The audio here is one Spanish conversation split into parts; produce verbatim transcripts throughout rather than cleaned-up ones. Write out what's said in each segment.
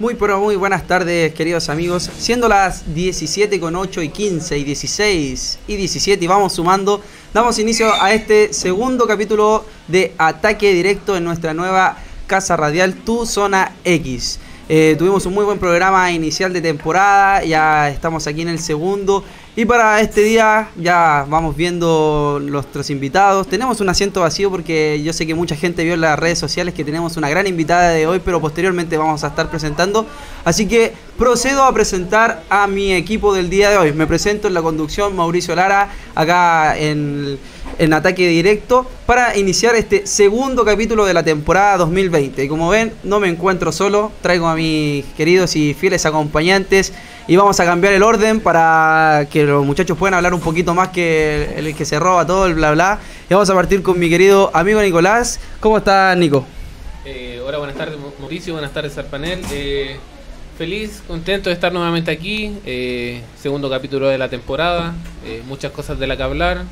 Muy pero muy buenas tardes, queridos amigos. Siendo las diecisiete con ocho y quince y dieciséis y diecisiete y vamos sumando, damos inicio a este segundo capítulo de Ataque Directo en nuestra nueva casa radial Tu Zona X. Eh, tuvimos un muy buen programa inicial de temporada, ya estamos aquí en el segundo. Y para este día ya vamos viendo nuestros invitados. Tenemos un asiento vacío porque yo sé que mucha gente vio en las redes sociales que tenemos una gran invitada de hoy, pero posteriormente vamos a estar presentando. Así que procedo a presentar a mi equipo del día de hoy. Me presento en la conducción, Mauricio Lara, acá en, en Ataque Directo, para iniciar este segundo capítulo de la temporada dos mil veinte. Y como ven, no me encuentro solo, traigo a mis queridos y fieles acompañantes. Y vamos a cambiar el orden para que los muchachos puedan hablar un poquito más que el, el que se roba todo, el bla bla. Y vamos a partir con mi querido amigo Nicolás. ¿Cómo estás, Nico? Eh, hola, buenas tardes, Mauricio. Buenas tardes al panel. Eh, feliz, contento de estar nuevamente aquí. Eh, segundo capítulo de la temporada. Eh, muchas cosas de la que hablar.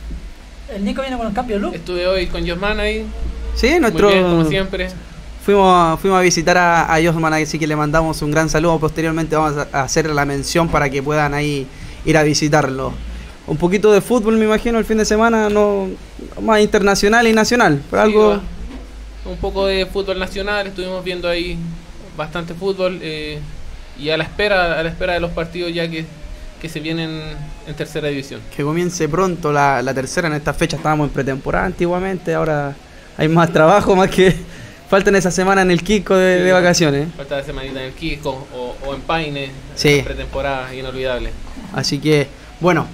El Nico viene con un cambio de look. Estuve hoy con Josman ahí. Sí, nuestro... Muy bien, como siempre. Fuimos, fuimos a visitar a, a Josman, así que le mandamos un gran saludo. Posteriormente vamos a hacer la mención para que puedan ahí ir a visitarlo. Un poquito de fútbol, me imagino, el fin de semana, no más internacional y nacional. Pero Sí, algo... va. Un poco de fútbol nacional, estuvimos viendo ahí bastante fútbol eh, y a la espera, a la espera de los partidos ya que, que se vienen en tercera división. Que comience pronto la, la tercera. En esta fecha estábamos en pretemporada antiguamente, ahora hay más trabajo, más que... Faltan esa semana en el Kiko de, Sí, de vacaciones. Falta la semanita en el Kiko o, o en Paine, Sí. en pretemporada inolvidable. Así que, bueno,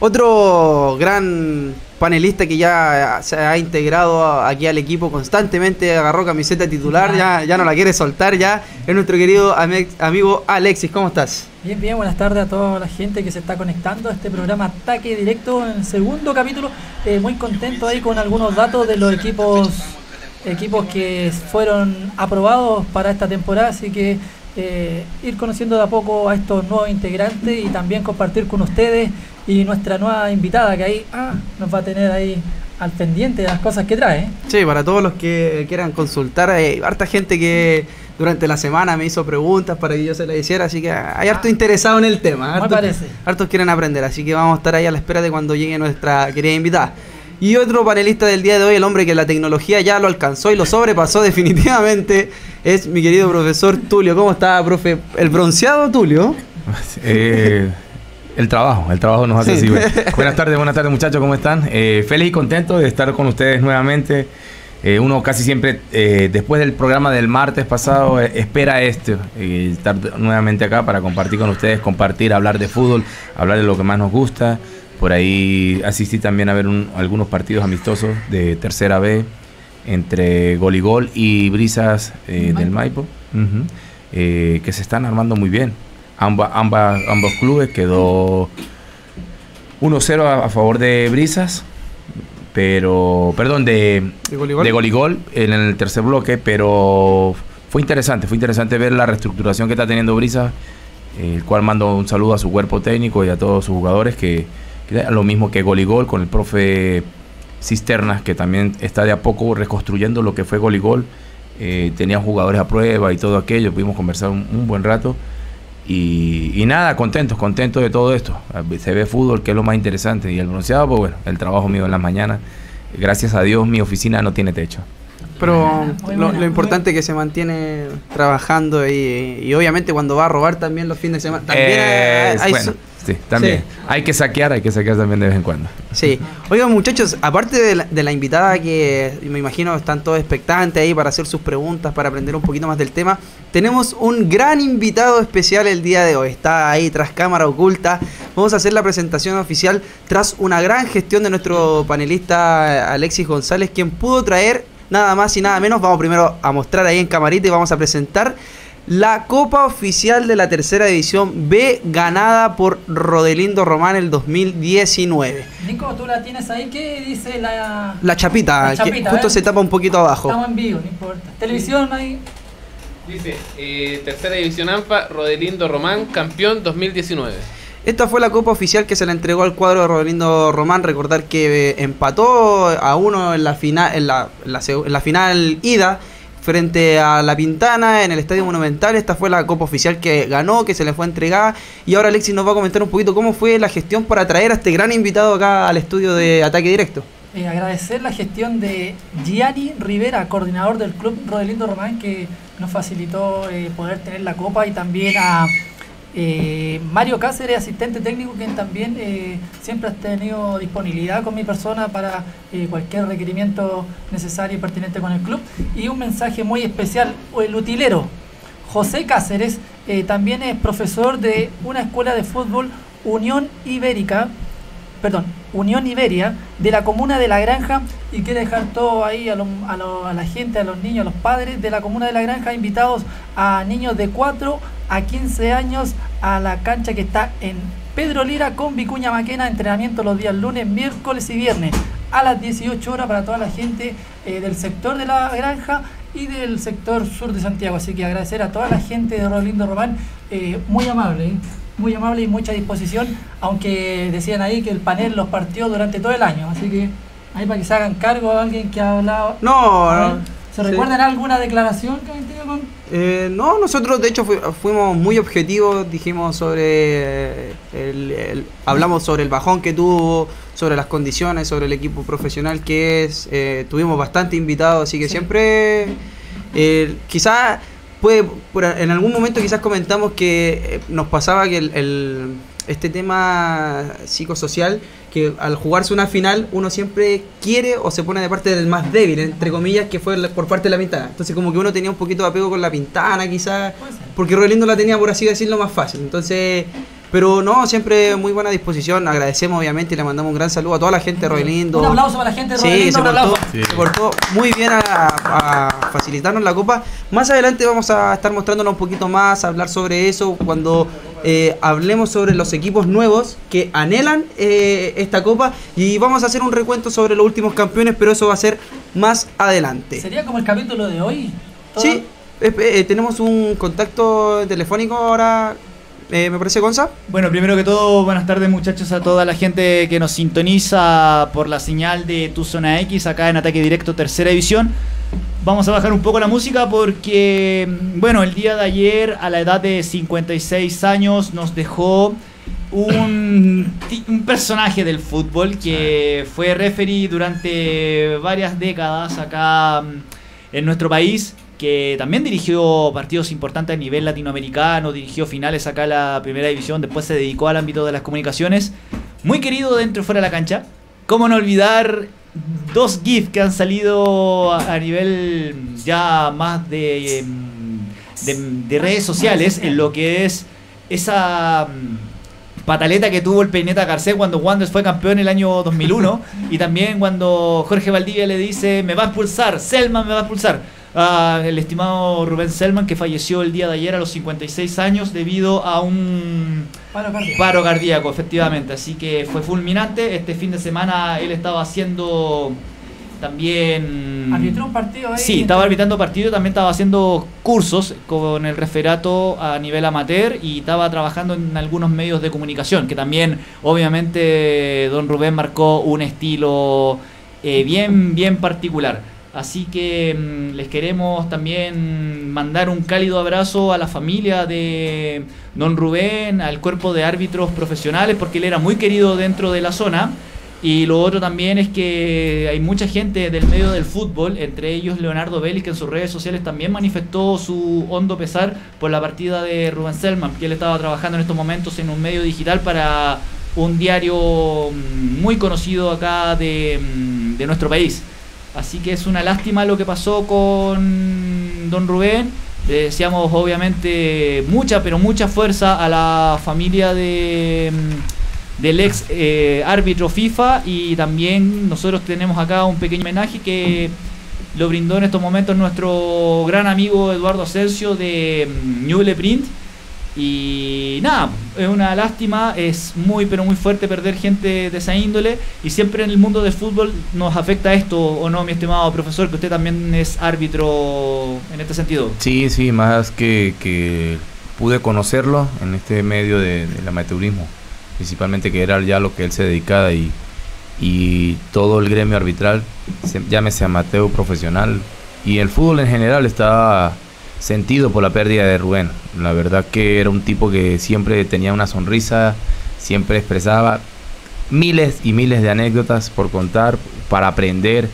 otro gran panelista que ya se ha integrado aquí al equipo constantemente, agarró camiseta titular, ya, ya no la quiere soltar ya, es nuestro querido ame- amigo Alexis. ¿Cómo estás? Bien, bien, buenas tardes a toda la gente que se está conectando a este programa Ataque Directo en el segundo capítulo. Eh, muy contento ahí con algunos datos de los equipos equipos que fueron aprobados para esta temporada, así que eh, ir conociendo de a poco a estos nuevos integrantes y también compartir con ustedes y nuestra nueva invitada que ahí ah, nos va a tener ahí al pendiente de las cosas que trae. Sí, para todos los que quieran consultar, hay harta gente que durante la semana me hizo preguntas para que yo se las hiciera, así que hay harto interesado en el tema. Hartos, Me parece. Hartos quieren aprender, así que vamos a estar ahí a la espera de cuando llegue nuestra querida invitada. Y otro panelista del día de hoy, el hombre que la tecnología ya lo alcanzó y lo sobrepasó definitivamente, es mi querido profesor Tulio. ¿Cómo está, profe? ¿El bronceado, Tulio? Eh, el trabajo, el trabajo nos hace Sí. así. Bueno. Buenas tardes, buenas tardes muchachos, ¿cómo están? Eh, feliz y contento de estar con ustedes nuevamente. Eh, uno casi siempre, eh, después del programa del martes pasado, eh, espera este, eh, estar nuevamente acá para compartir con ustedes, compartir, hablar de fútbol, hablar de lo que más nos gusta. Por ahí asistí también a ver un, algunos partidos amistosos de tercera B entre Goligol y Brisas eh, del Maipo, uh-huh, eh, que se están armando muy bien. Amba, amba, ambos clubes quedó uno cero a, a favor de Brisas, pero perdón, de, ¿De Goligol? de Goligol en el tercer bloque, pero fue interesante, fue interesante ver la reestructuración que está teniendo Brisas, eh, el cual mando un saludo a su cuerpo técnico y a todos sus jugadores, que lo mismo que Goligol con el profe Cisternas, que también está de a poco reconstruyendo lo que fue Goligol. Eh, tenía jugadores a prueba y todo aquello, pudimos conversar un, un buen rato y, y nada, contentos, contentos de todo esto. Se ve fútbol, que es lo más interesante, y el bronceado, pues bueno, el trabajo mío en las mañanas. Gracias a Dios mi oficina no tiene techo. Pero Muy lo, buena, lo importante es que se mantiene trabajando y, y obviamente cuando va a robar también los fines de semana. También Eh, hay, hay bueno, su- sí, también. Sí. Hay que saquear, hay que saquear también de vez en cuando. Sí. Oigan, muchachos, aparte de la, de la invitada que me imagino están todos expectantes ahí para hacer sus preguntas, para aprender un poquito más del tema, tenemos un gran invitado especial el día de hoy. Está ahí tras cámara oculta. Vamos a hacer la presentación oficial tras una gran gestión de nuestro panelista Alexis González, quien pudo traer nada más y nada menos. Vamos primero a mostrar ahí en camarita y vamos a presentar la Copa Oficial de la Tercera División B, ganada por Rodelindo Román el dos mil diecinueve. Nico, tú la tienes ahí, ¿qué dice la, La chapita, La chapita, que justo ¿eh? se tapa un poquito abajo. Estamos en vivo, no importa. Televisión ahí. Dice, eh, tercera división AMPA, Rodelindo Román, campeón dos mil diecinueve. Esta fue la copa oficial que se le entregó al cuadro de Rodelindo Román. Recordar que empató a uno en la final, en la, en la, en la final ida frente a La Pintana en el Estadio Monumental. Esta fue la copa oficial que ganó, que se le fue entregada. Y ahora Alexis nos va a comentar un poquito cómo fue la gestión para traer a este gran invitado acá al estudio de Ataque Directo. Eh, agradecer la gestión de Gianni Rivera, coordinador del club Rodelindo Román, que nos facilitó eh, poder tener la copa, y también a eh, Mario Cáceres, asistente técnico, quien también eh, siempre ha tenido disponibilidad con mi persona para eh, cualquier requerimiento necesario y pertinente con el club. Y un mensaje muy especial, el utilero José Cáceres, eh, también es profesor de una escuela de fútbol Unión Ibérica, perdón, Unión Iberia, de la comuna de La Granja, y quiere dejar todo ahí a, lo, a, lo, a la gente, a los niños, a los padres de la comuna de La Granja, invitados a niños de cuatro a quince años a la cancha que está en Pedro Lira con Vicuña Maquena, entrenamiento los días lunes, miércoles y viernes a las dieciocho horas para toda la gente eh, del sector de La Granja y del sector sur de Santiago. Así que agradecer a toda la gente de Rodelindo Román, eh, muy amable, ¿eh? muy amable y mucha disposición, aunque decían ahí que el panel los partió durante todo el año, así que ahí para que se hagan cargo a alguien que ha hablado. No, no. ¿Se sí. recuerdan alguna declaración que han tenido con...? Eh, no, nosotros de hecho fu fuimos muy objetivos, dijimos sobre el, el, hablamos sobre el bajón que tuvo, sobre las condiciones, sobre el equipo profesional que es, eh, tuvimos bastante invitados, así que sí. siempre eh, quizás puede, en algún momento quizás comentamos que nos pasaba que el, el, este tema psicosocial, que al jugarse una final uno siempre quiere o se pone de parte del más débil, entre comillas, que fue por parte de La Pintana. Entonces como que uno tenía un poquito de apego con La Pintana quizás, porque Rodelindo la tenía, por así decirlo, más fácil. Entonces, pero no, siempre muy buena disposición. Agradecemos obviamente y le mandamos un gran saludo a toda la gente de Rodelindo. Un aplauso para la gente de Rodelindo. Sí, se un portó, aplauso. Sí. se portó muy bien a, a facilitarnos la copa. Más adelante vamos a estar mostrándonos un poquito más, a hablar sobre eso cuando eh, hablemos sobre los equipos nuevos que anhelan eh, esta copa, y vamos a hacer un recuento sobre los últimos campeones, pero eso va a ser más adelante. ¿Sería como el capítulo de hoy? ¿Todo? Sí, eh, eh, tenemos un contacto telefónico ahora. Eh, ¿Me parece, Gonza? Bueno, primero que todo, buenas tardes muchachos a toda la gente que nos sintoniza por la señal de Tu Zona X acá en Ataque Directo Tercera División. Vamos a bajar un poco la música porque, bueno, el día de ayer a la edad de cincuenta y seis años nos dejó un, un personaje del fútbol que fue referee durante varias décadas acá en nuestro país, que también dirigió partidos importantes a nivel latinoamericano, dirigió finales acá en la primera división, después se dedicó al ámbito de las comunicaciones, muy querido dentro y fuera de la cancha. ¿Cómo no olvidar dos GIFs que han salido a nivel ya más de, de, de redes sociales, en lo que es esa pataleta que tuvo el Peineta Garcés cuando Wanderers fue campeón el año dos mil uno, y también cuando Jorge Valdivia le dice me va a expulsar, Selman me va a expulsar. Uh, el estimado Rubén Selman, que falleció el día de ayer a los cincuenta y seis años debido a un paro cardíaco. paro cardíaco, efectivamente. Así que fue fulminante. Este fin de semana él estaba haciendo también... ¿Arbitró un partido ahí? Sí, estaba arbitrando partido, también estaba haciendo cursos con el referato a nivel amateur y estaba trabajando en algunos medios de comunicación, que también obviamente don Rubén marcó un estilo eh, bien, bien particular. Así que mmm, les queremos también mandar un cálido abrazo a la familia de don Rubén, al cuerpo de árbitros profesionales, porque él era muy querido dentro de la zona. Y lo otro también es que hay mucha gente del medio del fútbol, entre ellos Leonardo Vélez, que en sus redes sociales también manifestó su hondo pesar por la partida de Rubén Selman, que él estaba trabajando en estos momentos en un medio digital para un diario muy conocido acá de, de nuestro país. Así que es una lástima lo que pasó con don Rubén. Le deseamos obviamente mucha, pero mucha fuerza a la familia de, del ex eh, árbitro FIFA, y también nosotros tenemos acá un pequeño homenaje que lo brindó en estos momentos nuestro gran amigo Eduardo Asensio de Ñuble Print. Y nada, es una lástima, es muy pero muy fuerte perder gente de esa índole, y siempre en el mundo del fútbol nos afecta esto, ¿o no, mi estimado profesor, que usted también es árbitro en este sentido? Sí, sí, más que, que pude conocerlo en este medio de, del amateurismo, principalmente, que era ya lo que él se dedicaba, y, y todo el gremio arbitral, se, llámese amateur, profesional, y el fútbol en general estaba sentido por la pérdida de Rubén. La verdad que era un tipo que siempre tenía una sonrisa, siempre expresaba miles y miles de anécdotas por contar, para aprender,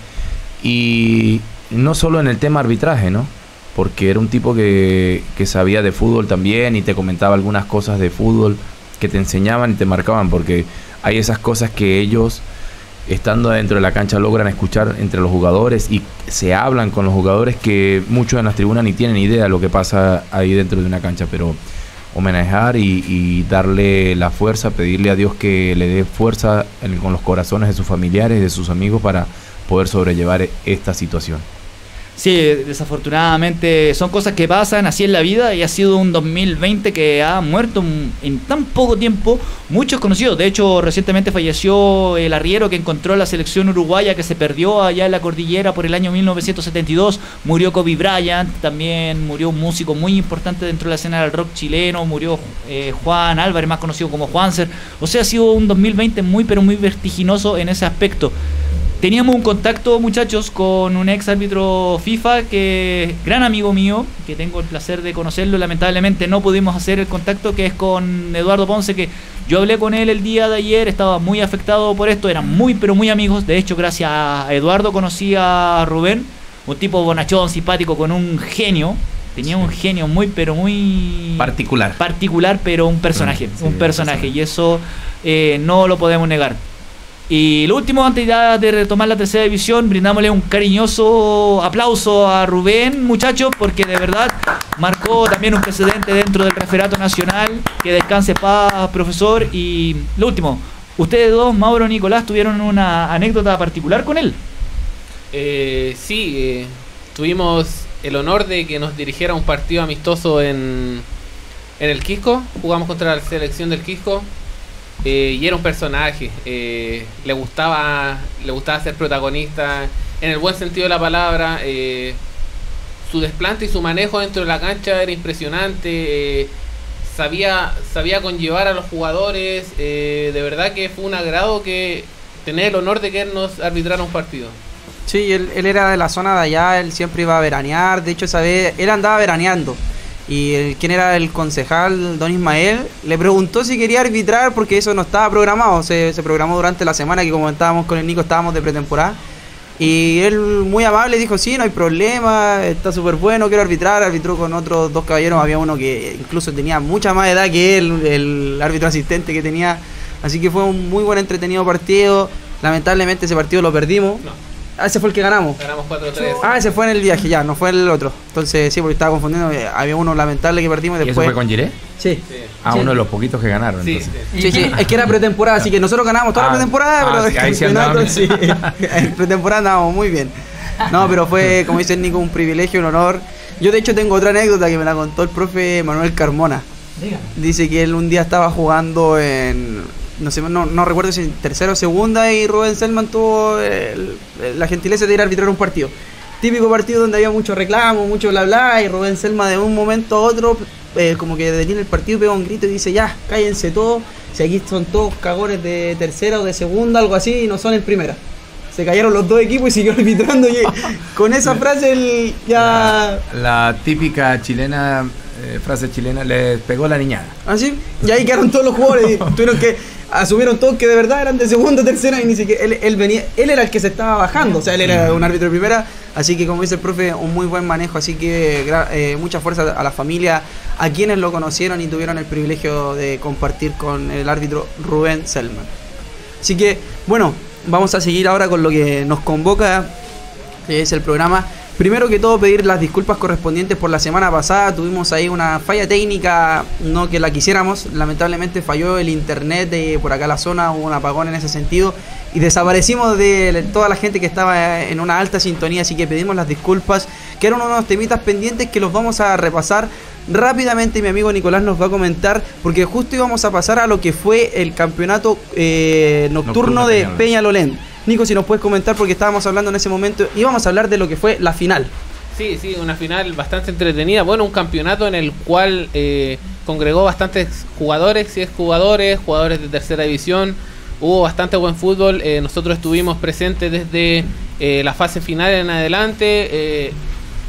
y no solo en el tema arbitraje, ¿no? Porque era un tipo que, que sabía de fútbol también y te comentaba algunas cosas de fútbol que te enseñaban y te marcaban, porque hay esas cosas que ellos, estando dentro de la cancha, logran escuchar entre los jugadores y se hablan con los jugadores, que muchos en las tribunas ni tienen idea de lo que pasa ahí dentro de una cancha. Pero homenajear y, y darle la fuerza, pedirle a Dios que le dé fuerza en, con los corazones de sus familiares, de sus amigos, para poder sobrellevar esta situación. Sí, desafortunadamente son cosas que pasan así en la vida, y ha sido un dos mil veinte que ha muerto en tan poco tiempo muchos conocidos. De hecho, recientemente falleció el arriero que encontró la selección uruguaya, que se perdió allá en la cordillera por el año mil novecientos setenta y dos. Murió Kobe Bryant, también murió un músico muy importante dentro de la escena del rock chileno, murió eh, Juan Álvarez, más conocido como Juanser. O sea, ha sido un dos mil veinte muy pero muy vertiginoso en ese aspecto. Teníamos un contacto, muchachos, con un ex árbitro FIFA, que gran amigo mío, que tengo el placer de conocerlo. Lamentablemente no pudimos hacer el contacto, que es con Eduardo Ponce, que yo hablé con él el día de ayer, estaba muy afectado por esto, eran muy pero muy amigos. De hecho, gracias a Eduardo conocí a Rubén, un tipo bonachón, simpático, con un genio. Tenía un genio muy pero muy particular, particular pero un personaje, sí, un personaje, y eso eh, no lo podemos negar. Y lo último, antes ya de retomar la tercera división, brindámosle un cariñoso aplauso a Rubén, muchachos, porque de verdad marcó también un precedente dentro del referato nacional. Que descanse paz, profesor. Y lo último, ustedes dos, Mauro y Nicolás, ¿tuvieron una anécdota particular con él? Eh, sí, eh, tuvimos el honor de que nos dirigiera un partido amistoso en, en el Quisco. Jugamos contra la selección del Quisco. Eh, y era un personaje, eh, le gustaba le gustaba ser protagonista en el buen sentido de la palabra. Eh, su desplante y su manejo dentro de la cancha era impresionante. eh, sabía sabía conllevar a los jugadores. Eh, de verdad que fue un agrado que tener el honor de que él nos arbitrara un partido. Sí, él, él era de la zona de allá, él siempre iba a veranear. De hecho, esa vez él andaba veraneando. Y el, quien era el concejal, don Ismael, le preguntó si quería arbitrar, porque eso no estaba programado. Se, se programó durante la semana, que como estábamos con el Nico, estábamos de pretemporada. Y él, muy amable, dijo: sí, no hay problema, está súper bueno, quiero arbitrar. Arbitró con otros dos caballeros, había uno que incluso tenía mucha más edad que él, el árbitro asistente que tenía. Así que fue un muy buen, entretenido partido. Lamentablemente ese partido lo perdimos. No. Ah, ese fue el que ganamos. Ganamos cuatro tres. Ah, ese fue en el viaje, ya, no fue el otro. Entonces, sí, porque estaba confundiendo. Había uno lamentable que perdimos y ¿Y después. eso fue con Giré? Sí. Sí. Ah, Sí. uno de los poquitos que ganaron. Sí, entonces. sí. Sí, sí, es que era pretemporada, así que nosotros ganamos toda Ah, la pretemporada, ah, pero sí, el ahí sí campeonato, andaban sí, en pretemporada andábamos muy bien. No, pero fue, como dice el Nico, un privilegio, un honor. Yo, de hecho, tengo otra anécdota que me la contó el profe Manuel Carmona. Dígame. Dice que él un día estaba jugando en, no sé, no, no recuerdo si en tercera o segunda, y Rubén Selman tuvo el- la gentileza de ir a arbitrar un partido. Típico partido donde había mucho reclamo, mucho bla bla, y Rubén Selman de un momento a otro, eh, como que detiene el partido, pega un grito y dice: ya, cállense todos, si aquí son todos cagones de tercera o de segunda, algo así, y no son en primera. Se cayeron los dos equipos y siguió arbitrando, y con esa frase él ya... La, la típica chilena, eh, frase chilena, le pegó la niñada. ¿Así? Y ahí quedaron todos los jugadores, y tuvieron que... Asumieron todos que de verdad eran de segunda, tercera, y ni siquiera él, él venía, él era el que se estaba bajando, o sea, él era un árbitro de primera, así que como dice el profe, un muy buen manejo, así que gra- eh, mucha fuerza a la familia, a quienes lo conocieron y tuvieron el privilegio de compartir con el árbitro Rubén Selman. Así que, bueno, vamos a seguir ahora con lo que nos convoca, que es el programa. Primero que todo, pedir las disculpas correspondientes por la semana pasada. Tuvimos ahí una falla técnica, no que la quisiéramos. Lamentablemente falló el internet de por acá la zona, hubo un apagón en ese sentido y desaparecimos de toda la gente que estaba en una alta sintonía. Así que pedimos las disculpas, que eran unos temitas pendientes que los vamos a repasar rápidamente. Mi amigo Nicolás nos va a comentar, porque justo íbamos a pasar a lo que fue el campeonato eh, nocturno, Nocturno de Peñalolén. Peñalolén. Nico, si nos puedes comentar, porque estábamos hablando en ese momento, íbamos a hablar de lo que fue la final. Sí, sí, una final bastante entretenida. Bueno, un campeonato en el cual eh, congregó bastantes jugadores, y exjugadores, jugadores de tercera división. Hubo bastante buen fútbol. Eh, nosotros estuvimos presentes desde eh, la fase final en adelante. Eh,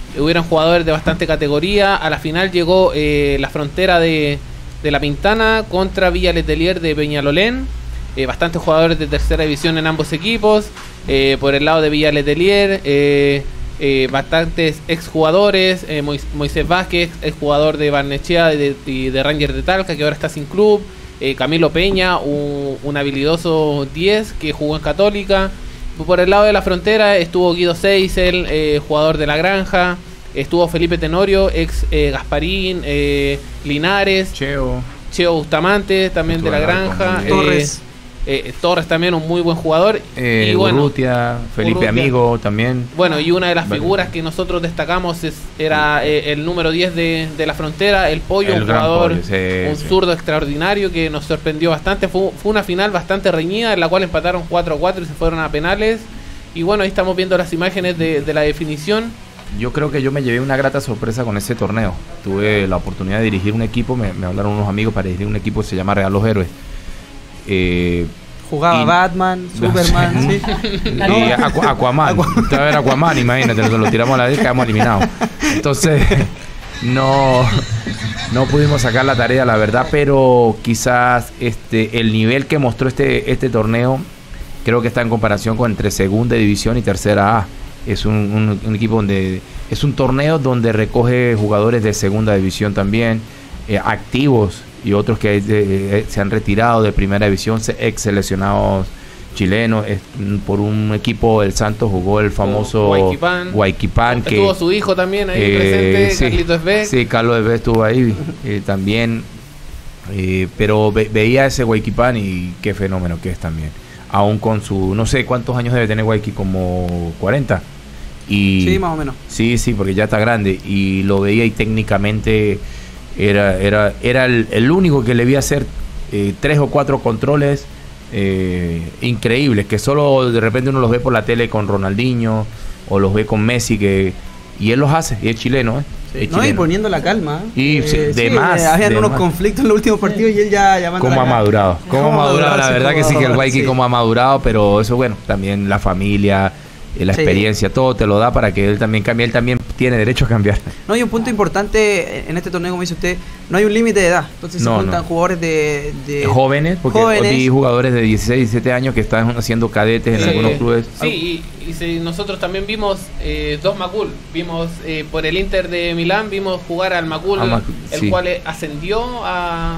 hubieran jugadores de bastante categoría. A la final llegó eh, la Frontera de, de La Pintana contra Villa Letelier de Peñalolén. Eh, bastantes jugadores de tercera división en ambos equipos. Eh, por el lado de Villa Letelier, eh, eh, bastantes exjugadores. Eh, Moisés Vázquez, exjugador de Barnechea y de, y de Ranger de Talca, que ahora está sin club. Eh, Camilo Peña, un, un habilidoso diez que jugó en Católica. Por el lado de la Frontera estuvo Guido Seisel, eh, jugador de La Granja. Estuvo Felipe Tenorio, ex eh, Gasparín, eh, Linares, Cheo, Cheo Bustamante, también Estuvo de La en Arco, Granja. muy eh, Torres. eh, Torres también, un muy buen jugador. eh, y bueno, Urrutia, Felipe Urrutia. Amigo también. Bueno, y una de las Vale. figuras que nosotros destacamos es, era eh, el número diez de, de la Frontera, el Pollo, El un gran jugador, Pollo, sí, un sí. zurdo extraordinario que nos sorprendió bastante. Fue, fue una final bastante reñida en la cual empataron cuatro a cuatro y se fueron a penales. Y bueno, ahí estamos viendo las imágenes de, de la definición. Yo creo que yo me llevé una grata sorpresa con ese torneo. Tuve la oportunidad de dirigir un equipo, me, me hablaron unos amigos para dirigir un equipo que se llama Real Los Héroes. Eh, Jugaba Y- Batman, Superman, sí. y Aqu- Aquaman. Usted va a ver Aquaman, imagínate, nos lo tiramos a la vez y quedamos eliminados. Entonces, no, no pudimos sacar la tarea, la verdad, pero quizás este el nivel que mostró este, este torneo, creo que está en comparación con entre segunda división y tercera A. Es un, un- un equipo donde es un torneo donde recoge jugadores de segunda división también, eh, activos y otros que eh, eh, se han retirado de primera división, se- ex seleccionados chilenos. Es, mm, por un equipo del Santos jugó el famoso Guayquipán. Guayquipán, que Estuvo su hijo también ahí eh, presente, sí, Carlitos Esbeck. sí, Carlos Esbeck estuvo ahí eh, también, eh, pero ve- veía ese Guayquipán y qué fenómeno que es también, aún con su, no sé cuántos años debe tener Guayqui, como cuarenta. Y Sí, más o menos. sí, sí, porque ya está grande y lo veía y técnicamente era era era el, el único que le vi hacer eh, tres o cuatro controles eh, increíbles, que solo de repente uno los ve por la tele con Ronaldinho o los ve con Messi, que y él los hace, y es chileno, ¿eh? Es No, y chileno. poniendo la calma. Y, sí, de más, eh, habían de unos más. conflictos en los últimos partidos y él ya llamando Cómo la ha calma. madurado, cómo ha Cómo madurado, la ese verdad que sí, que el jugador, Guayqui sí. cómo ha madurado, pero eso bueno, también la familia, eh, la Sí. experiencia, todo te lo da para que él también cambie, él también tiene derecho a cambiar. No, hay un punto importante en este torneo, como dice usted, no hay un límite de edad. Entonces No, se juntan no. jugadores de, de Jóvenes, porque jóvenes. vi jugadores de dieciséis, diecisiete años que están haciendo cadetes en Sí. algunos clubes. Sí, y, y sí, nosotros también vimos eh, dos Macul. Vimos eh, por el Inter de Milán, vimos jugar al Macul, A Macul, el sí. cual eh, ascendió a,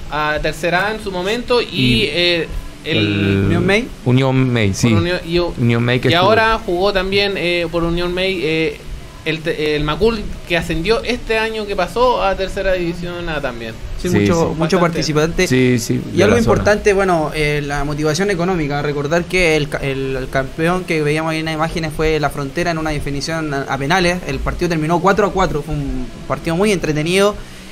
a tercera A en su momento. Y, Y eh, el, Unión May. Unión May, sí. por Unión- y, Unión May que y estuvo- ahora jugó también eh, por Unión May eh, el, te- el Macul, que ascendió este año que pasó a tercera división A también. Sí, Sí, mucho, sí. mucho Bastante. participante. Sí, sí. Y de algo la zona. importante, bueno, eh, la motivación económica. Recordar que el, ca- el- el campeón que veíamos ahí en las imágenes fue La Frontera en una definición a, a penales. El partido terminó cuatro a cuatro. Fue un partido muy entretenido.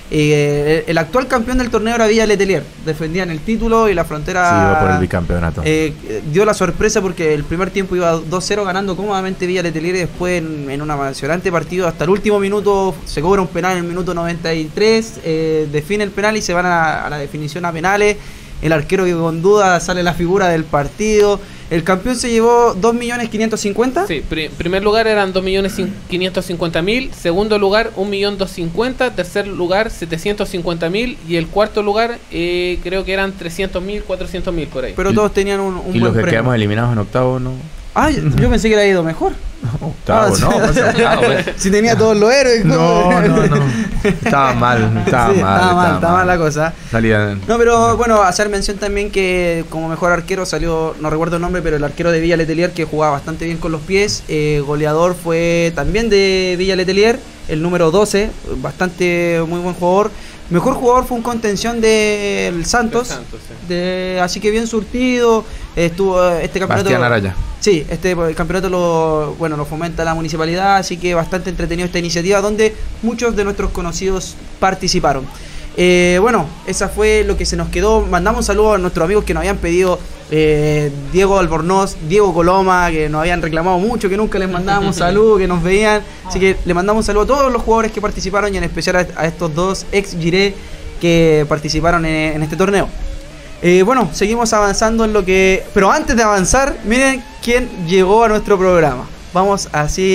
Eh, el, el actual campeón del torneo era Villa Letelier. Defendían el título y La Frontera Sí, iba por el bicampeonato. eh, dio la sorpresa porque el primer tiempo iba dos cero ganando cómodamente Villa Letelier y después en, en un apasionante partido hasta el último minuto se cobra un penal en el minuto noventa y tres, eh, define el penal y se van a, a la definición a penales. El arquero que con duda sale la figura del partido. El campeón se llevó dos millones quinientos cincuenta. Sí, pri- primer lugar eran dos millones quinientos cincuenta mil, segundo lugar un millón doscientos cincuenta, tercer lugar setecientos cincuenta mil y el cuarto lugar eh, creo que eran trescientos mil, cuatrocientos mil por ahí. Pero todos tenían un, un y buen los que premio. quedamos eliminados en octavo, ¿no? Ah, yo, yo pensé que le había ido mejor. Octavo, Ah, no, sí. pues, octavo, pues. Si tenía todos los héroes. No, ¿cómo? no, no. Estaba mal, estaba Sí, mal. estaba mal, estaba mal la cosa. Salía. No, pero bueno, hacer mención también que como mejor arquero salió, no recuerdo el nombre, pero el arquero de Villa Letelier que jugaba bastante bien con los pies. Eh, goleador fue también de Villa Letelier, el número doce, bastante muy buen jugador. Mejor jugador fue un contención del Santos, Del Santos, sí. de, así que bien surtido. Estuvo eh, este campeonato. Bastián Araya. Sí, este el campeonato lo bueno lo fomenta la municipalidad, así que bastante entretenido esta iniciativa donde muchos de nuestros conocidos participaron. Eh, bueno, esa fue lo que se nos quedó. Mandamos un saludo a nuestros amigos que nos habían pedido, eh, Diego Albornoz, Diego Coloma, que nos habían reclamado mucho, que nunca les mandábamos saludos, que nos veían. Así que le mandamos un saludo a todos los jugadores que participaron y en especial a, a estos dos ex Giré que participaron en, en este torneo. Eh, bueno, seguimos avanzando en lo que... Pero antes de avanzar, miren quién llegó a nuestro programa. Vamos así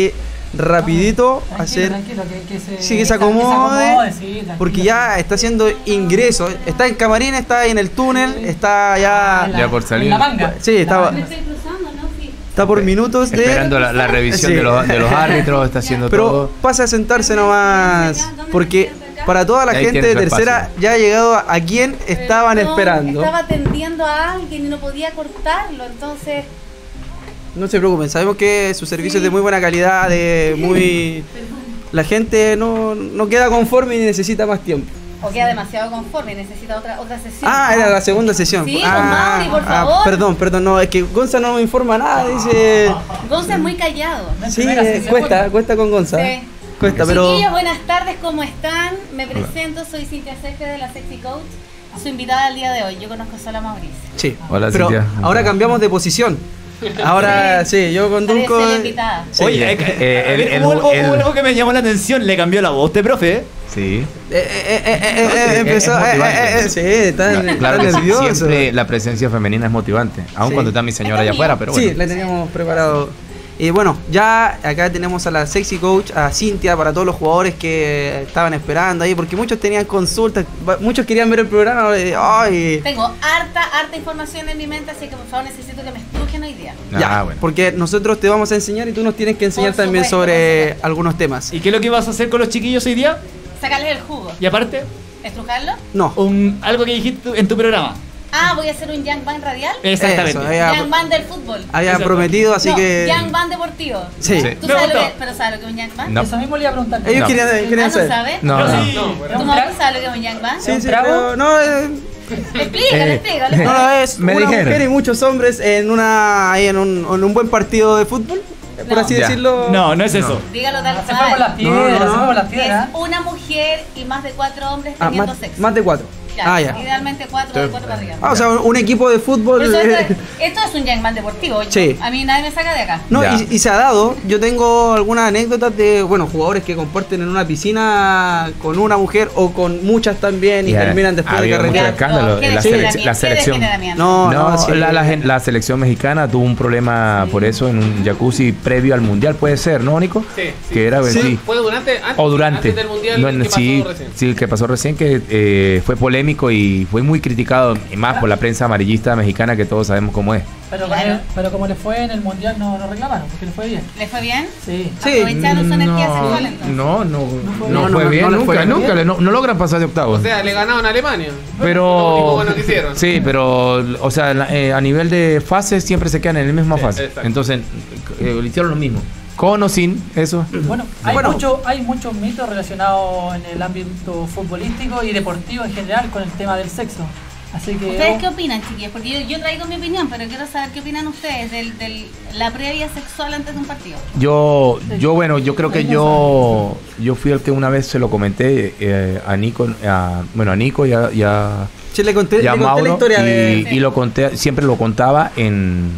rapidito Tranquilo, hacer... tranquilo, que, que se, Sí, que se que acomode, sí, tranquilo. porque ya está haciendo ingreso. Está en camarín, está en el túnel, está ya... En la- Ya por salir. en la manga. Sí, estaba- En la Me manga. estoy cruzando, ¿no? Sí. Está por minutos de... Esperando la, la revisión Sí. de, los, de los árbitros, está haciendo Pero todo. pasa a sentarse nomás, porque para toda la Ahí gente tiene de su tercera espacio. ya ha llegado a, a quien estaban Perdón, esperando. Estaba atendiendo a alguien y no podía cortarlo, entonces... No se preocupen, sabemos que su servicio es de muy buena calidad, de muy... La gente no, no queda conforme y necesita más tiempo. O queda demasiado conforme, necesita otra otra sesión. Ah, era la segunda sesión. Sí, ah, con Mauri, por ah, favor. perdón, perdón, no, es que Gonza no me informa nada, dice... Gonza es muy callado. Sí, Primera eh, sesión. cuesta, cuesta con Gonza. Sí. Cuesta, pero... Chiquillos, buenas tardes, ¿cómo están? Me presento, soy Cintia Céspedes de la Sexy Coach, su invitada al día de hoy. Yo conozco solo a Mauricio. Sí. Hola, pero Cintia. ahora cambiamos de posición. Ahora sí, yo conduzco... Parece la invitada. Sí. Oye, eh, eh, el- el- hubo algo, el- hubo algo que me llamó la atención, le cambió la voz, ¿usted, profe? Sí. Eh, eh, eh, eh, eh, No, sí, eh, empezó, es eh, motivante. eh, eh, sí, está, Claro, está claro que sí, nervioso. siempre la presencia femenina es motivante, aun Sí. cuando está mi señora allá Está afuera, bien. pero bueno. Sí, la teníamos preparado. Y bueno, ya acá tenemos a la Sexy Coach, a Cintia, para todos los jugadores que estaban esperando ahí, porque muchos tenían consultas, va- muchos querían ver el programa. eh, Ay, Tengo harta, harta información en mi mente, así que por favor necesito que me estrujen hoy día. Ah, ya, bueno. porque nosotros te vamos a enseñar y tú nos tienes que enseñar Por también supuesto, sobre por supuesto. algunos temas. ¿Y qué es lo que vas a hacer con los chiquillos hoy día? Sacarles el jugo. Y aparte, ¿Estrujarlo? No, un, algo que dijiste tú en tu programa. Ah, voy a hacer un Young Band radial. Exactamente. Eso, había, Young Band del fútbol. había Exacto. prometido, así no, que... Young Band deportivo. Sí. Sí. ¿Tú Me sabes lo gustó. que, pero sabes lo que es un Young Band? No. Eso mismo le iba a preguntar. Ellos No. querían, Ah, querían ¿no saber. sabes? No, Yo no. sí. ¿Tu un mamá trago? sabe lo que es un Young Band? Sí, ¿Un sí, trago? pero no, eh, Explícale, Eh, explícale. no, no, es Me una dijeron. mujer y muchos hombres en una ahí en un, en un buen partido de fútbol, por No. así Ya. decirlo. No, no es eso. Dígalo tal Se fue por las cual. piedras, No, no, se fue por las Es piedras. una mujer y más de cuatro hombres Ah, teniendo más, sexo. más de cuatro. Ya, Ah, ya. Idealmente cuatro, de cuatro para arriba. Ah, o sea, un equipo de fútbol. Por eso eh, esto, esto es un Young Band deportivo. Yo- Sí. A mí nadie me saca de acá. No, Ya. y, y se ha dado. Yo tengo algunas anécdotas de, bueno, jugadores que comparten en una piscina con una mujer o con muchas también y Ya, terminan después ha de habido carretear. mucho escándalo ¿Qué en la, degeneramiento? selec- la ¿Qué selección. degeneramiento? No, No, no, sí. la, la gen- la selección mexicana tuvo un problema por eso en un jacuzzi previo al mundial, puede ser, ¿no, Nico? Sí, sí. Que era, Sí. sí. ¿Fue durante? Antes, O durante. Antes del mundial No, que pasó sí, recién. sí, el que pasó recién, que eh, fue polémico y fue muy criticado, y más por la prensa amarillista mexicana, que todos sabemos cómo es. Pero, con Claro. el- pero como le fue en el mundial, no, no reclamaron, porque le fue bien. ¿Les fue bien? Sí. Sí. Aprovecharon su energía sexual entonces. no, no, fue no bien. fue No, bien, no le nunca, fue bien. nunca, le- no, no logran pasar de octavos. O sea, le ganaron a Alemania. Lo Pero único bueno que hicieron. sí, pero o sea, la- eh, a nivel de fases siempre se quedan en la misma Sí, fase. exacto. Entonces, eh, le hicieron lo mismo. Con o sin eso. Bueno, hay, Bueno. mucho, hay muchos mitos relacionados en el ámbito futbolístico y deportivo en general con el tema del sexo. Así que ¿Ustedes qué opinan, chiquillos? Porque yo, yo traigo mi opinión, pero quiero saber qué opinan ustedes de del, la previa sexual antes de un partido. Yo, yo bueno, yo creo que yo, yo fui el que una vez se lo comenté eh, a Nico, a, bueno, a Nico y a, y a- Sí, le conté, y a le conté la Mauro historia y, de... y lo conté, siempre lo contaba en,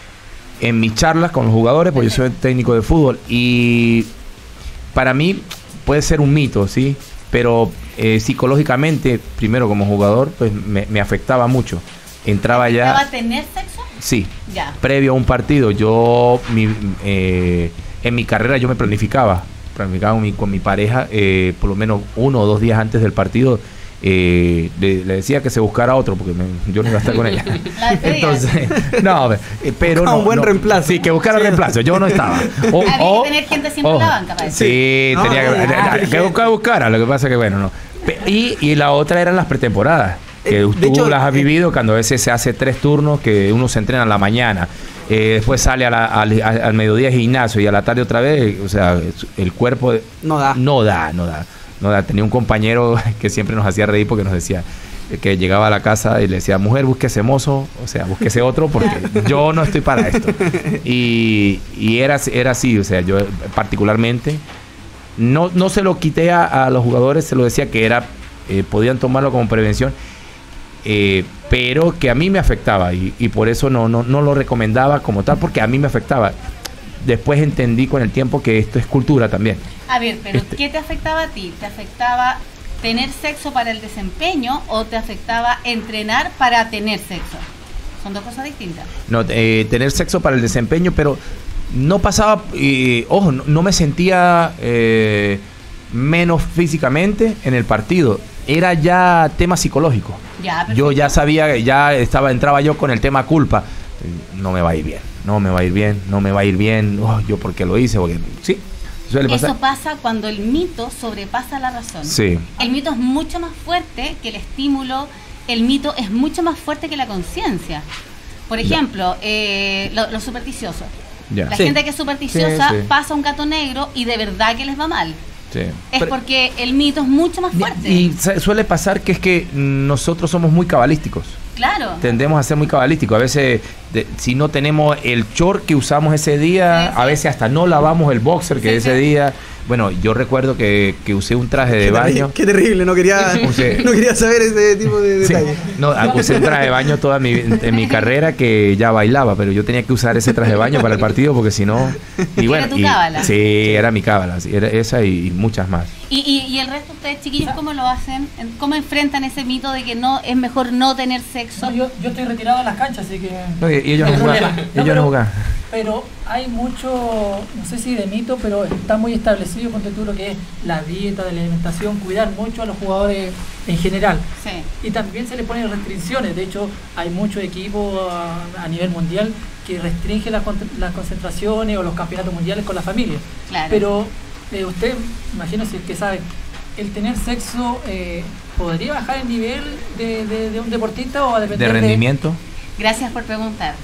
en mis charlas con los jugadores, porque yo soy técnico de fútbol y para mí puede ser un mito, sí, pero eh, psicológicamente, primero como jugador, pues me, me afectaba mucho. Entraba ¿Va a ya, tener sexo? sí, Ya. previo a un partido, yo mi, eh, en mi carrera yo me planificaba, planificaba con mi, con mi pareja eh, por lo menos uno o dos días antes del partido. Eh, le, le decía que se buscara otro porque me- yo no iba a estar con ella. La despedida. Entonces, no, eh, pero Buscaba no, un buen no. reemplazo. Sí, que buscara reemplazo. Yo no estaba. O, Había o- que tener gente siempre en la banca, parece. Sí, No, tenía que, ah, que, que buscar, buscara. Lo que pasa que bueno, no. Pe- Y, y la otra eran las pretemporadas. Que Eh, de tú hecho, las has eh, vivido cuando a veces se hace tres turnos, que uno se entrena en la mañana, eh, después sale a la- al, al- al mediodía gimnasio y a la tarde otra vez, o sea, el cuerpo No da. no da, no da, no da. Tenía un compañero que siempre nos hacía reír porque nos decía que llegaba a la casa y le decía, mujer, búsquese mozo, o sea, búsquese otro porque yo no estoy para esto. Y, y era, era así, o sea, yo particularmente no, no se lo quité a, a los jugadores, se lo decía que era, eh, podían tomarlo como prevención. Eh, pero que a mí me afectaba y, y por eso no, no, no lo recomendaba como tal, porque a mí me afectaba. Después entendí con el tiempo que esto es cultura también. A ver, pero Este- ¿qué te afectaba a ti? ¿Te afectaba tener sexo para el desempeño o te afectaba entrenar para tener sexo? Son dos cosas distintas. No, eh, tener sexo para el desempeño, pero no pasaba, eh, ojo, no, no me sentía eh, menos físicamente en el partido. Era ya tema psicológico. Ya, yo ya sabía, ya estaba, entraba yo con el tema culpa. No me va a ir bien, no me va a ir bien, no me va a ir bien. Oh, yo porque lo hice, porque sí. Suele pasar. Eso pasa cuando el mito sobrepasa la razón. Sí. El mito es mucho más fuerte que el estímulo, el mito es mucho más fuerte que la conciencia. Por ejemplo, eh, lo, lo supersticioso. Ya. La Sí. gente que es supersticiosa Sí, sí. pasa un gato negro y de verdad que les va mal. Sí. Es Pero- porque el mito es mucho más fuerte. Y sa- suele pasar que es que nosotros somos muy cabalísticos. Claro. Tendemos a ser muy cabalísticos. A veces, de- si no tenemos el short que usamos ese día, Sí, sí. a veces hasta no lavamos el boxer que Sí, ese sí. día. Bueno, yo recuerdo que, que usé un traje de Qué baño. terri- Qué terrible, no quería, Usé- no quería saber ese tipo de Sí. detalles. No, usé un traje de baño toda mi, en mi carrera que ya bailaba, pero yo tenía que usar ese traje de baño para el partido porque si no... Y Era bueno, tu y- cábala. Sí, era mi cábala, sí, era esa y, y muchas más. Y, y, y el resto, ustedes chiquillos, ¿cómo lo hacen? ¿Cómo enfrentan ese mito de que no es mejor no tener sexo? No, yo, yo estoy retirado de las canchas, así que... No, y, y ellos no no hay jugaban. problema. Ellos pero, no jugaban. pero hay mucho, no sé si de mito, pero está muy establecido, ponte tú, lo que es la dieta, de la alimentación, cuidar mucho a los jugadores en general. Sí. Y también se le ponen restricciones. De hecho, hay muchos equipos a, a nivel mundial que restringen las, con- las concentraciones o los campeonatos mundiales con la familia. Claro. Pero eh, usted, imagino si es que sabe, el tener sexo eh, podría bajar el nivel de, de- de un deportista o a depender De rendimiento. Gracias por preguntar.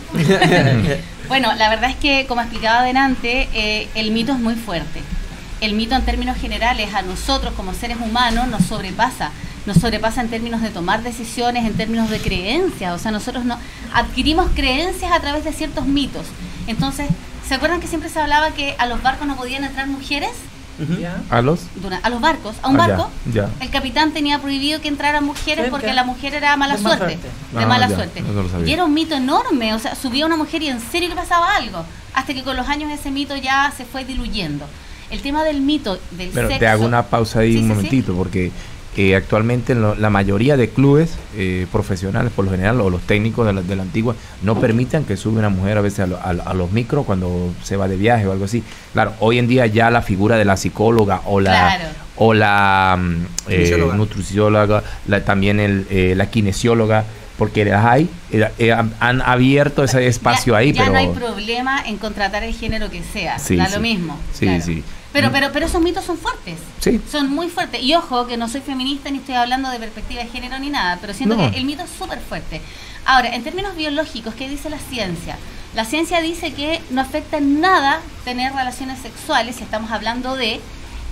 Bueno, la verdad es que, como explicaba adelante, eh, el mito es muy fuerte. El mito en términos generales a nosotros como seres humanos nos sobrepasa. Nos sobrepasa en términos de tomar decisiones, en términos de creencias. O sea, nosotros no adquirimos creencias a través de ciertos mitos. Entonces, ¿se acuerdan que siempre se hablaba que a los barcos no podían entrar mujeres? ¿Ya? ¿A los? Dura- A los barcos, a un Ah, ya, barco. ya. El capitán tenía prohibido que entraran mujeres Sí, porque que- la mujer era mala de mala suerte. suerte. De Ah, mala ya, suerte. eso lo sabía. Y era un mito enorme. O sea, subía una mujer y en serio le pasaba algo. Hasta que con los años ese mito ya se fue diluyendo. El tema del mito, del Pero sexo. te hago una pausa ahí Sí, un sí, sí. momentito, porque eh, actualmente lo- la mayoría de clubes eh, profesionales, por lo general, o los técnicos de la, de la antigua, no permitan que sube una mujer a veces a, lo- a, a los micros cuando se va de viaje o algo así. Claro, hoy en día ya la figura de la psicóloga o la Claro. o la mm, eh, Kinesióloga. nutricióloga, la, también el, eh, la kinesióloga, porque las hay, eh, eh, han, han abierto ese espacio ya, ahí, ya pero no hay problema en contratar el género que sea. Sí, da sí. lo mismo. Sí, claro. sí. Pero, Mm. pero, pero esos mitos son fuertes. sí. Son muy fuertes. Y ojo, que no soy feminista ni estoy hablando de perspectiva de género ni nada, pero siento No. que el mito es súper fuerte. Ahora, en términos biológicos, ¿qué dice la ciencia? La ciencia dice que no afecta en nada tener relaciones sexuales si estamos hablando de,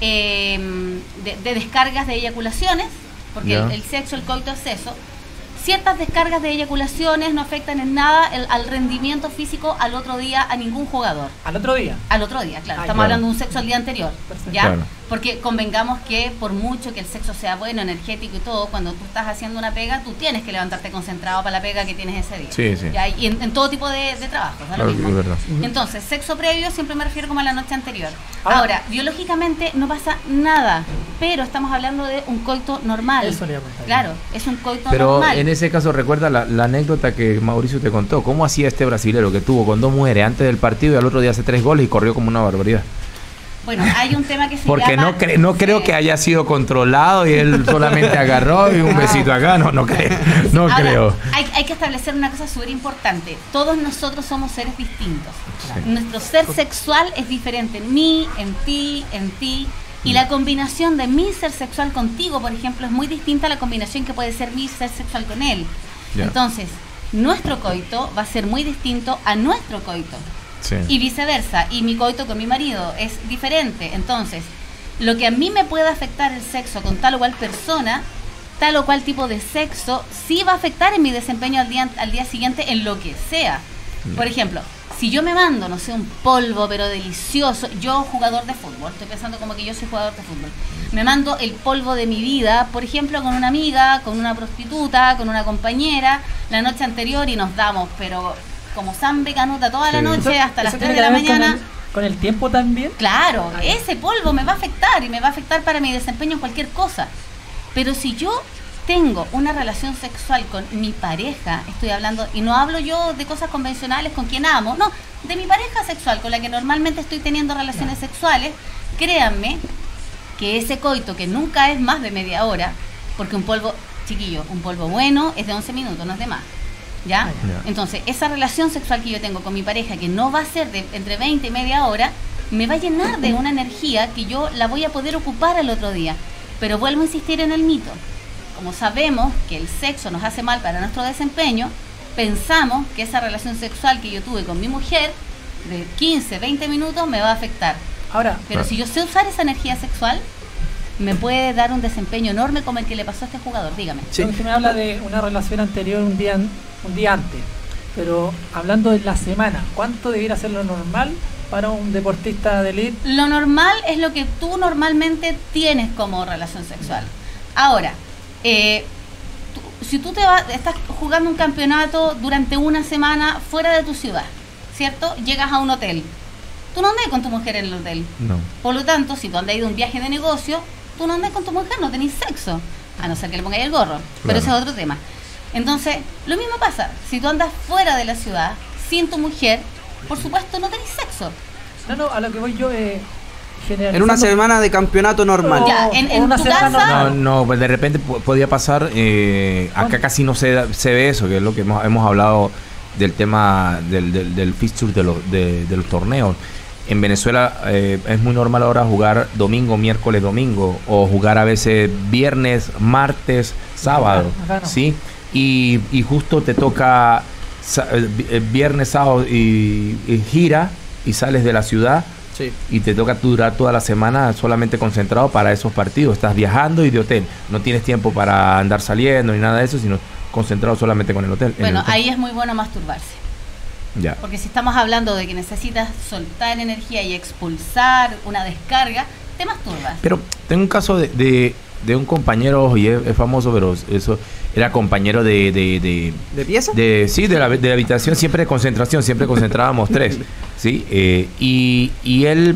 eh, de, de descargas de eyaculaciones, porque Ya. el, el sexo, el coito es eso. Ciertas descargas de eyaculaciones no afectan en nada el- al rendimiento físico al otro día a ningún jugador. Al otro día. Al otro día, claro. Ah, Estamos claro. hablando de un sexo al día anterior. Perfecto. ¿Ya? Claro. Porque convengamos que por mucho que el sexo sea bueno, energético y todo, cuando tú estás haciendo una pega, tú tienes que levantarte concentrado para la pega que tienes ese día. Sí, sí. ¿Ya? Y en, en todo tipo de, de trabajos, da lo Claro, mismo. es verdad. Entonces, sexo previo siempre me refiero como a la noche anterior. Ah. Ahora, biológicamente no pasa nada, pero estamos hablando de un coito normal. Eso le iba a preguntar. Claro, es un coito Pero normal. en ese caso recuerda la, la anécdota que Mauricio te contó. ¿Cómo hacía este brasilero que tuvo con dos mujeres antes del partido y al otro día hace tres goles y corrió como una barbaridad? Bueno, hay un tema que se Porque llama... no, cre- no creo Sí. que haya sido controlado y él solamente agarró y un besito acá. No, no creo. No Ahora, creo. Hay, hay que establecer una cosa súper importante. Todos nosotros somos seres distintos. Sí. Nuestro ser sexual es diferente en mí, en ti, en ti. Y la combinación de mi ser sexual contigo, por ejemplo, es muy distinta a la combinación que puede ser mi ser sexual con él. Ya. Entonces, nuestro coito va a ser muy distinto a nuestro coito. Sí. Y viceversa, y mi coito con mi marido es diferente. Entonces, lo que a mí me puede afectar el sexo con tal o cual persona, tal o cual tipo de sexo, sí va a afectar en mi desempeño al día, al día siguiente en lo que sea. Por ejemplo, si yo me mando, no sé, un polvo pero delicioso, yo jugador de fútbol, estoy pensando como que yo soy jugador de fútbol, me mando el polvo de mi vida, por ejemplo, con una amiga, con una prostituta, con una compañera, la noche anterior y nos damos, pero como sangre canuta toda la Sí. noche Eso- hasta las eso tres tiene de la que ver con mañana. el- Con el tiempo también. Claro, Ah, ya. ese polvo me va a afectar y me va a afectar para mi desempeño en cualquier cosa. Pero si yo tengo una relación sexual con mi pareja, estoy hablando, y no hablo yo de cosas convencionales con quien amo, no, de mi pareja sexual con la que normalmente estoy teniendo relaciones sexuales, créanme que ese coito, que nunca es más de media hora, porque un polvo, chiquillo, un polvo bueno es de once minutos, no es de más, ¿ya? Ya. Entonces, esa relación sexual que yo tengo con mi pareja, que no va a ser de entre veinte y media hora, me va a llenar de una energía que yo la voy a poder ocupar al otro día. Pero vuelvo a insistir en el mito. Como sabemos que el sexo nos hace mal para nuestro desempeño, pensamos que esa relación sexual que yo tuve con mi mujer de quince, veinte minutos me va a afectar. Ahora, Pero si yo sé usar esa energía sexual, me puede dar un desempeño enorme como el que le pasó a este jugador. Dígame. Sí. usted me habla de una relación anterior un día, un día antes, pero hablando de la semana, ¿cuánto debiera ser lo normal para un deportista de elite? Lo normal es lo que tú normalmente tienes como relación sexual. Ahora, eh, tú- si tú te vas, estás jugando un campeonato durante una semana fuera de tu ciudad, ¿cierto? Llegas a un hotel. Tú no andas con tu mujer en el hotel. No. Por lo tanto, si tú andas de un viaje de negocio, tú no andas con tu mujer, no tenés sexo. A no ser que le pongáis el gorro. Pero ese es otro tema. Entonces, lo mismo pasa. Si tú andas fuera de la ciudad, sin tu mujer, por supuesto no tenés sexo. No, no, a lo que voy yo eh, generalizando. En una semana de campeonato normal. Ya, en- en una tu semana casa- No, normal. no, pues de repente po- podía pasar, eh, acá Bueno. casi no se, da- se ve eso, que es lo que hemos, hemos hablado del tema del, del, del fixture de los, de, de los torneos. En Venezuela eh, es muy normal ahora jugar domingo, miércoles, domingo, o jugar a veces viernes, martes, sábado, Acá no. ¿sí? Y, y justo te toca sa- eh, vi- eh, viernes, sábado y, y gira y sales de la ciudad Sí. y te toca durar toda la semana solamente concentrado para esos partidos. Estás viajando y de hotel. No tienes tiempo para andar saliendo ni nada de eso, sino concentrado solamente con el hotel. en el Bueno, hotel. ahí es muy bueno masturbarse. Ya. Porque si estamos hablando de que necesitas soltar energía y expulsar una descarga, te masturbas. Pero tengo un caso de, de, de un compañero, y es, es famoso, pero eso era compañero de... de, de ¿De pieza? de, sí, de la, de la habitación, siempre de concentración, siempre concentrábamos tres, ¿sí? Eh, y, y él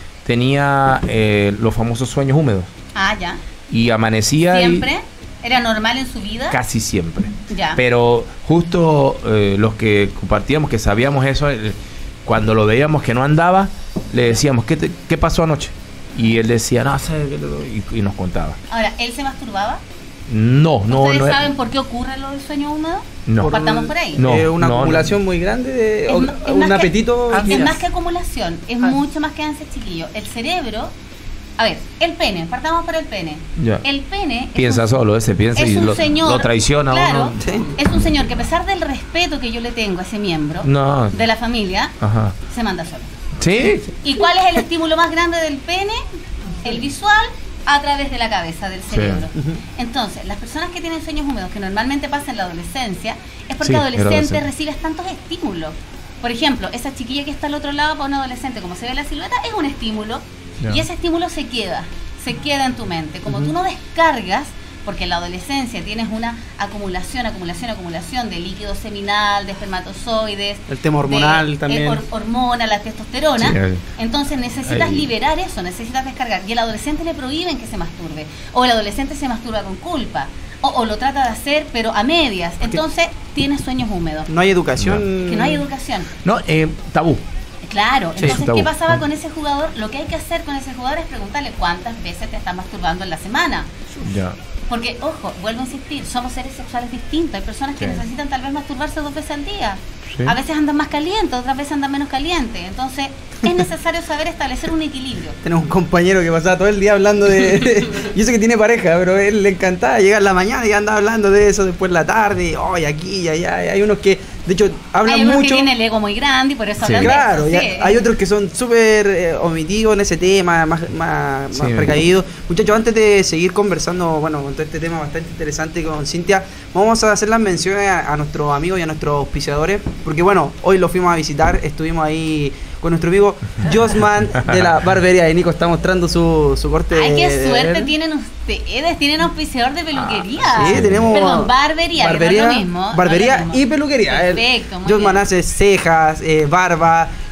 tenía eh, los famosos sueños húmedos Ah, ya. y amanecía y- ¿Siempre? ¿Era normal en su vida? casi siempre. Ya. Pero justo eh, los que compartíamos, que sabíamos eso, eh, cuando lo veíamos que no andaba, le decíamos, ¿qué, te- qué pasó anoche? Y él decía, no sé, qué lo-", y, y nos contaba. Ahora, ¿él se masturbaba? No, no, ¿Ustedes no. saben por qué ocurre lo del sueño húmedo? No. Partamos por ahí. No, Eh, una no, acumulación no. muy grande de Es o- ma- es un más que- apetito. Ah, Es mira. más que acumulación, es Ah. mucho más que ansia, chiquillo. El cerebro, a ver, el pene, partamos por el pene. Ya. El pene es Piensa un- solo, ese piensa es y un lo, señor, lo traiciona a claro, uno. Sí. es un señor que a pesar del respeto que yo le tengo a ese miembro No. de la familia, Ajá. se manda solo. ¿Sí? ¿Y cuál es el estímulo más grande del pene? El visual a través de la cabeza, del Sí. cerebro. Entonces, las personas que tienen sueños húmedos, que normalmente pasan en la adolescencia, es porque Sí, adolescente adolescente. recibes tantos estímulos. Por ejemplo, esa chiquilla que está al otro lado para un adolescente, como se ve la silueta, es un estímulo. Ya. Y ese estímulo se queda, se queda en tu mente. Como tú no descargas, porque en la adolescencia tienes una acumulación, acumulación, acumulación de líquido seminal, de espermatozoides. El tema hormonal de, eh, también. hor- hormona, la testosterona. Sí, hay- Entonces necesitas hay- liberar eso, necesitas descargar. Y al adolescente le prohíben que se masturbe. O el adolescente se masturba con culpa. O, o lo trata de hacer, pero a medias. Entonces tienes sueños húmedos. No hay educación. Que no hay educación. No, eh, tabú. Claro, Sí, entonces, tabú. ¿qué pasaba con ese jugador? Lo que hay que hacer con ese jugador es preguntarle cuántas veces te estás masturbando en la semana. Ya. Porque, ojo, vuelvo a insistir, somos seres sexuales distintos. Hay personas que Sí. necesitan tal vez masturbarse dos veces al día. Sí. A veces andan más calientes, otras veces andan menos calientes. Entonces, es necesario saber establecer un equilibrio. Tenemos un compañero que pasaba todo el día hablando de. Yo sé que tiene pareja, pero a él le encantaba llegar en la mañana y andaba hablando de eso después en la tarde. Hoy aquí y allá. Hay unos que, de hecho, hablan Hay unos mucho. que tienen el ego muy grande y por eso Sí. hablan Claro, de ya- eso. sí. hay otros que son súper eh, omitivos en ese tema, más, más, Sí. más precavidos. Muchachos, antes de seguir conversando, bueno, con todo este tema bastante interesante con Cintia, vamos a hacer las menciones a, a nuestros amigos y a nuestros auspiciadores, porque bueno, hoy lo fuimos a visitar, estuvimos ahí con nuestro amigo Josman de la barbería, y Nico está mostrando su, su corte. Ay, qué de- suerte de- tienen ustedes, tienen auspiciador de peluquería. Sí, tenemos Perdón, barbería, barbería, que no es lo mismo. no barbería es lo mismo. y peluquería. Perfecto, muy Josman bien. hace cejas, eh, barba,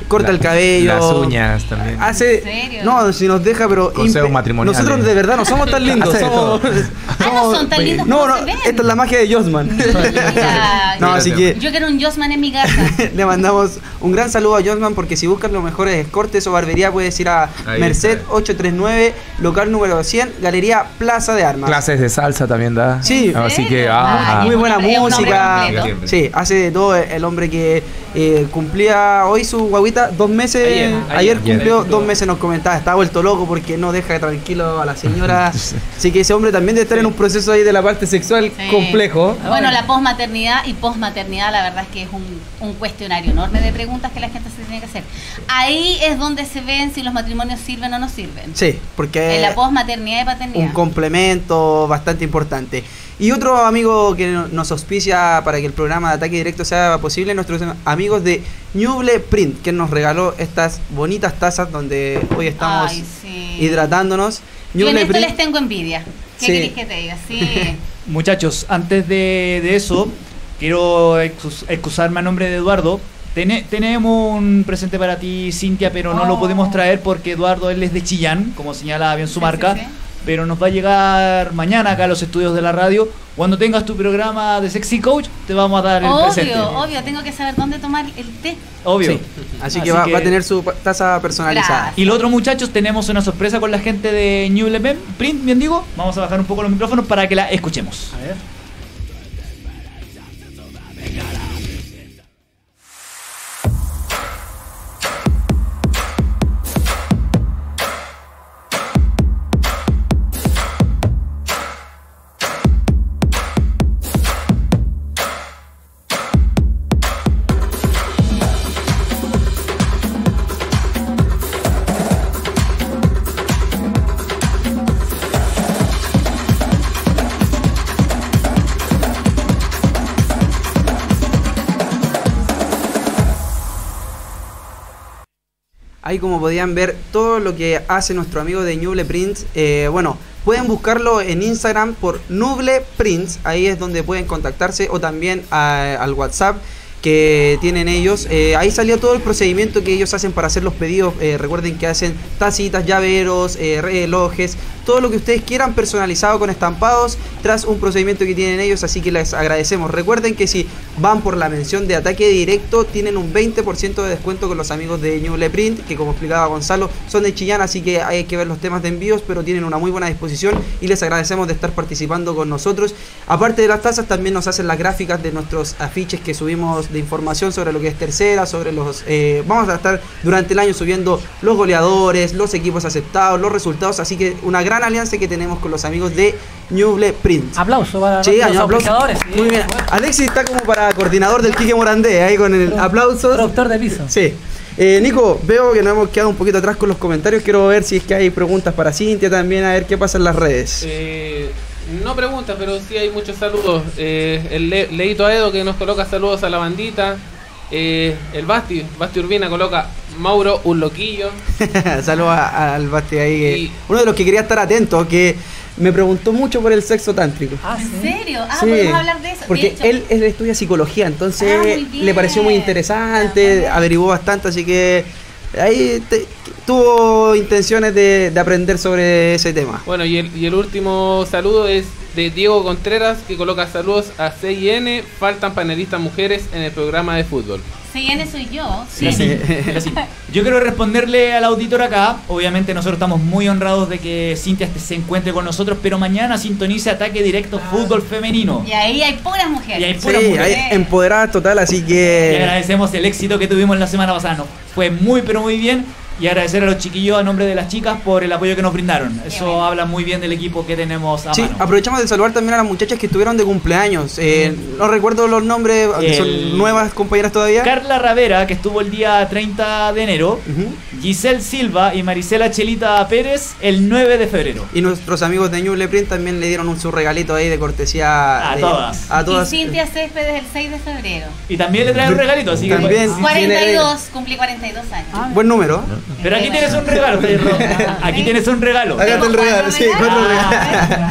corta La- el cabello. Las uñas también. Hace, ¿En serio? no, si nos deja, pero Consejos impe- matrimoniales. nosotros de verdad no somos tan lindos. Hace de somos, todo. Ah, no son tan lindos no, como no, se ven. esta es la magia de Josman. Mira, No, así que yo quiero un Josman en mi casa. le mandamos un gran saludo a Josman, porque si buscas los mejores cortes o barbería puedes ir a Ahí Merced está. ochocientos treinta y nueve, local número cien, Galería Plaza de Armas. Clases de salsa también da. Sí. ¿En Así que, serio? ah, Ay, Muy es buena un hombre- es un hombre música. completo. Sí, hace de todo el hombre que eh, cumplía hoy su guaguita dos meses. Ayer, Ayer, ayer. cumplió Ayer. dos meses, nos comentaba. Está vuelto loco porque no deja tranquilo a la señora. Así que ese hombre también debe estar en un proceso ahí de la parte sexual Sí. complejo. Bueno, la posmaternidad y posmaternidad, la verdad es que es un, un cuestionario enorme de preguntas que la gente se tiene que hacer. Ahí es donde se ven si los matrimonios sirven o no sirven. Sí, porque En la posmaternidad y paternidad. un complemento bastante importante. Y otro amigo que no- nos auspicia para que el programa de Ataque Directo sea posible, nuestros amigos de Ñuble Print, que nos regaló estas bonitas tazas donde hoy estamos Ay, sí. hidratándonos. Yo en Ñuble esto Print- les tengo envidia. ¿Qué Sí. querés que te diga? Sí. Muchachos, antes de, de eso, quiero excus- excusarme a nombre de Eduardo. Tene- tenemos un presente para ti, Cintia, pero no lo Oh. pudimos traer porque Eduardo él es de Chillán, como señala bien su Sí, marca. sí, sí. Pero nos va a llegar mañana acá a los estudios de la radio. Cuando tengas tu programa de Sexy Coach, te vamos a dar el presente. Obvio, obvio. Tengo que saber dónde tomar el té. Obvio. Sí. Así, que, va, va a tener su pa- taza personalizada. Gracias. Y los otros muchachos, tenemos una sorpresa con la gente de New Level Print, bien digo. Vamos a bajar un poco los micrófonos para que la escuchemos. A ver. Ahí, como podían ver, todo lo que hace nuestro amigo de Ñuble Prints. Eh, bueno, pueden buscarlo en Instagram por Ñuble Prints. Ahí es donde pueden contactarse, o también a- al WhatsApp que tienen ellos. Eh, ahí salió todo el procedimiento que ellos hacen para hacer los pedidos. Eh, recuerden que hacen tacitas, llaveros, eh, relojes, todo lo que ustedes quieran personalizado con estampados, tras un procedimiento que tienen ellos, así que les agradecemos. Recuerden que si van por la mención de Ataque Directo, tienen un veinte por ciento de descuento con los amigos de Ñuble Print, que como explicaba Gonzalo, son de Chillán, así que hay que ver los temas de envíos, pero tienen una muy buena disposición y les agradecemos de estar participando con nosotros. Aparte de las tazas, también nos hacen las gráficas de nuestros afiches que subimos de información sobre lo que es tercera, sobre los... Eh, vamos a estar durante el año subiendo los goleadores, los equipos aceptados, los resultados, así que una gran alianza que tenemos con los amigos de Ñuble Print. Aplauso para Sí, los año aplauso. auspiciadores. Sí, Muy bien. bueno. Alexis está como para coordinador del Quique Morandé, ahí con el aplauso. Productor de piso. Sí. Eh, Nico, veo que nos hemos quedado un poquito atrás con los comentarios. Quiero ver si es que hay preguntas para Cintia también, a ver qué pasa en las redes. Eh, no preguntas, pero sí hay muchos saludos. Eh, el Le- Leito Aedo que nos coloca saludos a la bandita. Eh, el Basti, Basti Urbina coloca Mauro, un loquillo. Saludos a- al Basti ahí. que- Y- Uno de los que quería estar atento, que me preguntó mucho por el sexo tántrico. Ah, ¿En sí. serio? Ah, Sí, podemos hablar de eso. De porque hecho, él, él estudia psicología, entonces Ah, muy bien. le pareció muy interesante, Ah, averiguó bastante, así que ahí te- tuvo intenciones de, de aprender sobre ese tema. Bueno, y el, y el último saludo es de Diego Contreras, que coloca saludos a C I N. Faltan panelistas mujeres en el programa de fútbol. C I N soy yo. Sí, sí, sí. Yo quiero responderle al auditor acá. Obviamente nosotros estamos muy honrados de que Cintia se encuentre con nosotros, pero mañana sintonice Ataque Directo Fútbol Femenino. Y ahí hay puras mujeres. Y hay Sí, puras mujeres. ahí empoderada total, así Y que... agradecemos el éxito que tuvimos la semana pasada. Nos fue muy pero muy bien. Y agradecer a los chiquillos a nombre de las chicas por el apoyo que nos brindaron. Eso bueno. habla muy bien del equipo que tenemos a Sí, mano. aprovechamos de saludar también a las muchachas que estuvieron de cumpleaños. Eh, no recuerdo los nombres, aunque son El- nuevas compañeras todavía. Carla Ravera, que estuvo el día treinta de enero. Ujú. Giselle Silva y Marisela Chelita Pérez el nueve de febrero. Y nuestros amigos de Ñuble Print también le dieron un su regalito ahí de cortesía. A de- todas. A todas. Y Cintia Céspedes el seis de febrero. Y también le trae un regalito, así que También. pues, cuarenta y dos, cumplí cuarenta y dos años. Ah, Buen número. pero aquí tienes un regalo, Pedro. Aquí tienes un regalo. Hágate el Tengo regalo, cuatro sí, cuatro regalos. regalos.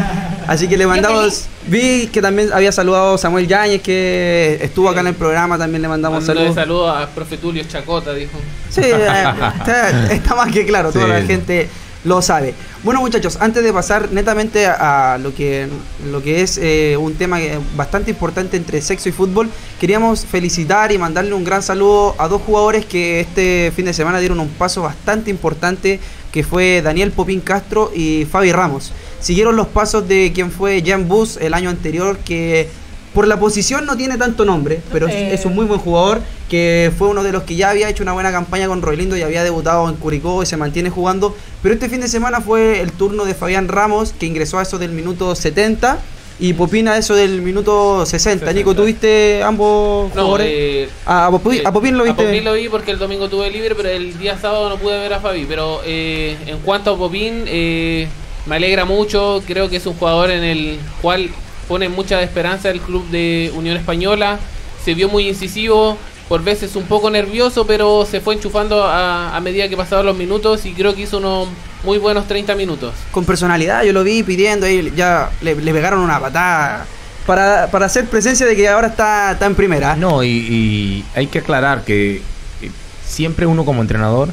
Así que le mandamos, vi que también había saludado a Samuel Yáñez, que estuvo acá en el programa, también le mandamos saludos. Saludos a profe Tulio Chacota, dijo. Sí, está, está más que claro, toda sí. La gente lo sabe. Bueno, muchachos, antes de pasar netamente a, a lo que lo que es eh, un tema bastante importante entre sexo y fútbol, queríamos felicitar y mandarle un gran saludo a dos jugadores que este fin de semana dieron un paso bastante importante, que fue Daniel Popín Castro y Fabi Ramos. Siguieron los pasos de quien fue Jan Bus el año anterior, que por la posición no tiene tanto nombre, pero eh. es un muy buen jugador, que fue uno de los que ya había hecho una buena campaña con Roilindo y había debutado en Curicó y se mantiene jugando. Pero este fin de semana fue el turno de Fabián Ramos, que ingresó a eso del minuto setenta, y Popín a eso del minuto sesenta. sesenta. Nico, ¿tuviste ambos no, jugadores? Eh, a, a, Popín, eh, a Popín lo viste. A Popín lo vi porque el domingo tuve libre, pero el día sábado no pude ver a Fabi. Pero eh, en cuanto a Popín, eh, me alegra mucho. Creo que es un jugador en el cual pone mucha esperanza el club de Unión Española. Se vio muy incisivo, por veces un poco nervioso, pero se fue enchufando a, a medida que pasaban los minutos, y creo que hizo unos muy buenos treinta minutos. Con personalidad, yo lo vi pidiendo, ahí ya le, le pegaron una patada para, para hacer presencia de que ahora está, está en primera. No, y, y hay que aclarar que siempre uno como entrenador,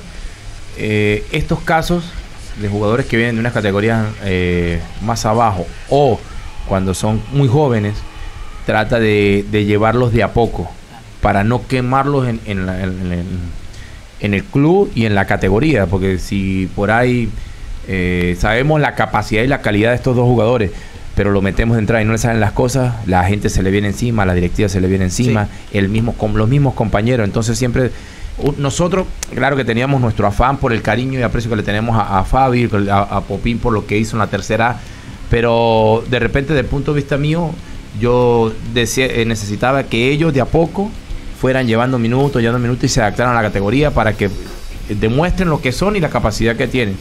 eh, estos casos de jugadores que vienen de unas categorías eh, más abajo, o cuando son muy jóvenes, trata de, de llevarlos de a poco para no quemarlos en, en, la, en, en, en el club y en la categoría, porque si por ahí eh, sabemos la capacidad y la calidad de estos dos jugadores, pero lo metemos de entrada y no le salen las cosas, la gente se le viene encima, la directiva se le viene encima, sí. el mismo con los mismos compañeros. Entonces siempre nosotros, claro que teníamos nuestro afán por el cariño y aprecio que le tenemos a, a Fabi, a, a Popín por lo que hizo en la tercera, pero de repente, desde el punto de vista mío, yo decía, eh, necesitaba que ellos de a poco fueran llevando minutos, llevando minutos y se adaptaran a la categoría para que demuestren lo que son y la capacidad que tienen.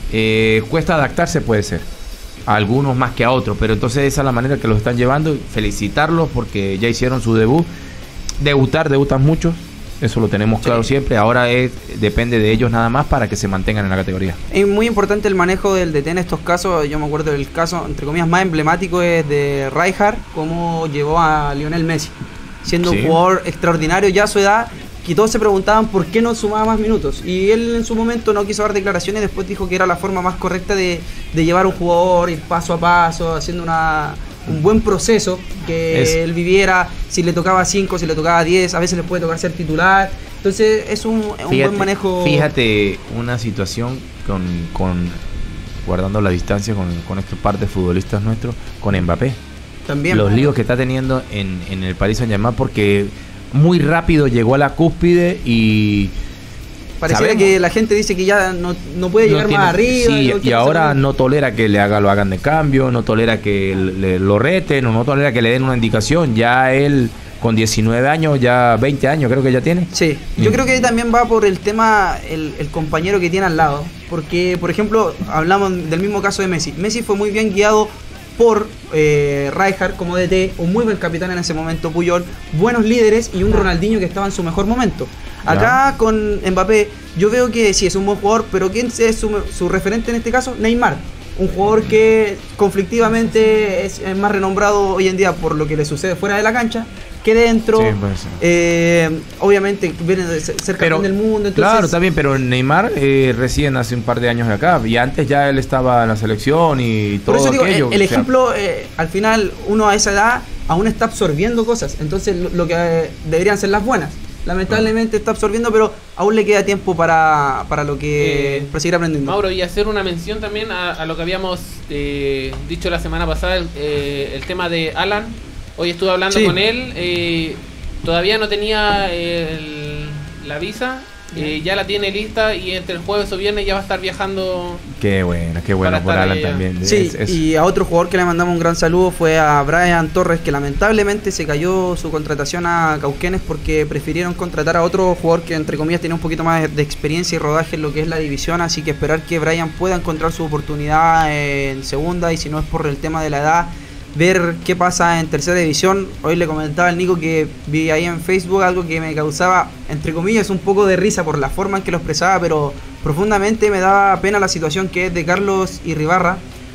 Eh, cuesta adaptarse, puede ser, a algunos más que a otros, pero entonces esa es la manera que los están llevando. Felicitarlos porque ya hicieron su debut. Debutar, debutan muchos. Eso lo tenemos claro sí. siempre. Ahora es, depende de ellos nada más para que se mantengan en la categoría. Es muy importante el manejo del D T en estos casos. Yo me acuerdo del caso, entre comillas, más emblemático es de Rijkaard, cómo llevó a Lionel Messi, siendo sí. un jugador extraordinario ya a su edad, que todos se preguntaban por qué no sumaba más minutos. Y él en su momento no quiso dar declaraciones y después dijo que era la forma más correcta de, de llevar a un jugador, ir paso a paso, haciendo una... un buen proceso, que es. él viviera, si le tocaba cinco, si le tocaba diez, a veces le puede tocar ser titular. Entonces es un, un fíjate, buen manejo. Fíjate una situación con, con guardando la distancia con, con estos par de futbolistas nuestros, con Mbappé. También. Los líos que está teniendo en, en el Paris Saint-Germain, porque muy rápido llegó a la cúspide y... Pareciera sabemos. que la gente dice que ya no, no puede llegar no tiene, más arriba. Sí, y ahora saber. no tolera que le haga, lo hagan de cambio, no tolera que le, lo reten, o no tolera que le den una indicación. Ya él, con diecinueve años, ya veinte años creo que ya tiene. Sí, yo mm. creo que también va por el tema, el, el compañero que tiene al lado. Porque, por ejemplo, hablamos del mismo caso de Messi. Messi fue muy bien guiado por eh, Rijkaard como D T, un muy buen capitán en ese momento, Puyol, buenos líderes y un Ronaldinho que estaba en su mejor momento. Acá con Mbappé, yo veo que sí es un buen jugador, pero ¿quién es su, su referente en este caso? Neymar. Un jugador que conflictivamente es, es más renombrado hoy en día por lo que le sucede fuera de la cancha que dentro. Sí, pues, sí. Eh, obviamente viene de ser campeón pero, del mundo. Entonces... Claro, está bien, pero Neymar eh, recién hace un par de años de acá, y antes ya él estaba en la selección y todo. Por eso digo, aquello, el, el ejemplo, eh, al final uno a esa edad aún está absorbiendo cosas, entonces lo, lo que eh, deberían ser las buenas. Lamentablemente está absorbiendo, pero aún le queda tiempo para, para lo que eh, para seguir aprendiendo. Mauro, y hacer una mención también a, a lo que habíamos eh, dicho la semana pasada, el, eh, el tema de Alan. Hoy estuve hablando sí. con él, eh, todavía no tenía el, la visa, eh, ya la tiene lista y entre el jueves o viernes ya va a estar viajando. Qué bueno, qué bueno por Alan también. Sí, es, es... y a otro jugador que le mandamos un gran saludo fue a Brian Torres, que lamentablemente se cayó su contratación a Cauquenes porque prefirieron contratar a otro jugador que entre comillas tiene un poquito más de experiencia y rodaje en lo que es la división, así que esperar que Brian pueda encontrar su oportunidad en segunda, y si no es por el tema de la edad, ver qué pasa en tercera división. Hoy le comentaba al Nico que vi ahí en Facebook algo que me causaba, entre comillas, un poco de risa por la forma en que lo expresaba, pero profundamente me daba pena la situación que es de Carlos Irribarra,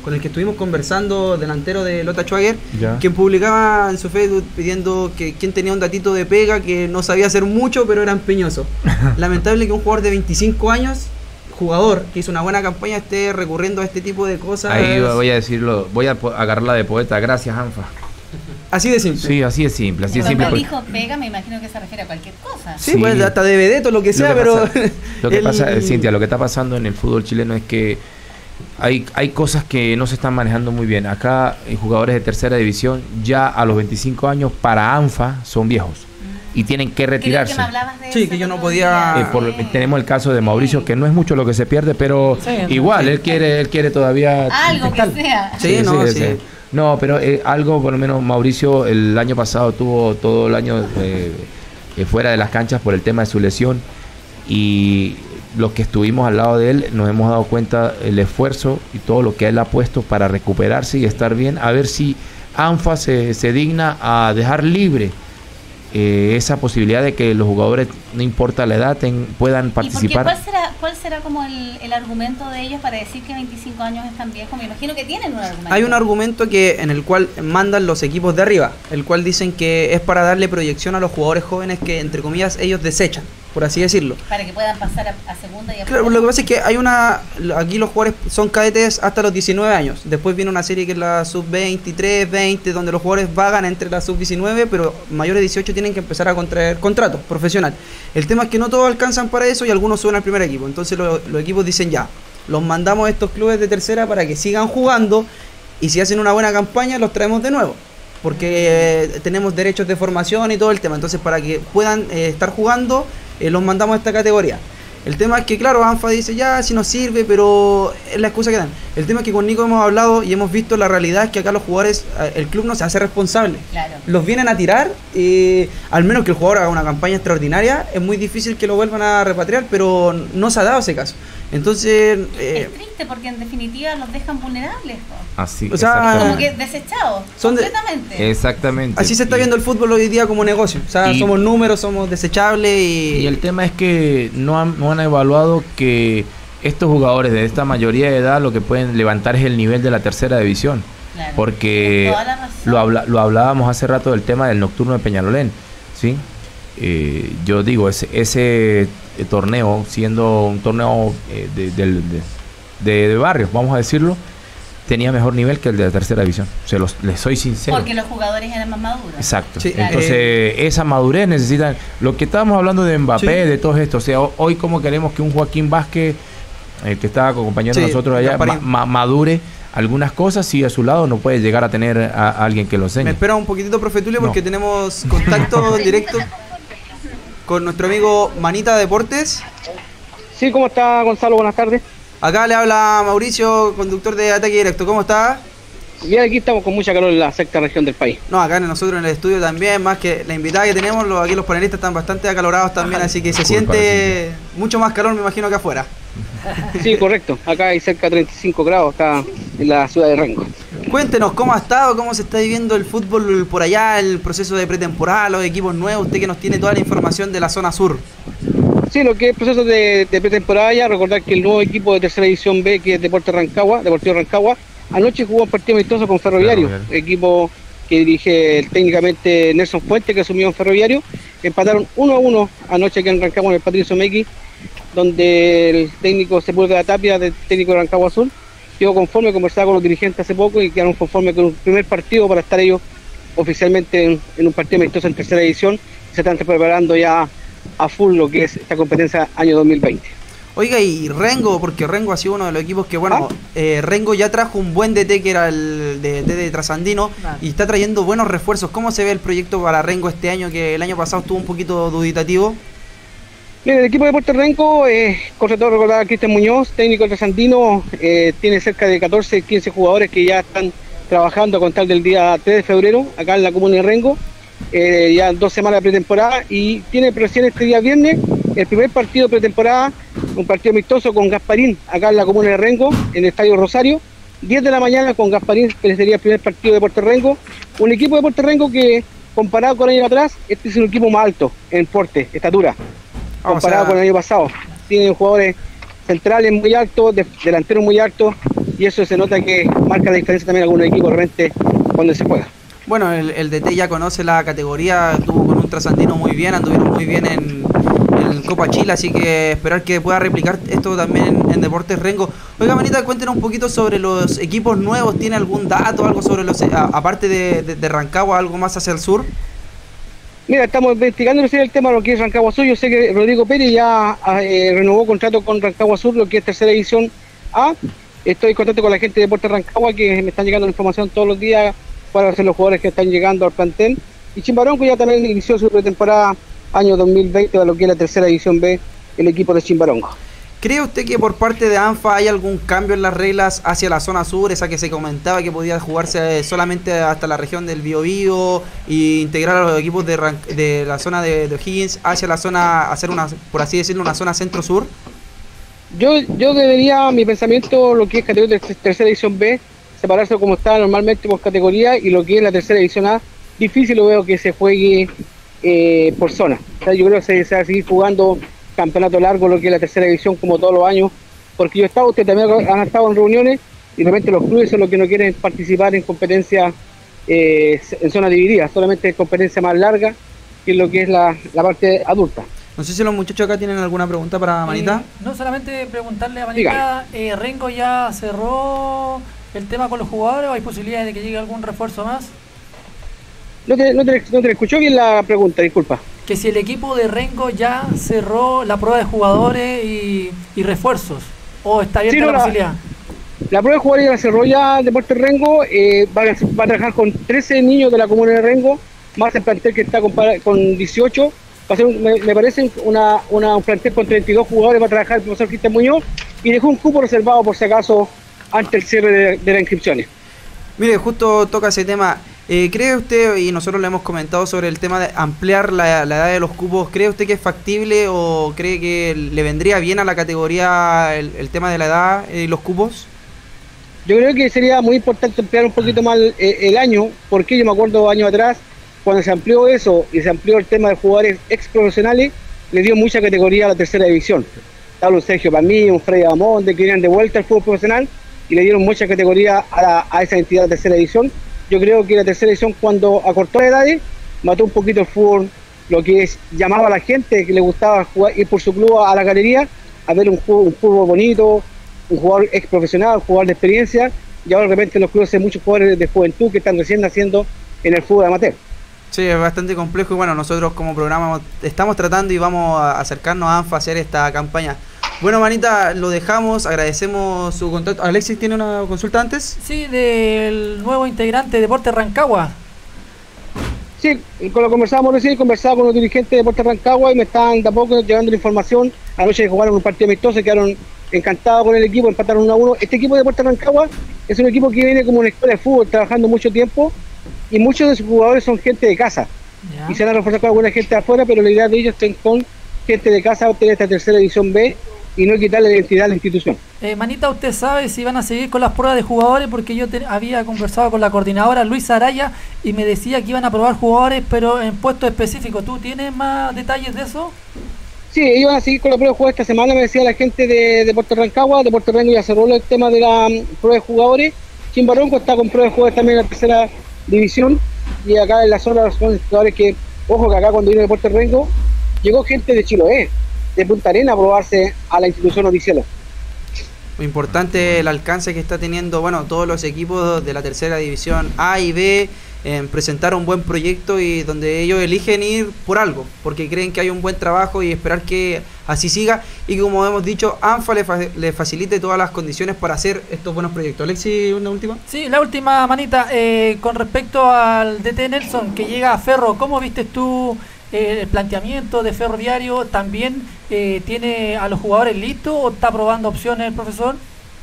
con el que estuvimos conversando, delantero de Lota Schwager, Ya. quien publicaba en su Facebook pidiendo que quien tenía un datito de pega, que no sabía hacer mucho, pero era empeñoso. Lamentable que un jugador de veinticinco años, jugador que hizo una buena campaña, esté recurriendo a este tipo de cosas. Ahí voy a decirlo, voy a po- agarrarla de poeta. Gracias, Anfa. Así de simple. Sí, así es simple, así es simple. Cuando porque- dijo pega, me imagino que se refiere a cualquier cosa. Sí, Sí. pues hasta D V D, todo lo que sea, Lo que pero... pasa- Lo que el- pasa, eh, Cintia, lo que está pasando en el fútbol chileno es que hay, hay cosas que no se están manejando muy bien. Acá, eh, jugadores de tercera división, ya a los veinticinco años, para ANFA, son viejos y tienen que Creo retirarse. que me hablabas de Sí, eso que yo el no otro podía- día. Eh, por- Sí. tenemos el caso de Mauricio, que no es mucho lo que se pierde, pero Sí, igual, sí. él quiere, él quiere todavía... Algo que sea. Sí, no, sí. No, pero eh, algo, por lo menos Mauricio el año pasado tuvo todo el año eh, eh, fuera de las canchas por el tema de su lesión, y los que estuvimos al lado de él nos hemos dado cuenta el esfuerzo y todo lo que él ha puesto para recuperarse y estar bien, a ver si ANFA se, se digna a dejar libre eh, esa posibilidad de que los jugadores, no importa la edad, ten- puedan ¿Y por qué? participar. ¿Cuál será, cuál será como el, el argumento de ellos para decir que veinticinco años es tan viejo? Me imagino que tienen un argumento. Hay un argumento que en el cual mandan los equipos de arriba, el cual dicen que es para darle proyección a los jugadores jóvenes que, entre comillas, ellos desechan, por así decirlo. Para que puedan pasar a, a segunda y a Claro, primera. lo que pasa es que hay una... Aquí los jugadores son cadetes hasta los diecinueve años. Después viene una serie que es la sub veintitrés, veinte, donde los jugadores vagan entre la sub diecinueve, pero mayores de dieciocho tienen que empezar a contraer contrato profesional. El tema es que no todos alcanzan para eso y algunos suben al primer equipo. Entonces lo- los equipos dicen ya, los mandamos a estos clubes de tercera para que sigan jugando y si hacen una buena campaña los traemos de nuevo. Porque eh, tenemos derechos de formación y todo el tema. Entonces para que puedan eh, estar jugando, eh, los mandamos a esta categoría. El tema es que, claro, ANFA dice, ya, si nos sirve, pero es la excusa que dan. El tema es que con Nico hemos hablado y hemos visto la realidad es que acá los jugadores, eh, el club no se hace responsable. Claro. Los vienen a tirar, y al menos que el jugador haga una campaña extraordinaria, es muy difícil que lo vuelvan a repatriar, pero no se ha dado ese caso. Entonces, eh, Es triste porque en definitiva los dejan vulnerables. po. Así, O sea, Como exactamente. que desechados. Son de- completamente. Exactamente. así se está Y- viendo el fútbol hoy día como negocio. O sea, Y- somos números, somos desechables y... Y el tema es que no han, no han evaluado que estos jugadores de esta mayoría de edad lo que pueden levantar es el nivel de la tercera división. Claro. Porque Tienes toda la razón. lo, habla, lo hablábamos hace rato del tema del nocturno de Peñalolén, ¿sí? Eh, yo digo, ese, ese eh, torneo, siendo un torneo eh, de, del- de, de- de barrios, vamos a decirlo, tenía mejor nivel que el de la tercera división. Se los, les soy sincero. Porque los jugadores eran más maduros. Exacto. Sí, Entonces, esa madurez necesitan. Lo que estábamos hablando de Mbappé, Sí. de todo esto. O sea, ho- hoy, como queremos que un Joaquín Vázquez, el que estaba acompañando Sí, a nosotros allá, ma- Gasparín. ma- madure algunas cosas y a su lado no puede llegar a tener a, a alguien que lo Me enseñe. espera un poquitito, profe Tulio, porque No. tenemos contacto directo con nuestro amigo Manita Deportes. Sí, ¿cómo está Gonzalo? Buenas tardes. Acá le habla Mauricio, conductor de Ataque Directo. ¿Cómo está? Bien, aquí estamos con mucha calor en la sexta región del país. No, acá nosotros en el estudio también, más que la invitada que tenemos, los, aquí los panelistas están bastante acalorados también, así que se Disculpa, siente mucho más calor, me imagino, que afuera. Sí, correcto. Acá hay cerca de treinta y cinco grados acá en la ciudad de Rengo. Cuéntenos, ¿cómo ha estado? ¿Cómo se está viviendo el fútbol por allá, el proceso de pretemporada, los equipos nuevos? Usted que nos tiene toda la información de la zona sur. Sí, lo que es el proceso de, de pretemporada ya, recordar que el nuevo equipo de tercera división B, que es Deportes Rancagua, Deportivo Rancagua, anoche jugó un partido amistoso con Ferroviario, Ferroviario. equipo que dirige técnicamente Nelson Fuente, que asumió en Ferroviario. Empataron uno a uno anoche aquí en Rancagua en el Patricio Mequi, donde el técnico Sepúlveda Tapia, del técnico de Rancagua Azul, quedó conforme, conversaba con los dirigentes hace poco y quedaron conformes con un primer partido para estar ellos oficialmente en, en un partido amistoso en tercera división. Se están preparando ya a full lo que es esta competencia año dos mil veinte. Oiga, y Rengo, porque Rengo ha sido uno de los equipos que, bueno, ¿Ah? eh, Rengo ya trajo un buen D T que era el de, de, de Trasandino Claro. y está trayendo buenos refuerzos. ¿Cómo se ve el proyecto para Rengo este año, que el año pasado estuvo un poquito duditativo? Bien, el equipo de Deportes Rengo, eh, con todo recordar a Cristian Muñoz, técnico de Trasandino, eh, tiene cerca de catorce, quince jugadores que ya están trabajando a contar del día tres de febrero acá en la comuna de Rengo. Eh, ya dos semanas de pretemporada y tiene recién este día viernes el primer partido de pretemporada, un partido amistoso con Gasparín acá en la comuna de Rengo, en el Estadio Rosario, diez de la mañana con Gasparín, que sería el primer partido de Deportes Rengo, un equipo de Deportes Rengo que comparado con el año atrás, este es un equipo más alto en porte, estatura, Ah, o comparado sea, con el año pasado. Tienen jugadores centrales muy altos, de- delanteros muy altos, y eso se nota que marca la diferencia también algunos equipos realmente cuando se juega. Bueno, el, el D T ya conoce la categoría, estuvo con un trasandino muy bien, anduvieron muy bien en, en Copa Chile, así que esperar que pueda replicar esto también en, en Deportes Rengo. Oiga, Manita, cuéntenos un poquito sobre los equipos nuevos, ¿tiene algún dato, algo sobre los, a, aparte de, de, de Rancagua, algo más hacia el sur? Mira, estamos investigando el tema de lo que es Rancagua Sur. Yo sé que Rodrigo Pérez ya eh, renovó contrato con Rancagua Sur, lo que es tercera división A. Estoy en contacto con la gente de Deportes Rancagua, que me están llegando la información todos los días para hacer los jugadores que están llegando al plantel. Y Chimbarongo ya también inició su pretemporada año dos mil veinte de lo que es la tercera división B, el equipo de Chimbarongo. ¿Cree usted que por parte de ANFA hay algún cambio en las reglas hacia la zona sur, esa que se comentaba que podía jugarse solamente hasta la región del Biobío e integrar a los equipos de, de la zona de, de O'Higgins hacia la zona, hacer una, por así decirlo, una zona centro-sur? Yo, yo debería, mi pensamiento, lo que es categoría de tercera división B, separarse como está normalmente por categoría, y lo que es la tercera división A, difícil lo veo que se juegue eh, por zona. O sea, yo creo que se, se va a seguir jugando campeonato largo, lo que es la tercera división, como todos los años, porque yo he estado, ustedes también han estado en reuniones, y realmente los clubes son los que no quieren participar en competencias eh, en zona dividida, solamente en competencia más larga, que es lo que es la, la parte adulta. No sé si los muchachos acá tienen alguna pregunta para Manita. Eh, no solamente preguntarle a Manita, eh, Rengo ya cerró el tema con los jugadores, o hay posibilidades de que llegue algún refuerzo más. No te, no te, no te escuchó bien la pregunta, disculpa. Que si el equipo de Rengo ya cerró la prueba de jugadores y, y refuerzos, o está abierta sí, no, la, la posibilidad. La prueba de jugadores ya la cerró ya Deportes Rengo, eh, va, a, va a trabajar con trece niños de la comuna de Rengo, más el plantel que está con, con dieciocho. Va a ser, me, me parece, una, una, un plantel con treinta y dos jugadores. Va a trabajar el profesor Cristian Muñoz y dejó un cupo reservado por si acaso ante el cierre de, de las inscripciones. Mire, justo toca ese tema. Eh, ¿Cree usted, y nosotros le hemos comentado sobre el tema de ampliar la, la edad de los cupos, ¿cree usted que es factible o cree que le vendría bien a la categoría el, el tema de la edad y los cupos? Yo creo que sería muy importante ampliar un poquito más el, el año, porque yo me acuerdo años atrás, cuando se amplió eso y se amplió el tema de jugadores ex profesionales, le dio mucha categoría a la tercera división. Estaba un Sergio Pamí, un Freddy Amón, que querían de vuelta al fútbol profesional y le dieron mucha categoría a, la, a esa entidad de tercera división. Yo creo que la tercera división, cuando acortó las edades, mató un poquito el fútbol, lo que es, llamaba a la gente que le gustaba jugar, ir por su club a la galería a ver un, un fútbol bonito, un jugador ex profesional, un jugador de experiencia, y ahora de repente en los clubes hay muchos jugadores de juventud que están recién naciendo en el fútbol amateur. Sí, es bastante complejo y bueno, nosotros como programa estamos tratando y vamos a acercarnos a ANFA a hacer esta campaña. Bueno, Manita, lo dejamos, agradecemos su contacto. ¿Alexis tiene una consulta antes? Sí, del nuevo integrante de Deportes Rancagua. Sí, con lo conversábamos recién, conversaba con los dirigentes de Deportes Rancagua y me estaban tampoco llevando la información. Anoche jugaron un partido amistoso, quedaron encantados con el equipo, empataron uno a uno. Este equipo de Deportes Rancagua es un equipo que viene como una escuela de fútbol, trabajando mucho tiempo, y muchos de sus jugadores son gente de casa. Ya. Y se van a reforzar con alguna gente de afuera, pero la idea de ellos es con gente de casa obtener esta tercera división B y no quitarle la identidad a la institución. Eh, Manita, ¿usted sabe si van a seguir con las pruebas de jugadores? Porque yo te, había conversado con la coordinadora Luisa Araya y me decía que iban a probar jugadores, pero en puestos específicos. ¿Tú tienes más detalles de eso? Sí, ellos van a seguir con la prueba de jugadores esta semana, me decía la gente de Deportes Rancagua. Deportes Rengo ya cerró el tema de la um, prueba de jugadores. Chimbarongo está con prueba de jugadores también en la tercera división, y acá en la zona son jugadores que, ojo que acá cuando vino Deportes Rengo, llegó gente de Chiloé, de Punta Arenas, a probarse a la institución oficial. Muy importante el alcance que está teniendo, bueno, todos los equipos de la tercera división A y B en presentar un buen proyecto y donde ellos eligen ir por algo, porque creen que hay un buen trabajo y esperar que así siga y como hemos dicho, ANFA le, fa le facilite todas las condiciones para hacer estos buenos proyectos. Alexi, ¿una última? Sí, la última, Manita, eh, con respecto al D T Nelson que llega a Ferro, ¿cómo viste tú eh, el planteamiento de Ferroviario? ¿También eh, tiene a los jugadores listos o está probando opciones el profesor?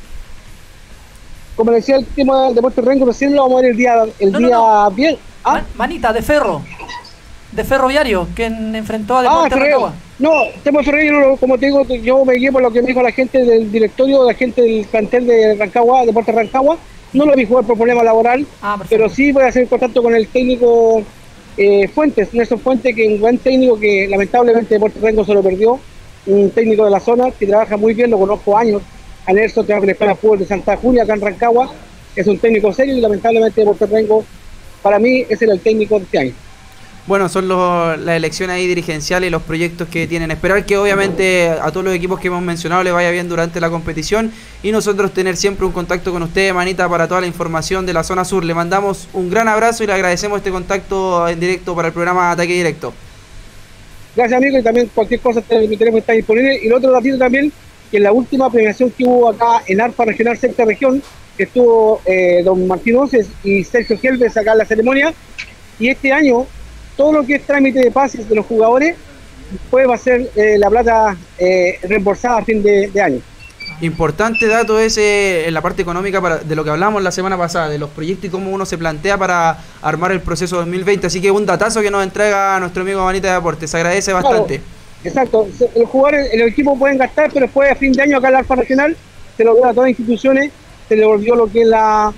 Como decía el tema del Deportes Rengo, recién lo vamos a ver el día, el no, día no, no. bien. ¿Ah? Man, Manita, de Ferro, de Ferroviario, que enfrentó a Deportes ah, Rancagua. No, tema de Ferroviario, como te digo, yo me guié por lo que me dijo la gente del directorio, la gente del plantel de Rancagua, Deportes Rancagua. No lo vi jugar por problema laboral, ah, pero sí voy a hacer contacto con el técnico eh, Fuentes, Nelson Fuentes, que es un buen técnico que lamentablemente Deportes Rengo se lo perdió. Un técnico de la zona que trabaja muy bien, lo conozco años, a Nelson, que va a la Escuela de Fútbol de Santa Julia, acá en Rancagua. Es un técnico serio y lamentablemente Deportes Rengo, para mí, ese era el técnico de este año. Bueno, son los, las elecciones ahí dirigenciales y los proyectos que tienen. Esperar que obviamente a todos los equipos que hemos mencionado les vaya bien durante la competición y nosotros tener siempre un contacto con usted, Manita, para toda la información de la zona sur. Le mandamos un gran abrazo y le agradecemos este contacto en directo para el programa Ataque Directo. Gracias, amigo, y también cualquier cosa mi teléfono está disponible. Y el otro ratito también, que en la última premiación que hubo acá en ARFA Regional Sexta Región, que estuvo eh, don Martín Oces y Sergio Gelves acá en la ceremonia, y este año todo lo que es trámite de pases de los jugadores, pues va a ser eh, la plata eh, reembolsada a fin de, de año. Importante dato ese en la parte económica para, de lo que hablamos la semana pasada, de los proyectos y cómo uno se plantea para armar el proceso dos mil veinte. Así que un datazo que nos entrega nuestro amigo Manita de Deportes, se agradece bastante. Claro, exacto, los jugadores, el equipo pueden gastar, pero después a fin de año acá en la Alfa Regional se lo dio a todas las instituciones, se le devolvió lo que es la...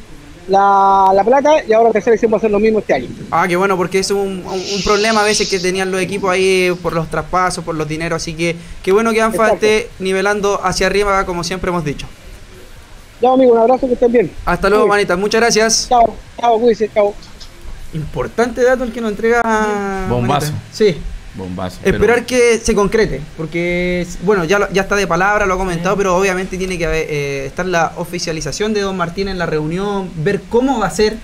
La, la plata, y ahora tercera edición va a hacer lo mismo este año. Ah, qué bueno, porque es un, un, un problema a veces que tenían los equipos ahí por los traspasos, por los dineros, así que qué bueno que ANFA esté nivelando hacia arriba, como siempre hemos dicho. Ya, amigo, un abrazo, que estén bien. Hasta luego, Manita, muchas gracias. Chao, chao, cuídense, chao. Importante dato el que nos entrega Bombazo. Manita. Sí. Bombazo. Esperar pero... que se concrete, porque bueno, ya, lo, ya está de palabra, lo ha comentado, sí. Pero obviamente tiene que haber, eh, estar la oficialización de don Martín en la reunión, ver cómo va a ser,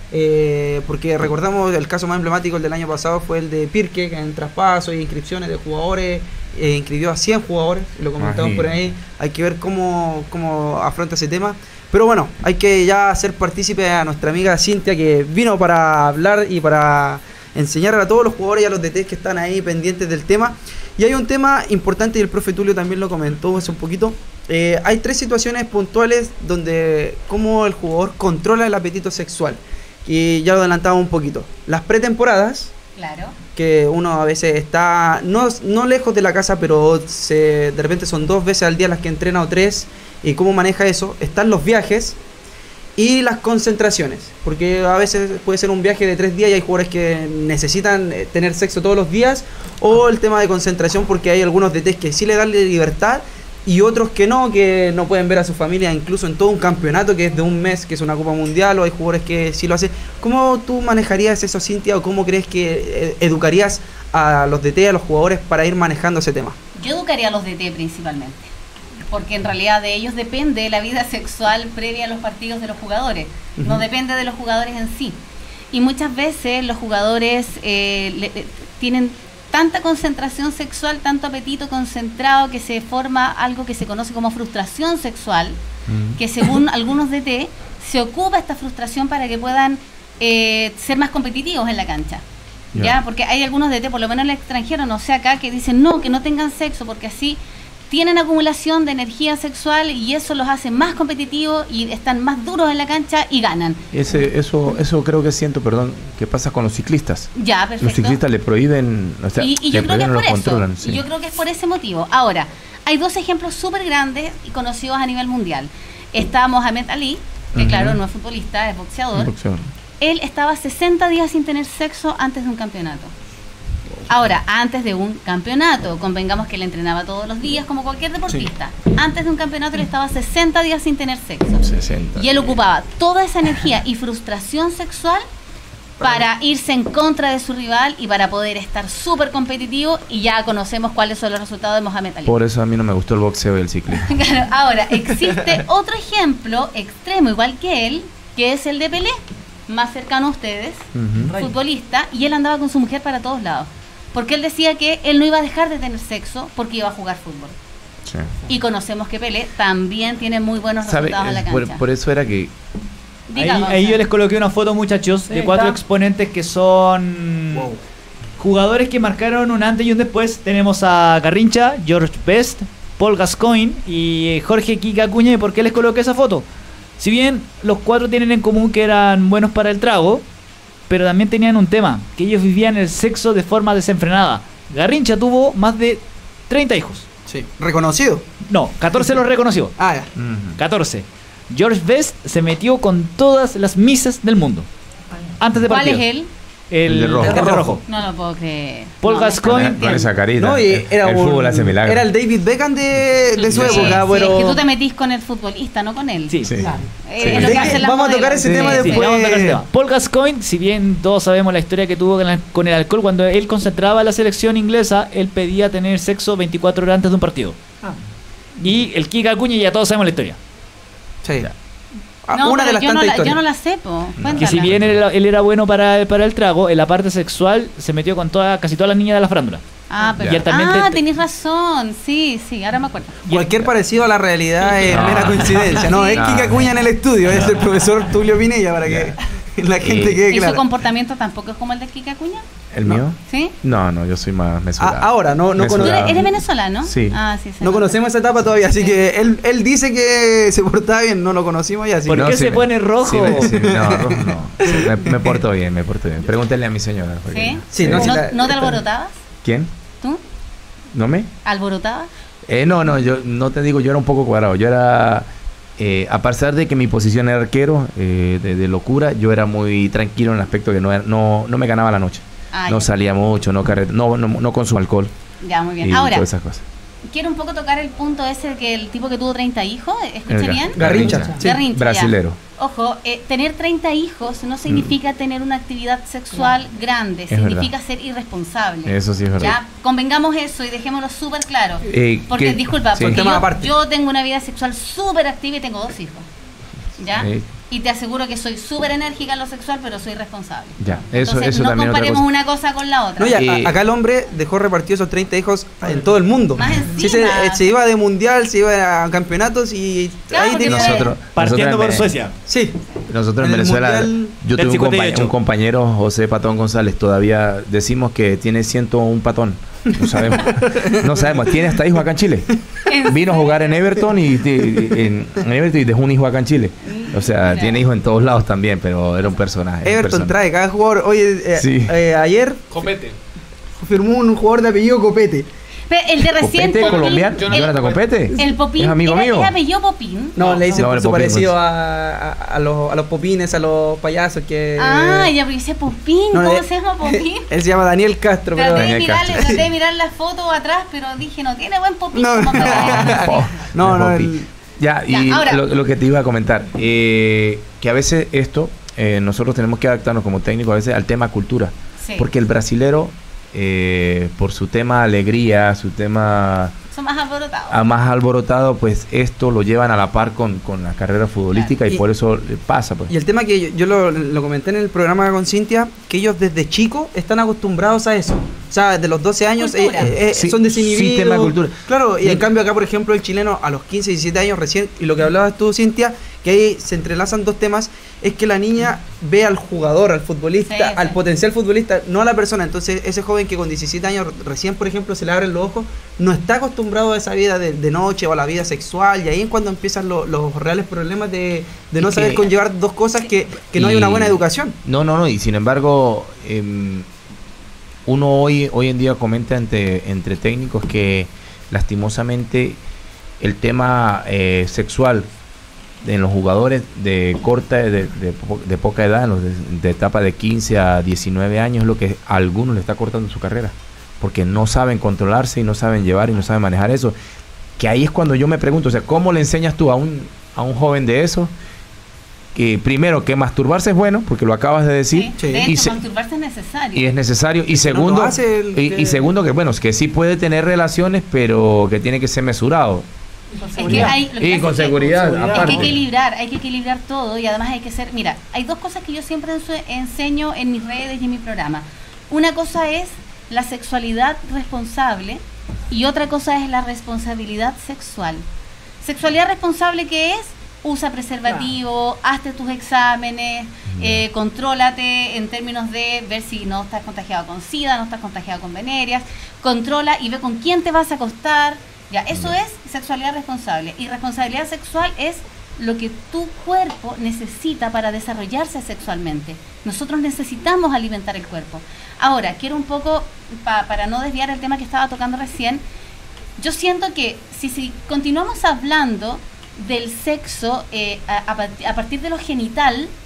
eh, porque recordamos el caso más emblemático, el del año pasado, fue el de Pirque, que en traspasos y inscripciones de jugadores, eh, inscribió a cien jugadores, lo comentamos Imagínate. por ahí, hay que ver cómo, cómo afronta ese tema. Pero bueno, hay que ya hacer partícipe a nuestra amiga Cintia, que vino para hablar y para enseñar a todos los jugadores y a los D Ts que están ahí pendientes del tema. Y hay un tema importante, y el profe Tulio también lo comentó hace un poquito. Eh, hay tres situaciones puntuales donde cómo el jugador controla el apetito sexual. Y ya lo adelantaba un poquito. Las pretemporadas, claro, que uno a veces está no, no lejos de la casa, pero se, de repente son dos veces al día las que entrena o tres. Y cómo maneja eso. Están los viajes y las concentraciones, porque a veces puede ser un viaje de tres días y hay jugadores que necesitan tener sexo todos los días, o el tema de concentración, porque hay algunos D Ts que sí le dan libertad y otros que no, que no pueden ver a su familia incluso en todo un campeonato que es de un mes, que es una Copa Mundial, o hay jugadores que sí lo hacen. ¿Cómo tú manejarías eso, Cintia, o cómo crees que educarías a los D T, a los jugadores, para ir manejando ese tema? Yo educaría a los D T principalmente, porque en realidad de ellos depende la vida sexual previa a los partidos de los jugadores, uh-huh. No depende de los jugadores en sí. Y muchas veces los jugadores eh, le, le, tienen tanta concentración sexual, tanto apetito concentrado, que se forma algo que se conoce como frustración sexual, uh-huh. Que según algunos D T se ocupa esta frustración para que puedan eh, ser más competitivos en la cancha. Yeah. ¿Ya? Porque hay algunos D T, por lo menos en el extranjero, no sé acá, que dicen no, que no tengan sexo, porque así tienen acumulación de energía sexual y eso los hace más competitivos y están más duros en la cancha y ganan. Ese, eso, eso creo que siento, perdón, que pasa con los ciclistas. Ya, perfecto. Los ciclistas le prohíben, o sea, y, y yo creo que es por eso. Sí. Yo creo que es por ese motivo. Ahora, hay dos ejemplos súper grandes y conocidos a nivel mundial. Está Mohamed Ali, que uh-huh. claro, no es futbolista, es boxeador. boxeador. Él estaba sesenta días sin tener sexo antes de un campeonato. Ahora, antes de un campeonato, convengamos que él entrenaba todos los días como cualquier deportista. Sí. Antes de un campeonato él estaba sesenta días sin tener sexo. sesenta. Y él ocupaba toda esa energía y frustración sexual para irse en contra de su rival y para poder estar súper competitivo, y ya conocemos cuáles son los resultados de Mohamed Ali. Por eso a mí no me gustó el boxeo y el ciclismo. Claro, ahora, existe otro ejemplo extremo igual que él, que es el de Pelé, más cercano a ustedes, uh-huh. futbolista, y él andaba con su mujer para todos lados. Porque él decía que él no iba a dejar de tener sexo porque iba a jugar fútbol. Sí. Y conocemos que Pelé también tiene muy buenos resultados en la cancha. Por, por eso era que... Ahí, ahí yo les coloqué una foto, muchachos, sí, de cuatro está. exponentes que son wow. jugadores que marcaron un antes y un después. Tenemos a Garrincha, George Best, Paul Gascoigne y Jorge Quique Acuña. ¿Y por qué les coloqué esa foto? Si bien los cuatro tienen en común que eran buenos para el trago, pero también tenían un tema, que ellos vivían el sexo de forma desenfrenada. Garrincha tuvo más de treinta hijos. Sí. ¿Reconocido? No, catorce los reconoció. Ah, ya. catorce. George Best se metió con todas las misas del mundo. Antes de ¿Cuál partidos. es él? El, El de rojo. el de rojo. No lo puedo creer. Paul No, Gascoigne. me Con estás esa carita. No, y era el un- fútbol hace milagros. Era el David Beckham de, de su Sí, época, sí, pero... es que tú te metís con el futbolista, no con él. Sí. Sí. Claro. Eh, Sí. es lo que hacen las Vamos a tocar modelos. ese Sí, tema sí, después. vamos a tocar ese tema. Paul Gascoigne, si bien todos sabemos la historia que tuvo con el, con el alcohol, cuando él concentraba la selección inglesa, él pedía tener sexo veinticuatro horas antes de un partido. Ah, Y el Kika Acuña, ya todos sabemos la historia. Sí. Ah, No, una de pero las yo, no tantas la, historias. yo no la sé, po. Cuéntala. Que si bien él era, él era bueno para, para el trago, en la parte sexual se metió con toda, casi todas las niñas de la farándula. Ah, pero Y él también ah, te- tenés razón. Sí, sí, ahora me acuerdo. Cualquier parecido a la realidad es No. mera coincidencia. No, es No. Kika Acuña en el estudio, es el profesor Tulio Pinilla, para que la gente Y- quede ¿Y su clara. comportamiento tampoco es como el de Kika Acuña? ¿El No. mío? ¿Sí? No, no, yo soy más mesurado. Ah, ahora, no- no ¿Tú Mesurado. eres, eres venezolano? Sí. Ah, sí, sí. No conocemos esa etapa todavía, así que él, él dice que se portaba bien, no lo conocimos ya. Así ¿Por que- qué No, se sí me- pone rojo? sí me- sí, no, rojo no. Sí, me, me porto bien, me porto bien. Pregúntenle a mi señora. porque- ¿Sí? Sí, ¿No, no, si la- ¿no te alborotabas? ¿Quién? ¿Tú? ¿No me? ¿Alborotabas? Eh, no, no, yo no te digo, yo era un poco cuadrado. Yo era, eh, a pesar de que mi posición era arquero, eh, de, de locura, yo era muy tranquilo en el aspecto que no, era- no, no me ganaba la noche. Ah, no ya. salía mucho, no, carre- no, no, no consumo alcohol Ya, muy bien. y Ahora, todas esas cosas. quiero un poco tocar el punto ese de que el tipo que tuvo treinta hijos, ¿escuché El Ga- bien? Garrincha. Sí. Garrincha, ya. Brasilero. Ojo, eh, tener treinta hijos no significa tener una actividad sexual grande, Es significa ser irresponsable. Eso sí es verdad. Ya, convengamos eso y dejémoslo súper claro. Eh, Porque, que- disculpa, sí. porque Tema yo, aparte. yo tengo una vida sexual súper activa y tengo dos hijos. ¿Ya? Eh. Y te aseguro que soy súper enérgica en lo sexual, pero soy responsable. Ya, eso, Entonces, eso no también otra comparemos cosa. una cosa con la otra. No, ya, Eh, a- acá el hombre dejó repartidos esos treinta hijos en todo el mundo. Más Sí, se, encima. eh, se iba de mundial, se iba a campeonatos y Claro, ahí porque tenía... Nosotros, Partiendo nosotros por en- Suecia. Sí. Nosotros En en el Venezuela, Mundial yo del tuve un, compa- cincuenta y ocho. un compañero, José Patón González, todavía decimos que tiene ciento un patón. No sabemos. No sabemos. Tiene hasta hijo acá en Chile. ¿En Vino a jugar en Everton y, y- en, en Everton y dejó un hijo acá en Chile. O sea, Mira. tiene hijos en todos lados también, pero era un personaje. un Everton personaje. trae cada jugador. Oye, eh, Sí. eh, ayer Copete. firmó un jugador de apellido Copete. Pero el de recién Copete, Popín, colombiano. yo no- Jonathan Copete. el Popín Es amigo era, mío. era apellido Popín. No, le dicen No, por el su Popín, parecido pues. a, a, a los, a los popines, a los payasos que... Ah, ya, pero dice Popín, No, ¿cómo eh, se llama Popín? Él se llama Daniel Castro, pero... Traté de, Daniel mirarle, Castro. traté de mirar la foto atrás, pero dije, no tiene buen Popín. No. como para- Oh, No, no, Popi. el- Ya, y Ya, ahora- lo, lo que te iba a comentar, eh, que a veces esto, eh, nosotros tenemos que adaptarnos como técnicos a veces al tema cultura. Sí. Porque el brasilero, eh, por su tema alegría, su tema Son más alborotados. a más alborotado, pues esto lo llevan a la par con, con la carrera futbolística Claro. y, Y- por eso le pasa. Pues. Y el tema que yo, yo lo, lo comenté en el programa con Cintia, que ellos desde chicos están acostumbrados a eso. O sea, de los doce años eh, Cultura. eh, eh, Sí, son desinhibidos. sí, tema de cultura. Claro, y Y- en cambio acá, por ejemplo, el chileno a los quince, diecisiete años recién, y lo que hablabas tú, Cintia, que ahí se entrelazan dos temas, es que la niña ve al jugador, al futbolista, Sí, al sí. potencial futbolista, no a la persona. Entonces, ese joven que con diecisiete años recién, por ejemplo, se le abren los ojos, no está acostumbrado a esa vida de, de noche o a la vida sexual, y ahí es cuando empiezan lo- los reales problemas de, de no Es saber que- conllevar dos cosas que, que no hay Y- una buena educación. No, no, no, y sin embargo, em, uno hoy, hoy en día comenta entre, entre técnicos que lastimosamente el tema eh, sexual en los jugadores de corta, de, de po- de poca edad, en los de, de etapa de quince a diecinueve años, es lo que a algunos le está cortando su carrera, porque no saben controlarse y no saben llevar y no saben manejar eso. Que ahí es cuando yo me pregunto, o sea, ¿cómo le enseñas tú a un, a un joven de eso? Que primero, que masturbarse es bueno, porque lo acabas de decir, Sí. Sí. De y hecho, se- masturbarse es necesario. y es necesario. Y no segundo, lo hace el y, que- y segundo que bueno, que sí puede tener relaciones, pero que tiene que ser mesurado. Es que hay, lo que Y pasa con es que- seguridad, seguridad. Hay que aparte. equilibrar, hay que equilibrar todo y además hay que ser, mira, hay dos cosas que yo siempre ense- enseño en mis redes y en mi programa. Una cosa es la sexualidad responsable y otra cosa es la responsabilidad sexual. Sexualidad responsable, ¿qué es? Usa preservativo, hazte tus exámenes, eh, contrólate en términos de ver si no estás contagiado con SIDA, no estás contagiado con venerias, controla y ve con quién te vas a acostar. Ya, eso es sexualidad responsable. Y responsabilidad sexual es lo que tu cuerpo necesita para desarrollarse sexualmente. Nosotros necesitamos alimentar el cuerpo. Ahora, quiero un poco, pa- para no desviar el tema que estaba tocando recién, yo siento que si, si continuamos hablando del sexo eh, a, a part- a partir de lo genital,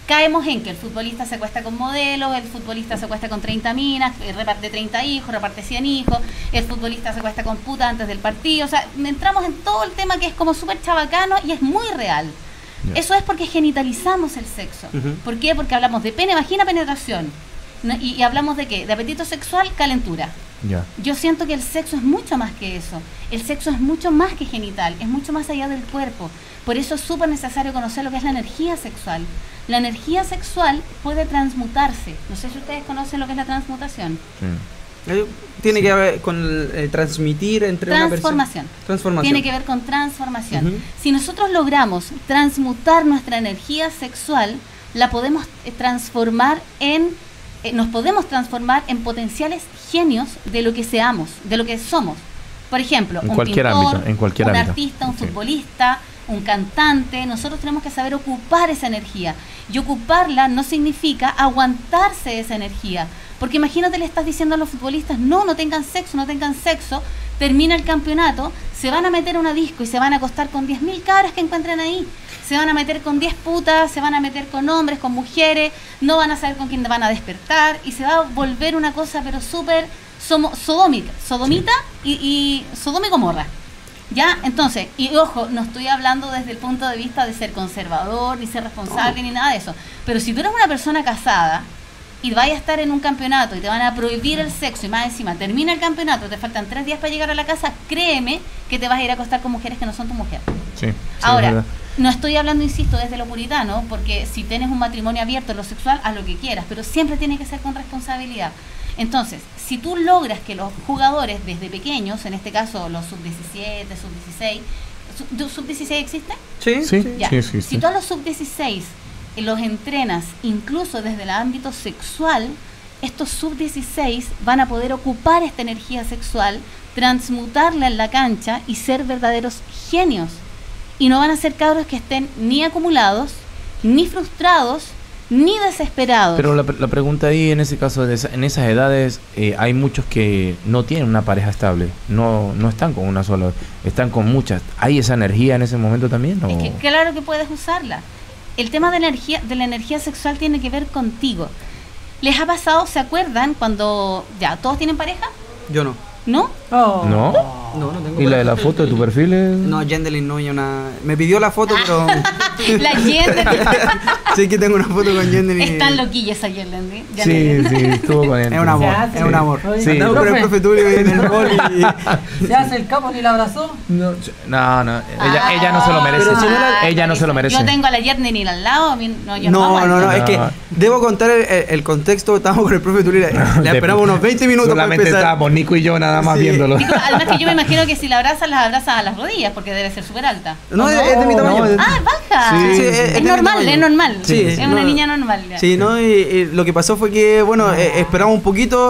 caemos en que el futbolista se acuesta con modelos, el futbolista se acuesta con treinta minas, reparte treinta hijos, reparte cien hijos, el futbolista se acuesta con puta antes del partido. O sea, entramos en todo el tema que es como súper chabacano y es muy real. Yeah. Eso es porque genitalizamos el sexo. Uh-huh. ¿Por qué? Porque hablamos de pene, vagina, penetración. ¿No? Y, y hablamos de qué? De apetito sexual, calentura. Yeah. Yo siento que el sexo es mucho más que eso. El sexo es mucho más que genital, es mucho más allá del cuerpo. Por eso es súper necesario conocer lo que es la energía sexual. La energía sexual puede transmutarse. No sé si ustedes conocen lo que es la transmutación. Mm. Tiene sí. que ver con el, el transmitir entre una persona. Transformación. Transformación. Tiene que ver con transformación. Uh-huh. Si nosotros logramos transmutar nuestra energía sexual, la podemos transformar en, eh, nos podemos transformar en potenciales genios de lo que seamos, de lo que somos. Por ejemplo, en un cualquier pintor, ámbito, en cualquier un ámbito. artista, un sí. futbolista, un cantante. Nosotros tenemos que saber ocupar esa energía. Y ocuparla no significa aguantarse esa energía. Porque imagínate, le estás diciendo a los futbolistas, no, no tengan sexo, no tengan sexo. Termina el campeonato, se van a meter a una disco y se van a acostar con diez mil cabras que encuentren ahí. Se van a meter con diez putas, se van a meter con hombres, con mujeres, no van a saber con quién van a despertar. Y se va a volver una cosa pero súper sodómica, sodomita y, y Sodoma y Gomorra. ¿Ya? Entonces, y ojo, no estoy hablando desde el punto de vista de ser conservador, ni ser responsable, ni nada de eso. Pero si tú eres una persona casada y vayas a estar en un campeonato y te van a prohibir el sexo y más encima termina el campeonato, te faltan tres días para llegar a la casa, créeme que te vas a ir a acostar con mujeres que no son tu mujer. Sí, sí, ahora, no estoy hablando, insisto, desde lo puritano, porque si tienes un matrimonio abierto en lo sexual, haz lo que quieras, pero siempre tiene que ser con responsabilidad. Entonces, si tú logras que los jugadores desde pequeños, en este caso los sub diecisiete, sub dieciséis, ¿sub dieciséis existe? Sí, sí, ya. sí, sí, sí. Si tú a los sub dieciséis los entrenas incluso desde el ámbito sexual, estos sub dieciséis van a poder ocupar esta energía sexual, transmutarla en la cancha y ser verdaderos genios. Y no van a ser cabros que estén ni acumulados, ni frustrados, ni desesperados. Pero la, la pregunta ahí, en ese caso, de esa, en esas edades, eh, hay muchos que no tienen una pareja estable, no no están con una sola, están con muchas. ¿Hay esa energía en ese momento también? ¿O? Es que claro que puedes usarla. El tema de, energía, de la energía sexual tiene que ver contigo. ¿Les ha pasado, se acuerdan, cuando ya todos tienen pareja? Yo no. ¿No? Oh. ¿No? No, no tengo. ¿Y la de la foto de tu perfil? Es... No, Yendelin no, yo una... Me pidió la foto, pero... La Yendelin. Sí que tengo una foto con Yendelin. Están loquillas a Yendelin. Sí, sí, estuvo con él. Es un amor, sí. es un amor. Sí. Andamos con el profe Tulio en el gol y... ¿Se hace el capo ni la abrazó? No, no, no, ella, Ah, ella no se lo merece. pero si no la- ella no se lo merece. Yo tengo a la Yendelin al lado, a mí, no, yo no No, aguanto. no, no, es No. que debo contar el, el- el contexto. Estábamos con el profe Tulio, le, le esperamos unos veinte minutos para Solamente empezar. estábamos Nico y yo nada más Sí. viéndolo. Digo, además que yo me imagino que si la abrazas, las abrazas a las rodillas, porque debe ser súper alta. No, ¿O es, es de mi tamaño. No, es- Ah, es baja. Sí, sí, es, es de mi normal, tamaño. es normal. Sí, es sí, una no, niña normal. Ya. Sí, no, y, y lo que pasó fue que, bueno, eh, esperamos un poquito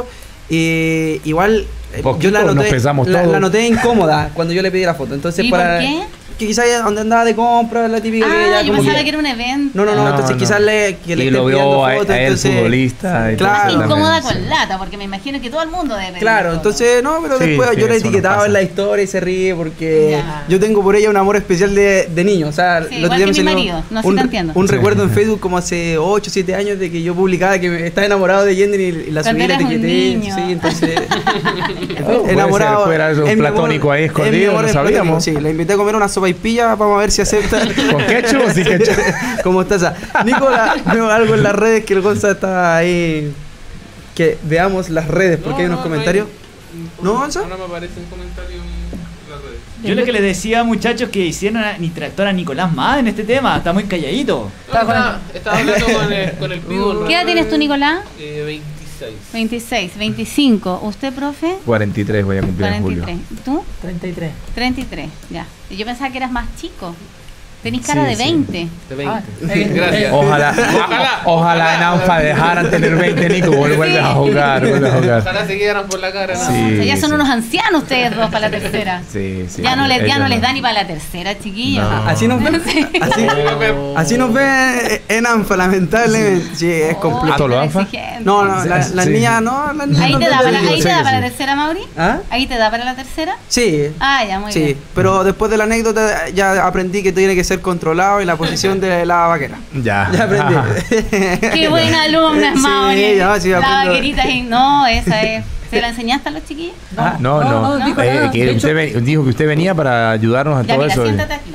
y igual eh, Poquito, yo la nos noté, pesamos la, todos. la noté incómoda cuando yo le pedí la foto. Entonces ¿Y para por qué? que quizás ella donde andaba de compra, la típica que Ah, ella yo como pensaba que, que era un evento. no, no, no, No, entonces no. quizás le que le Y esté lo pidiendo vio a, foto, a él entonces, futbolista. y Claro. Más todo, incómoda también, con lata, porque me imagino que todo el mundo debe pedir Claro, foto. entonces, no, pero Sí, después sí, yo le eso nos etiquetaba pasa. en la historia y se ríe porque Ya. yo tengo por ella un amor especial de, de niño. O sea, Sí, el otro igual día que me mi salió marido, no, sí un, te entiendo. un Sí. recuerdo en Facebook como hace ocho, siete años de que yo publicaba que estaba enamorado de Yenden y la Cuando subí y la eras un etiqueté. niño. Sí, entonces. Oh, puede enamorado. ser, fuera eso, es mi platónico amor- ahí es mi escondido, amor no es sabíamos. platónico. Sí, le invité a comer una sopaipilla, vamos a ver si acepta. ¿Con ketchup o sin ketchup? ¿Cómo estás? Nicolás, veo algo en las redes que el Gonza está ahí. Que veamos las redes, porque No, hay unos no, comentarios. No, ¿No, Gonza? no me aparecen comentarios en las redes. Yo lo que les decía, muchachos, que hicieron a- interactuar a Nicolás más en este tema. Está muy calladito. No, estaba, estaba hablando con el, con el pido. en las ¿Qué edad tienes tú, redes. Nicolás? Eh, veintiséis. veintiséis, veinticinco. ¿Usted, profe? cuarenta y tres voy a cumplir en cuarenta y julio. tres. ¿Tú? treinta y tres. treinta y tres, ya. Y yo pensaba que eras más chico. Tenís cara Sí, de sí. veinte. De veinte. Ah, eh, Gracias. Ojalá, Ojalá. ojalá en ANFA dejaran tener veinte, Nico, vuelves a jugar, vuelves a jugar. Ojalá se quedaran por la cara. ¿no? Sí. O sea, ya son sí. unos ancianos ustedes dos para la tercera. Sí, sí. ya no les, ya Ellos no les da ni para la tercera, chiquillos. No. Así nos ven. Sí. Así, así nos ven en ANFA, lamentablemente. Sí, es completo. ¿Todo lo tan ANFA? exigente. No, no, la- las Sí. niñas no, las niñas Ahí no te da te- para, ahí sí, te da sí, para sí. la tercera, Mauri. ¿Ah? Ahí te da para la tercera. Sí. Ah, ya, muy Sí, bien. pero después de la anécdota ya aprendí que tiene que ser controlado y la posición de la vaquera. Ya. Ya aprendí. Qué buena alumna, Sí, Mauri. no, sí, La aprendo. vaquerita, y- no, esa es. ¿Se la enseñaste a los chiquillos? Ah, no, no. no, no dijo Eh, nada. que De usted hecho- ven- dijo que usted venía para ayudarnos a Ya, todo mira, eso. siéntate aquí.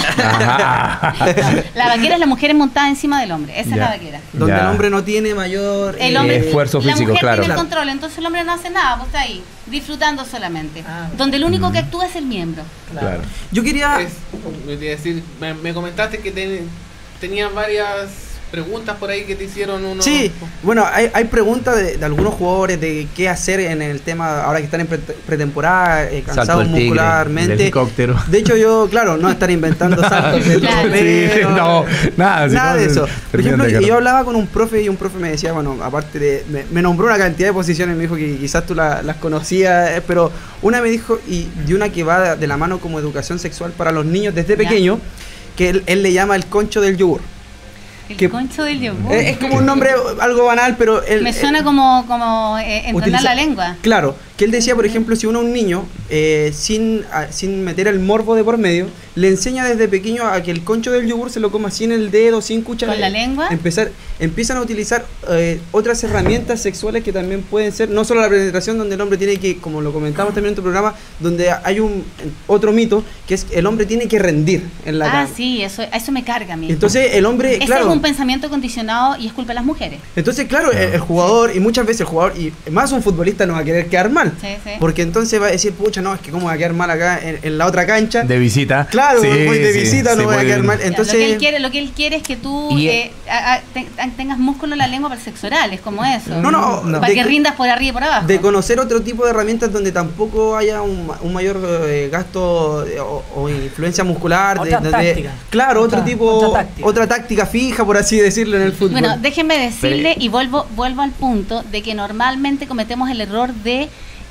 Ah. Ajá. La vaquera es la mujer montada encima del hombre. Esa Ya. es la vaquera. Donde Ya. el hombre no tiene mayor El eh, hombre, esfuerzo la físico, mujer claro. tiene el Claro. control, entonces el hombre no hace nada, pues está ahí, disfrutando solamente. Ah, donde el único que actúa es el miembro. Claro. Yo quería... Es- me, iba a decir, me, me comentaste que ten- tenían varias preguntas por ahí que te hicieron unos... Sí, bueno, hay, hay preguntas de, de algunos jugadores de qué hacer en el tema, ahora que están en pre- pretemporada, eh, Salto cansados del tigre, muscularmente. del helicóptero. De hecho, yo, claro, no estar inventando saltos del Claro. ropero, Sí, no, nada, si nada no, de eso. Por ejemplo, terminan de yo hablaba con un profe y un profe me decía, bueno, aparte de, me, me nombró una cantidad de posiciones, me dijo que quizás tú la- las conocías, eh, pero una me dijo, y de una que va de la mano como educación sexual para los niños desde Ya. pequeño, que él, él le llama el concho del yogur. El Que- concho del yogur. Eh, es como un nombre algo banal, pero él... Me eh, suena como, como eh, entrenar utiliza- la lengua. Claro, que él decía, por ejemplo, si uno a un niño, eh, sin, a- sin meter el morbo de por medio, le enseña desde pequeño a que el concho del yogur se lo coma sin el dedo, sin cuchara. ¿Con la lengua? Empezar, empiezan a utilizar eh, otras herramientas sexuales que también pueden ser, no solo la penetración, donde el hombre tiene que, como lo comentamos también en tu programa, donde hay un otro mito, que es el hombre tiene que rendir en la Ah, cama. sí, eso, eso me carga a mí. Entonces el hombre, Ese claro... es un pensamiento condicionado y es culpa de las mujeres. Entonces, claro, el, el jugador, y muchas veces el jugador, y más un futbolista no va a querer quedar mal. Sí, sí. Porque entonces va a decir, pucha, no, es que cómo va a quedar mal acá en, en la otra cancha. De visita. Claro, Sí, voy de sí, visita, no sí, voy a voy quedar de- mal. Ya, Entonces, lo, que él quiere, lo que él quiere es que tú Y- eh, a- a- te- tengas músculo en la lengua para el sexo oral, es como eso. No, no, no. Para de- que rindas por arriba y por abajo. de conocer otro tipo de herramientas donde tampoco haya un, ma- un mayor eh, gasto eh, o, o influencia muscular. de- Otra de- táctica. Claro, Otra- otro tipo, otra táctica. otra táctica fija, por así decirlo, en el fútbol. Bueno, déjenme decirle Pero- y vuelvo vuelvo al punto de que normalmente cometemos el error de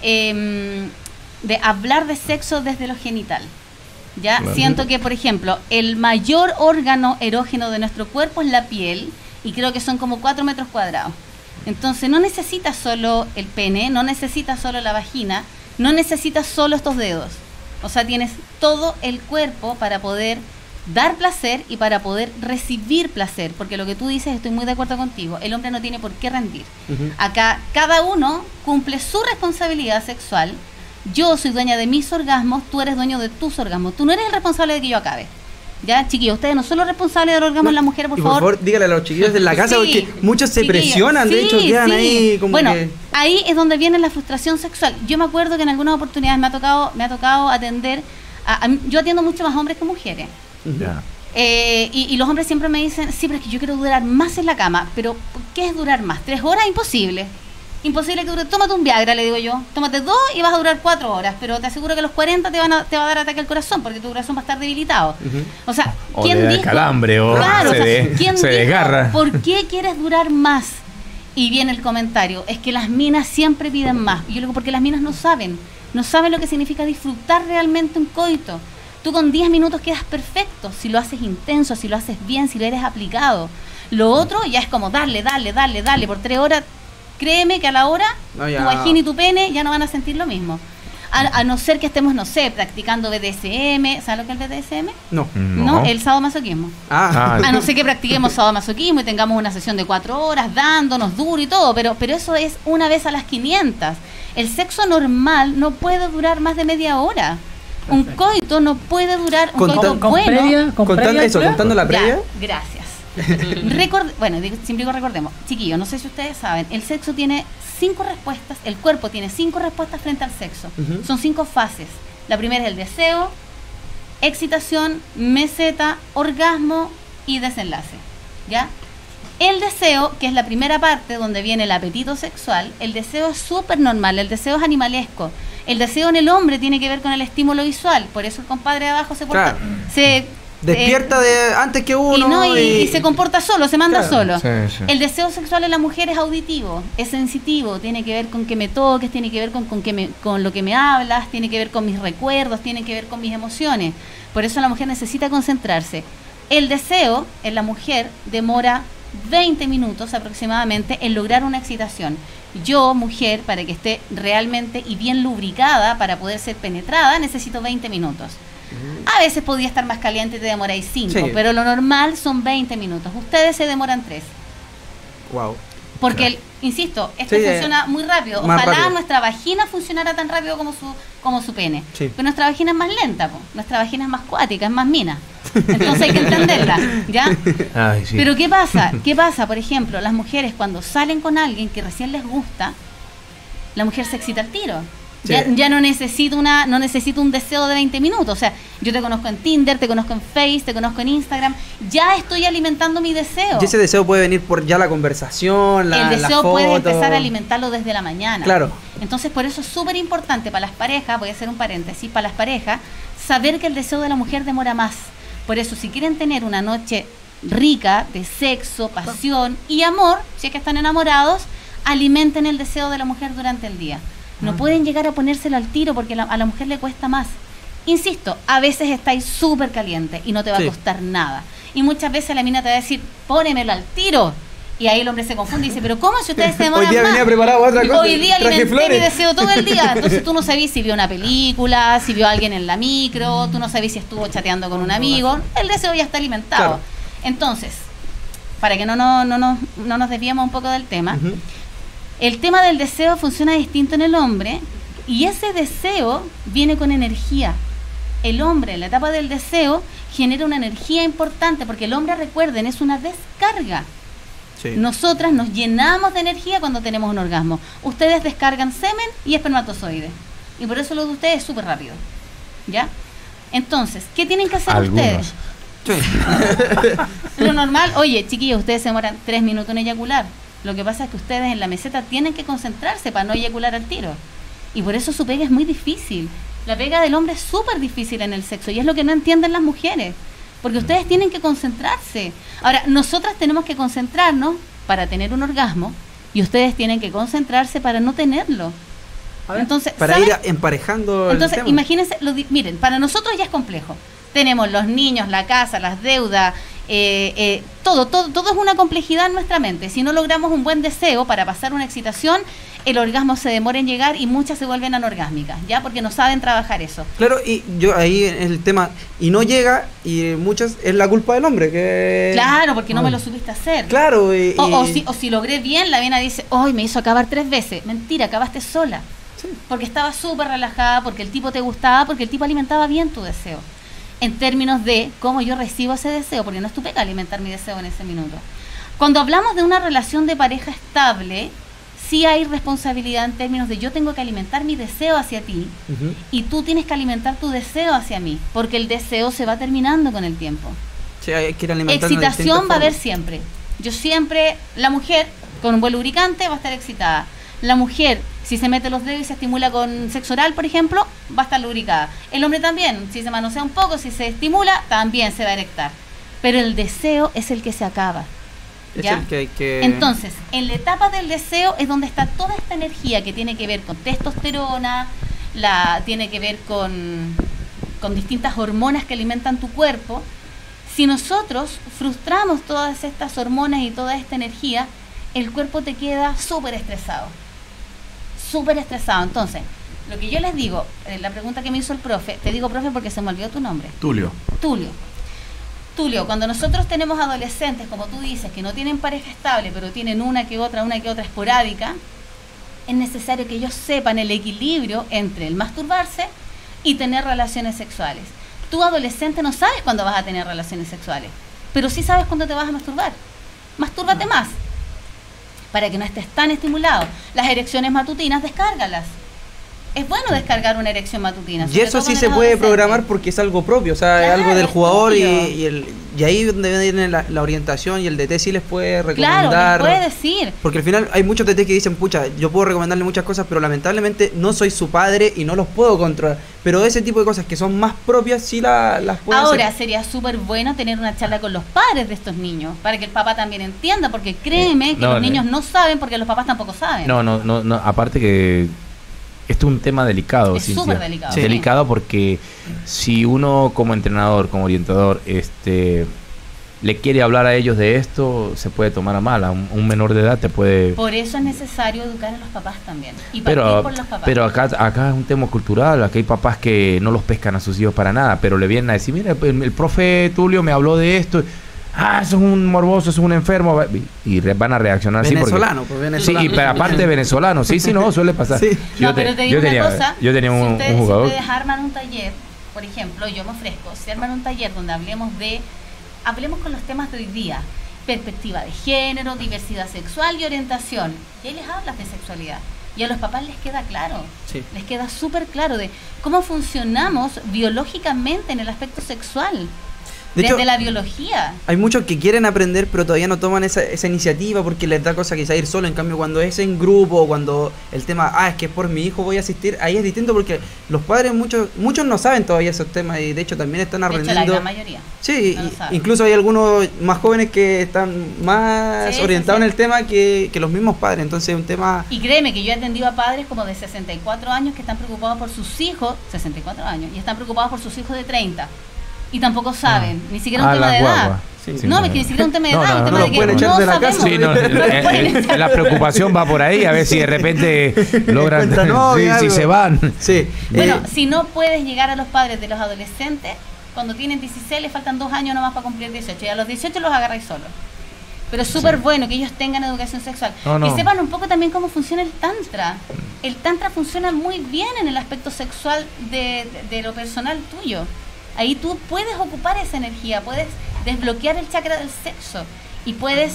em, de hablar de sexo desde lo genital. Ya Claro. siento que, por ejemplo, el mayor órgano erógeno de nuestro cuerpo es la piel y creo que son como cuatro metros cuadrados. Entonces no necesitas solo el pene, no necesitas solo la vagina, no necesitas solo estos dedos. O sea, tienes todo el cuerpo para poder dar placer y para poder recibir placer, porque lo que tú dices, estoy muy de acuerdo contigo, el hombre no tiene por qué rendir. Ujú. Acá cada uno cumple su responsabilidad sexual. Yo soy dueña de mis orgasmos, tú eres dueño de tus orgasmos. Tú no eres el responsable de que yo acabe. Ya, chiquillos, ustedes no son los responsables del orgasmo de la mujer, por y favor. dígale a los chiquillos de la casa, Sí, porque muchos se chiquillos, presionan, de sí, hecho, quedan sí. ahí como bueno, que... ahí es donde viene la frustración sexual. Yo me acuerdo que en algunas oportunidades me ha tocado, me ha tocado atender, a- a mí- yo atiendo mucho más hombres que mujeres. Ya. Eh, y, y los hombres siempre me dicen, sí, pero es que yo quiero durar más en la cama. Pero, ¿qué es durar más? ¿Tres horas? Imposible. Imposible que dure. Tómate un Viagra, le digo yo. Tómate dos y vas a durar cuatro horas. Pero te aseguro que a los cuarenta te, van a, te va a dar ataque al corazón porque tu corazón va a estar debilitado. Ujú. O sea, O ¿quién le da dijo? calambre, o Claro, se o sea, de- ¿quién se dijo, desgarra. ¿por qué quieres durar más? Y viene el comentario, es que las minas siempre piden más. Y yo le digo, porque las minas no saben. No saben lo que significa disfrutar realmente un coito. Tú con diez minutos quedas perfecto, si lo haces intenso, si lo haces bien, si lo eres aplicado. Lo otro ya es como darle, darle, darle, darle por tres horas. Créeme que a la hora No, ya. tu vagina y tu pene ya no van a sentir lo mismo. A, a no ser que estemos, no sé, practicando B D S M. ¿Sabes lo que es el B D S M? No. No, el sadomasoquismo. Ah, Ah, A no ser que practiquemos sadomasoquismo y tengamos una sesión de cuatro horas dándonos duro y todo, pero, pero eso es una vez a las quinientas. El sexo normal no puede durar más de media hora. Un coito no puede durar, un Con coito tan- con bueno. previa, con contando previa eso, prueba. contando la Ya, previa. gracias. Record- bueno, digo, siempre digo recordemos. Chiquillos, no sé si ustedes saben, el sexo tiene cinco respuestas, el cuerpo tiene cinco respuestas frente al sexo. Ujú. Son cinco fases. La primera es el deseo, excitación, meseta, orgasmo y desenlace. ¿Ya? El deseo, que es la primera parte donde viene el apetito sexual, el deseo es súper normal, el deseo es animalesco. El deseo en el hombre tiene que ver con el estímulo visual, por eso el compadre de abajo se porta, Claro. se Despierta de antes que eh, uno. y, no, y, y se comporta solo, se manda Claro. solo. Sí, sí. El deseo sexual en la mujer es auditivo, es sensitivo, tiene que ver con que me toques, tiene que ver con, con, que me, con lo que me hablas, tiene que ver con mis recuerdos, tiene que ver con mis emociones. Por eso la mujer necesita concentrarse. El deseo en la mujer demora veinte minutos aproximadamente en lograr una excitación. Yo, mujer, para que esté realmente y bien lubricada para poder ser penetrada, necesito veinte minutos. A veces podía estar más caliente y te demoráis cinco, Sí. pero lo normal son veinte minutos. Ustedes se demoran tres. Wow. Porque, el- insisto, esto Sí, funciona muy rápido. más Ojalá rápido. nuestra vagina funcionara tan rápido como su como su pene. Sí. Pero nuestra vagina es más lenta, po. Nuestra vagina es más cuática, es más mina. Entonces hay que entenderla, ¿ya? Ay, sí. Pero ¿qué pasa? ¿Qué pasa? Por ejemplo, las mujeres cuando salen con alguien que recién les gusta, la mujer se excita al tiro. Sí. Ya, ya no necesito una no necesito un deseo de veinte minutos. O sea, yo te conozco en Tinder, te conozco en Face, te conozco en Instagram. Ya estoy alimentando mi deseo. Y ese deseo puede venir por ya la conversación, la, El la deseo puedes foto. empezar a alimentarlo desde la mañana. Claro. Entonces, por eso es súper importante para las parejas, voy a hacer un paréntesis, para las parejas, saber que el deseo de la mujer demora más. Por eso, si quieren tener una noche rica de sexo, pasión y amor, si es que están enamorados, alimenten el deseo de la mujer durante el día. No pueden llegar a ponérselo al tiro porque la- a la mujer le cuesta más. Insisto, a veces estáis súper caliente y no te va Sí. a costar nada. Y muchas veces la mina te va a decir, pónemelo al tiro. Y ahí el hombre se confunde y dice, pero ¿cómo si ustedes se demoran Hoy día más? venía preparado otra cosa, Hoy día traje alimenté mi flores. deseo todo el día. Entonces tú no sabías si vio una película, si vio a alguien en la micro, tú no sabías si estuvo chateando con un amigo. El deseo ya está alimentado. Claro. Entonces, para que no, no, no, no, no nos desviemos un poco del tema, Ujú. el tema del deseo funciona distinto en el hombre y ese deseo viene con energía. El hombre en la etapa del deseo genera una energía importante porque el hombre, recuerden, es una descarga. Sí. Nosotras nos llenamos de energía cuando tenemos un orgasmo. Ustedes descargan semen y espermatozoides. Y por eso lo de ustedes es súper rápido. ¿Ya? Entonces, ¿qué tienen que hacer Algunos. ustedes? Sí. Lo normal, oye, chiquillos, ustedes se demoran tres minutos en eyacular. Lo que pasa es que ustedes en la meseta tienen que concentrarse para no eyacular al tiro. Y por eso su pega es muy difícil. La pega del hombre es súper difícil en el sexo y es lo que no entienden las mujeres. Porque ustedes tienen que concentrarse. Ahora, nosotras tenemos que concentrarnos para tener un orgasmo y ustedes tienen que concentrarse para no tenerlo. Entonces, Para ¿saben? ir a- emparejando Entonces, el tema. imagínense, lo di- miren, para nosotros ya es complejo. Tenemos los niños, la casa, las deudas, eh, eh, todo, todo, todo es una complejidad en nuestra mente. Si no logramos un buen deseo para pasar una excitación, el orgasmo se demora en llegar y muchas se vuelven anorgásmicas, ¿ya? Porque no saben trabajar eso. Claro, y yo ahí es el tema, y no llega, y muchas es la culpa del hombre, que... Claro, porque no me lo supiste hacer. Claro, y... O, o y- si, o si logré bien, la vena dice, hoy me hizo acabar tres veces. Mentira, acabaste sola. Porque estaba súper relajada, porque el tipo te gustaba, porque el tipo alimentaba bien tu deseo. En términos de cómo yo recibo ese deseo, porque no es tu pega alimentar mi deseo en ese minuto. Cuando hablamos de una relación de pareja estable, sí hay responsabilidad en términos de yo tengo que alimentar mi deseo hacia ti Ujú. y tú tienes que alimentar tu deseo hacia mí, porque el deseo se va terminando con el tiempo. Sí, hay que ir alimentando de Excitación distintas va a haber formas. siempre. Yo siempre, la mujer con un buen lubricante va a estar excitada. La mujer, si se mete los dedos y se estimula con sexo oral, por ejemplo, va a estar lubricada. El hombre también, si se manosea un poco, si se estimula, también se va a erectar. Pero el deseo es el que se acaba. Es ¿Ya? el que hay que... Entonces, en la etapa del deseo es donde está toda esta energía que tiene que ver con testosterona, la tiene que ver con, con distintas hormonas que alimentan tu cuerpo. Si nosotros frustramos todas estas hormonas y toda esta energía, el cuerpo te queda súper estresado. Súper estresado. Entonces, lo que yo les digo, eh, la pregunta que me hizo el profe, te digo profe porque se me olvidó tu nombre. Tulio. Tulio. Tulio, cuando nosotros tenemos adolescentes, como tú dices, que no tienen pareja estable, pero tienen una que otra, una que otra esporádica, es necesario que ellos sepan el equilibrio entre el masturbarse y tener relaciones sexuales. Tú, adolescente, no sabes cuándo vas a tener relaciones sexuales, pero sí sabes cuándo te vas a masturbar. Mastúrbate más, para que no estés tan estimulado. Las erecciones matutinas, descárgalas. Es bueno descargar una erección matutina. Y sobre eso todo sí con se el puede adolescente. programar porque es algo propio, o sea, es Claro, algo del es jugador y, tuyo. y, el, y ahí es donde viene la, la orientación y el D T sí les puede Claro, recomendar. les puede decir. Porque al final hay muchos D T que dicen, pucha, yo puedo recomendarle muchas cosas, pero lamentablemente no soy su padre y no los puedo controlar. Pero ese tipo de cosas que son más propias sí la- las pueden Ahora hacer. sería súper bueno tener una charla con los padres de estos niños, para que el papá también entienda, porque créeme que no, los ne- niños no saben porque los papás tampoco saben. No, no, no, no, aparte que esto es un tema delicado, Es Cintia. súper delicado. Sí. Delicado porque si uno como entrenador, como orientador, este le quiere hablar a ellos de esto, se puede tomar a mal. A un, un menor de edad te puede... Por eso es necesario educar a los papás también. Y partir Pero, por los papás. pero acá, acá es un tema cultural. Acá hay papás que no los pescan a sus hijos para nada, pero le vienen a decir, mira, el, el profe Tulio me habló de esto. Ah, eso es un morboso, eso es un enfermo. Y, y re- van a reaccionar así. Venezolano, pues Sí, venezolano. y pero aparte venezolano. Sí, sí, no, suele pasar. Sí. No, te- pero te digo yo una tenía, cosa, yo tenía si un, ustedes, un jugador. si ustedes arman un taller, por ejemplo, yo me ofrezco, si arman un taller donde hablemos de, hablemos con los temas de hoy día, perspectiva de género, diversidad sexual y orientación, y ahí les hablas de sexualidad, y a los papás les queda claro, Sí. les queda súper claro de cómo funcionamos biológicamente en el aspecto sexual, De desde hecho, la biología. hay muchos que quieren aprender, pero todavía no toman esa, esa iniciativa porque les da cosa quizá ir solo. En cambio, cuando es en grupo, cuando el tema, ah, es que por mi hijo voy a asistir, ahí es distinto porque los padres, muchos muchos no saben todavía esos temas y de hecho también están De hecho, la aprendiendo. gran mayoría. Sí, no lo y- saben. incluso hay algunos más jóvenes que están más Sí, sí, orientados sí. en el tema que, que los mismos padres. Entonces es un tema... Y créeme que yo he atendido a padres como de sesenta y cuatro años que están preocupados por sus hijos, sesenta y cuatro años, y están preocupados por sus hijos de treinta. Y tampoco saben, ni siquiera un Ah, tema las de edad. guaguas. Sí. Sí, no, no, es que ni no. siquiera un tema de No, edad, no, un no tema lo de que pueden no echar de la sabemos. casa. Sí, no, No lo eh, pueden eh, echar. la preocupación va por ahí, a ver si de repente logran, Encuentran novia, sí, si algo. se van. Sí. Bueno, Eh, si no puedes llegar a los padres de los adolescentes, cuando tienen dieciséis les faltan dos años nomás para cumplir dieciocho, y a los dieciocho los agarráis solos. Pero es súper Sí. bueno que ellos tengan educación sexual. No, no. Y sepan un poco también cómo funciona el tantra. El tantra funciona muy bien en el aspecto sexual de, de, de lo personal tuyo. Ahí tú puedes ocupar esa energía, puedes desbloquear el chakra del sexo y puedes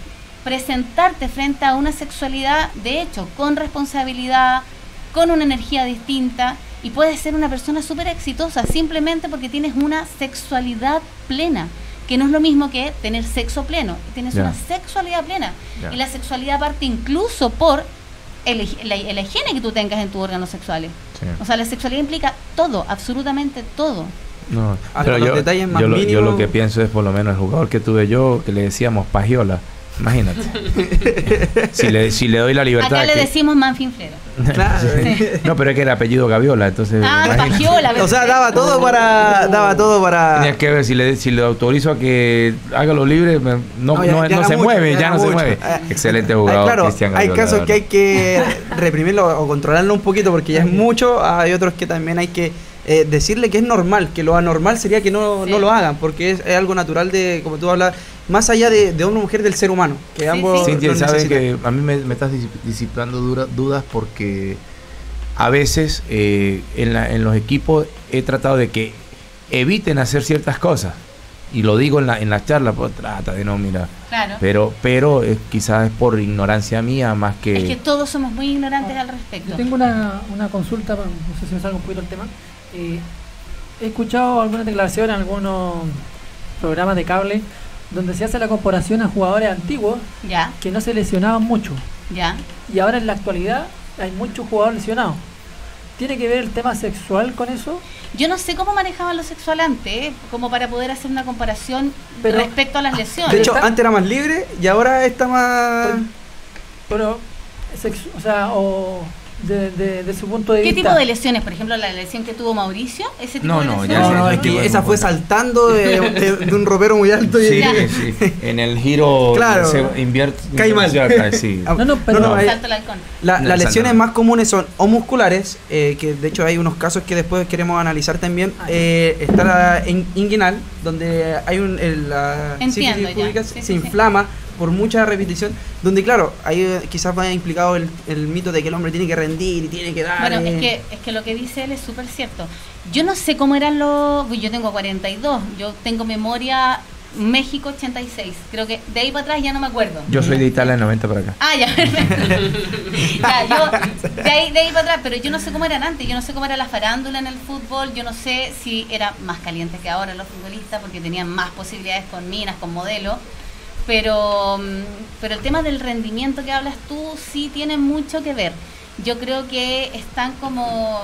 presentarte frente a una sexualidad, de hecho, con responsabilidad, con una energía distinta, y puedes ser una persona súper exitosa simplemente porque tienes una sexualidad plena, que no es lo mismo que tener sexo pleno, tienes Ya. una sexualidad plena. Ya. Y la sexualidad parte incluso por el, la, la higiene que tú tengas en tus órganos sexuales. Sí. O sea, la sexualidad implica todo, absolutamente todo. No, Hasta pero los yo, detalles más yo, lo, yo mínimos. lo que pienso es por lo menos el jugador que tuve yo, que le decíamos Pagiola, imagínate. si, le, si le doy la libertad... Acá le que- decimos manfinflero. Claro. No, pero es que era apellido Gaviola, entonces... Ah, imagínate. pagiola. O sea, daba todo para... Daba todo para... Tenías que ver si le, si le autorizo a que haga lo libre, me- no, No, no, ya- no, ya era se mucho, mueve, ya ya era no se mucho. mueve. Ah, Excelente Hay, jugador, claro, Cristian hay Gaviola, casos la que hay verdad. que reprimirlo o controlarlo un poquito porque ya es mucho. Hay otros que también hay que eh, decirle que es normal, que lo anormal sería que no, Sí. no lo hagan, porque es, es algo natural de, como tú hablas, más allá de, de hombre o mujer, del ser humano, que Sí, ambos sí. Cintia, lo sabes necesitan. que a mí me, me estás dis- disipando dura- dudas porque a veces eh, en, la- en los equipos he tratado de que eviten hacer ciertas cosas. Y lo digo en la, en la charla, pues trata de no mirar. Claro. Pero, pero eh, quizás es por ignorancia mía más que... Es que todos somos muy ignorantes al respecto. Yo tengo una, una consulta, no sé si me salga un poquito el tema. Eh, he escuchado algunas declaraciones en algunos programas de cable donde se hace la comparación a jugadores antiguos Ya, que no se lesionaban mucho. ya. Y ahora en la actualidad hay muchos jugadores lesionados. ¿Tiene que ver el tema sexual con eso? Yo no sé cómo manejaban lo sexual antes, ¿eh? Como para poder hacer una comparación Pero- respecto a las lesiones. De hecho, está- antes era más libre y ahora está más... Pero, sexu- o sea, o de, de, de su punto de ¿Qué vista. tipo de lesiones? Por ejemplo, la lesión que tuvo Mauricio, ese tipo No, de no, lesiones. ya No, no, sé, es que no, esa no, fue no. saltando de, de- de un ropero muy alto y... Sí, Ya. sí. En el giro Claro. se invierte... Cae mal. ya cae, sí. Ah, No, no, pero- no, Un hay- salto al halcón. La- No, las exacto. lesiones más comunes son o musculares, eh, que de hecho hay unos casos que después queremos analizar también. Eh, está la in- inguinal, donde hay un, el- la Entiendo sífilis ya. púbica Sí, se sí, sí. inflama por mucha repetición, donde claro, ahí eh, quizás vaya implicado el, el mito de que el hombre tiene que rendir y tiene que dar. Bueno, eh, es que, es que lo que dice él es súper cierto. Yo no sé cómo eran los... pues yo tengo cuarenta y dos, yo tengo memoria México ochenta y seis. Creo que de ahí para atrás ya no me acuerdo. Yo soy de Italia en noventa para acá. Ah, ya, perfecto. Ya, yo, de ahí, de ahí para atrás, pero yo no sé cómo eran antes, yo no sé cómo era la farándula en el fútbol, yo no sé si era más caliente que ahora los futbolistas, porque tenían más posibilidades con minas, con modelos, pero, mm, pero el tema del rendimiento que hablas tú sí tiene mucho que ver. Yo creo que están como...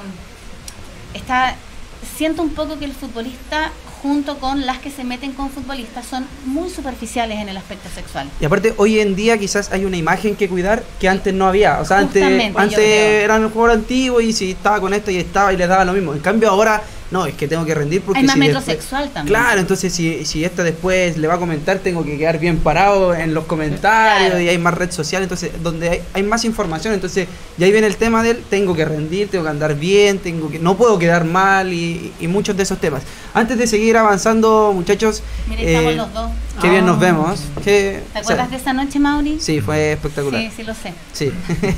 está siento un poco que el futbolista, junto con las que se meten con futbolistas, son muy superficiales en el aspecto sexual. Y aparte, hoy en día quizás hay una imagen que cuidar que antes no había. O sea, antes, Justamente, antes yo creo. eran un jugador antiguo y si estaba con esto y estaba y les daba lo mismo. En cambio, ahora no, es que tengo que rendir porque Hay más si metrosexual después, también. claro, entonces si, si esta después le va a comentar, tengo que quedar bien parado en los comentarios, Claro. y hay más red social, entonces donde hay, hay más información, entonces y ahí viene el tema del tengo que rendir, tengo que andar bien, tengo que no puedo quedar mal y, y muchos de esos temas. Antes de seguir avanzando, muchachos, Mira, eh, estamos los dos. qué bien Ah. nos vemos. Que, ¿Te acuerdas o sea, de esa noche, Mauri? Sí, fue espectacular. Sí, sí lo sé. Sí.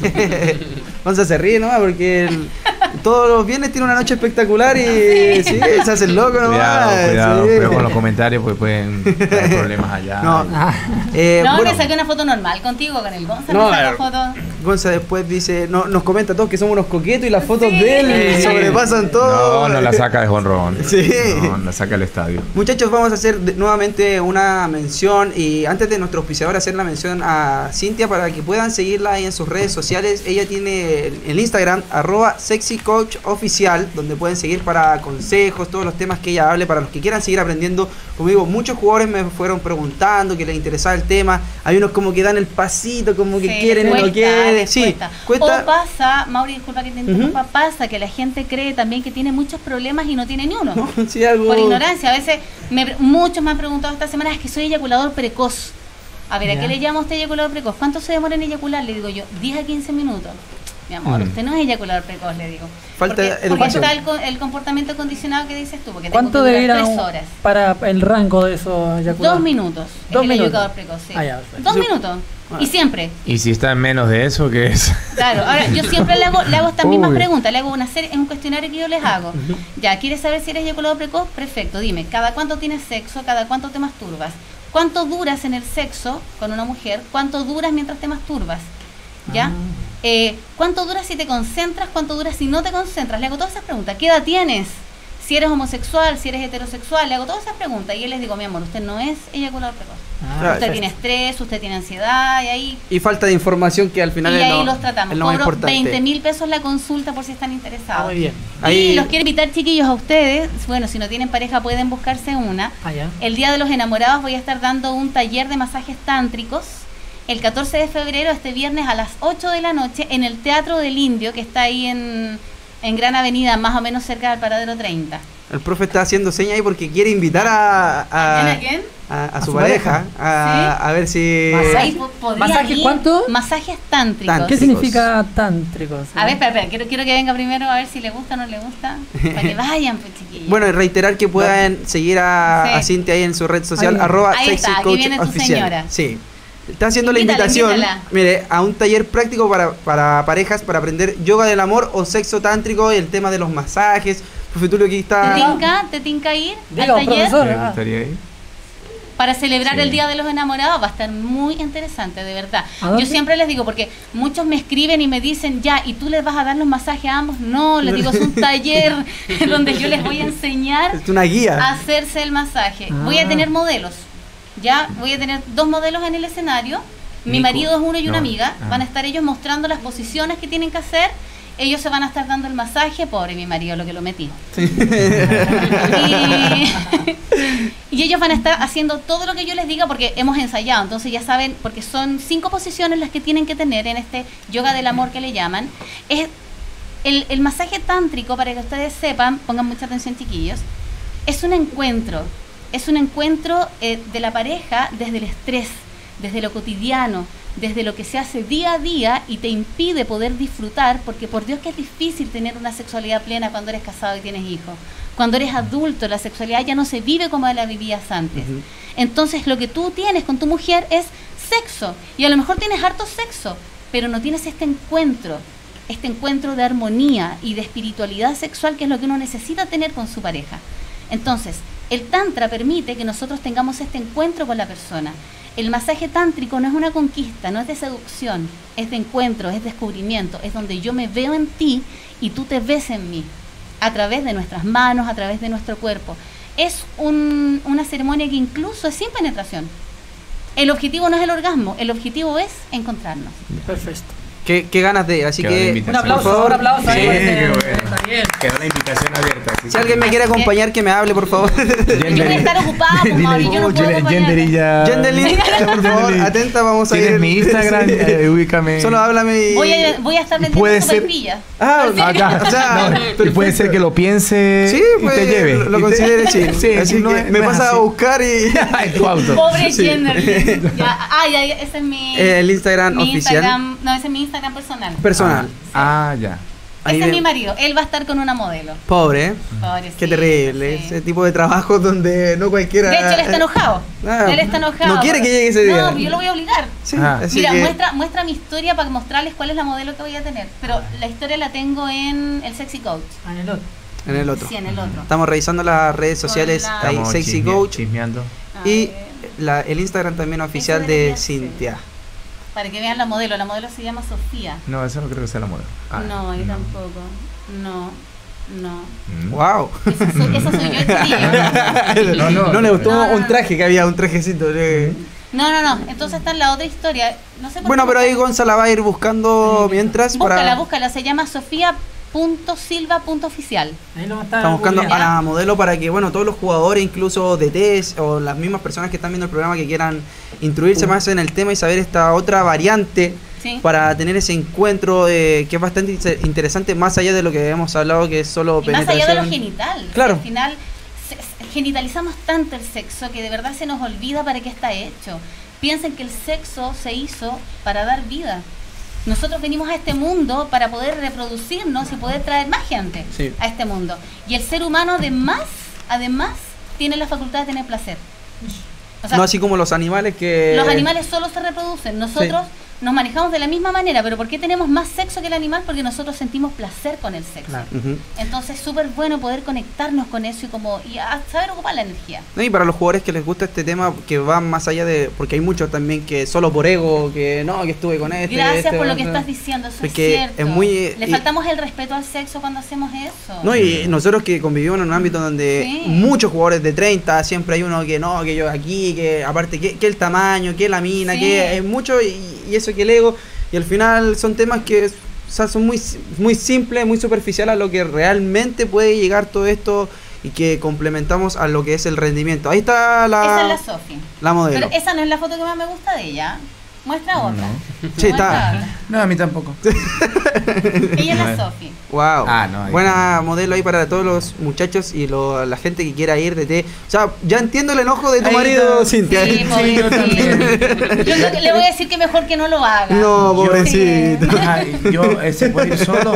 Gonza se ríe nomás porque el- todos los viernes tiene una noche espectacular y sí, se hace el loco nomás. Cuidado, cuidado, sí. cuidado con los comentarios, pues pueden traer problemas allá. No, Ah, eh, no, bueno, me saqué una foto normal contigo, con el Gonza No, me a sacó ver. foto. Gonza después dice, no, nos comenta a todos que somos unos coquetos y las fotos Sí. de él Sí. sobrepasan todo. No, no la saca de jonrón. Sí. No, la saca del estadio. Muchachos, vamos a hacer de- nuevamente una mención y antes de nuestro auspiciador hacer la mención a Cintia para que puedan seguirla ahí en sus redes sociales. Ella tiene el, el Instagram arroba sexycoachoficial, donde pueden seguir para consejos, todos los temas que ella hable, para los que quieran seguir aprendiendo. Como digo, muchos jugadores me fueron preguntando que les interesaba el tema. Hay unos como que dan el pasito, como que Sí, quieren y cuesta, no quieren. les Sí, cuesta. cuesta. O pasa, Mauri, disculpa que te interrumpa, pasa que la gente cree también que tiene muchos problemas y no tiene ni uno. Sí, algo... Por ignorancia. A veces me, pre- muchos me han preguntado esta semana, es que soy eyaculador precoz. A ver, ¿a Ya. qué le llama usted eyaculador precoz? ¿Cuánto se demora en eyacular? Le digo yo, diez a quince minutos. Mi amor, Mm. usted no es eyaculador precoz, le digo. Falta porque, porque educación. está el, co- el comportamiento condicionado que dices tú, porque ¿Cuánto tengo que debe ir durar a tres un- horas. para el rango de esos eyaculados? Dos minutos. Dos es el minutos. eyaculador precoz, sí. Ah, ya, perfecto. Dos Yo- minutos. Ah. Y siempre. Y si está en menos de eso, ¿qué es? Claro, ahora yo siempre le hago, le hago estas mismas Uy. preguntas, le hago una serie, un cuestionario que yo les hago. Ya, ¿quieres saber si eres eyaculador precoz? Perfecto, dime, ¿cada cuánto tienes sexo? ¿Cada cuánto te masturbas? ¿Cuánto duras en el sexo con una mujer? ¿Cuánto duras mientras te masturbas? ¿Ya? Eh, ¿Cuánto duras si te concentras? ¿Cuánto duras si no te concentras? Le hago todas esas preguntas. ¿Qué edad tienes? Si eres homosexual, si eres heterosexual, le hago todas esas preguntas y yo les digo, mi amor, usted no es eyaculador precoz. Ah, Usted tiene estrés, usted tiene ansiedad y ahí Y falta de información que al final y es ahí lo, los tratamos. es lo más Cobro importante. veinte mil pesos la consulta por si están interesados. Ah, muy bien. Ahí- Y los quiero invitar, chiquillos, a ustedes. Bueno, si no tienen pareja, pueden buscarse una. Ah, ya. El Día de los Enamorados voy a estar dando un taller de masajes tántricos. El catorce de febrero, este viernes a las ocho de la noche, en el Teatro del Indio, que está ahí en, en Gran Avenida, más o menos cerca del Paradero treinta. El profe está haciendo señas ahí porque quiere invitar a, a, ¿Quién a quién? a- a ¿A su su pareja, pareja? a, ¿Sí? a ver si... Masaje. Ahí po- podrían ¿Masaje ir. cuánto? Masajes tántricos. Tántricos. ¿Qué significa tántricos? A ver, espera, espera, quiero, quiero que venga primero a ver si le gusta o no le gusta. Para que vayan, pues, chiquillos. Bueno, y reiterar que puedan seguir a, Sí. a Cintia ahí en su red social, Ahí. arroba Ahí está, aquí sexycoach viene tu oficial. señora. Sí. Está haciendo Invítala, la invitación, invítala. mire, a un taller práctico para, para parejas, para aprender yoga del amor o sexo tántrico y el tema de los masajes. Profe Tulio aquí ¿Te está... tinca, ¿Te tinca ir Diga, al taller? profesor. ¿Me Ah. gustaría ir? Para celebrar Sí. el Día de los Enamorados va a estar muy interesante, de verdad. ¿A dónde? Yo siempre les digo, porque muchos me escriben y me dicen, ya, ¿y tú les vas a dar los masajes a ambos? No, les digo, es un taller donde yo les voy a enseñar Es una guía. a hacerse el masaje. Voy a Ah. tener modelos, ya, voy a tener dos modelos en el escenario. Mi Nico. marido es uno y una No. amiga. Ah. Van a estar ellos mostrando las posiciones que tienen que hacer. Ellos se van a estar dando el masaje. Pobre mi marido, lo que lo metí. Y, y ellos van a estar haciendo todo lo que yo les diga porque hemos ensayado. Entonces ya saben, porque son cinco posiciones las que tienen que tener en este yoga del amor que le llaman. Es el, el masaje tántrico, para que ustedes sepan, pongan mucha atención, chiquillos, es un encuentro. Es un encuentro eh, de la pareja desde el estrés, desde lo cotidiano, desde lo que se hace día a día y te impide poder disfrutar, porque por Dios que es difícil tener una sexualidad plena cuando eres casado y tienes hijos. Cuando eres adulto, la sexualidad ya no se vive como la vivías antes. Ujú. Entonces lo que tú tienes con tu mujer es sexo, y a lo mejor tienes harto sexo, pero no tienes este encuentro, este encuentro de armonía y de espiritualidad sexual, que es lo que uno necesita tener con su pareja. Entonces, el tantra permite que nosotros tengamos este encuentro con la persona. El masaje tántrico no es una conquista, no es de seducción, es de encuentro, es descubrimiento, es donde yo me veo en ti y tú te ves en mí, a través de nuestras manos, a través de nuestro cuerpo. Es un- una ceremonia que incluso es sin penetración. El objetivo no es el orgasmo, el objetivo es encontrarnos. Perfecto. Qué, qué ganas de, así Quedó la que invitación. Un aplauso, por favor, un aplauso ahí. Sí, pues, qué eh, bueno. está bien. Quedó la invitación abierta. así si que- alguien me quiere acompañar, que me hable, por favor. Yo voy a estar ocupada, pues, Dile, Mauri, yo no oh, puedo Yen- acompañarte. Yenderilla. Yendelin, por favor, Yendelin. atenta, vamos a ir. Tienes mi Instagram, eh, ubícame. Solo háblame y... Voy a, voy a estar vendiendo Puede ser- sopaipillas. Ah, Acá. o sea, No, y puede ser que lo piense sí, y pues, te lleve. lo, lo Y te- considere sí. Sí, así no que es- me no es pasa a así. buscar y... En tu auto. Pobre Sí. Jenner. Ya, ah, ya, ya, ese es mi... El Instagram mi oficial. Instagram- no, ese es mi Instagram personal. Personal. Ah, ya. Ahí Ese es ve- mi marido. Él va a estar con una modelo. Pobre, ¿eh? Pobrecito, Qué terrible. sí. Ese tipo de trabajos donde no cualquiera... De hecho, él está enojado. Ah, él está enojado. no quiere que llegue ese día. No, pues yo lo voy a obligar. Sí, Ah. así Mira, que- muestra, muestra mi historia para mostrarles cuál es la modelo que voy a tener. Pero la historia la tengo en el Sexy Coach. Ah, en el otro. En el otro. Sí, en el otro. Estamos revisando las redes Con sociales, la- ahí Estamos Sexy chisme- Coach Chismeando. A y ver, la, el Instagram también oficial Eso de debería ser. Cintia. para que vean la modelo. La modelo se llama Sofía. No, eso no creo que sea la moda. Ah, no, yo tampoco. No, no. Mm. Wow. Esa soy, esa soy yo, chiquillo. No, no, no le gustó no, no, un no. traje que había, un trajecito. le- No, no, no. Entonces está en la otra historia. No sé por Bueno, qué pero ahí busca- Gonzalo va a ir buscando mientras Búscala, para... búscala. Se llama Sofía.silva.oficial. Ahí lo va a estar Estamos buscando a googleando. la modelo para que, bueno, todos los jugadores, incluso D Ts o las mismas personas que están viendo el programa que quieran instruirse más en el tema y saber esta otra variante ¿Sí? para tener ese encuentro eh, que es bastante inter- interesante, más allá de lo que hemos hablado, que es solo Y más allá de lo penetración. genital. Claro. Al final se- se- genitalizamos tanto el sexo que de verdad se nos olvida para qué está hecho. Piensen que el sexo se hizo para dar vida. Nosotros venimos a este mundo para poder reproducirnos y poder traer más gente Sí. a este mundo. Y el ser humano además, además, tiene la facultad de tener placer. O sea, No así como los animales que... los animales solo se reproducen. Nosotros nos manejamos de la misma manera, pero ¿por qué tenemos más sexo que el animal? Porque nosotros sentimos placer con el sexo. Claro. Ujú. Entonces es súper bueno poder conectarnos con eso y como y a saber ocupar la energía. No, y para los jugadores que les gusta este tema, que va más allá de... Porque hay muchos también que solo por ego, que no, que estuve con este... Gracias este, por lo que otro. estás diciendo, eso Porque es cierto. es muy- Le y- faltamos el respeto al sexo cuando hacemos eso. No, y nosotros que convivimos en un ámbito donde Sí. muchos jugadores de treinta, siempre hay uno que no, que yo aquí, que aparte que, que el tamaño, que la mina, Sí. que es mucho y, y eso que el ego. Y al final son temas que o sea, son muy, muy simples, muy superficiales a lo que realmente puede llegar todo esto y que complementamos a lo que es el rendimiento. Ahí está la, Esa es la Sofi. la modelo. Pero esa no es la foto que más me gusta de ella. Muestra otra. Sí, Muestra está. otra. No, a mí tampoco. Ella es No la es. Sofi. Wow. Ah, no, ahí Buena modelo ahí para todos los muchachos y lo- la gente que quiera ir de té. O sea, ya entiendo el enojo de tu Ahí marido, está. Cintia. Sí, pobrecito. Yo creo que le voy a decir que mejor que no lo haga. No, Sí. pobrecito. Ay, yo, eh, ¿se puede ir solo?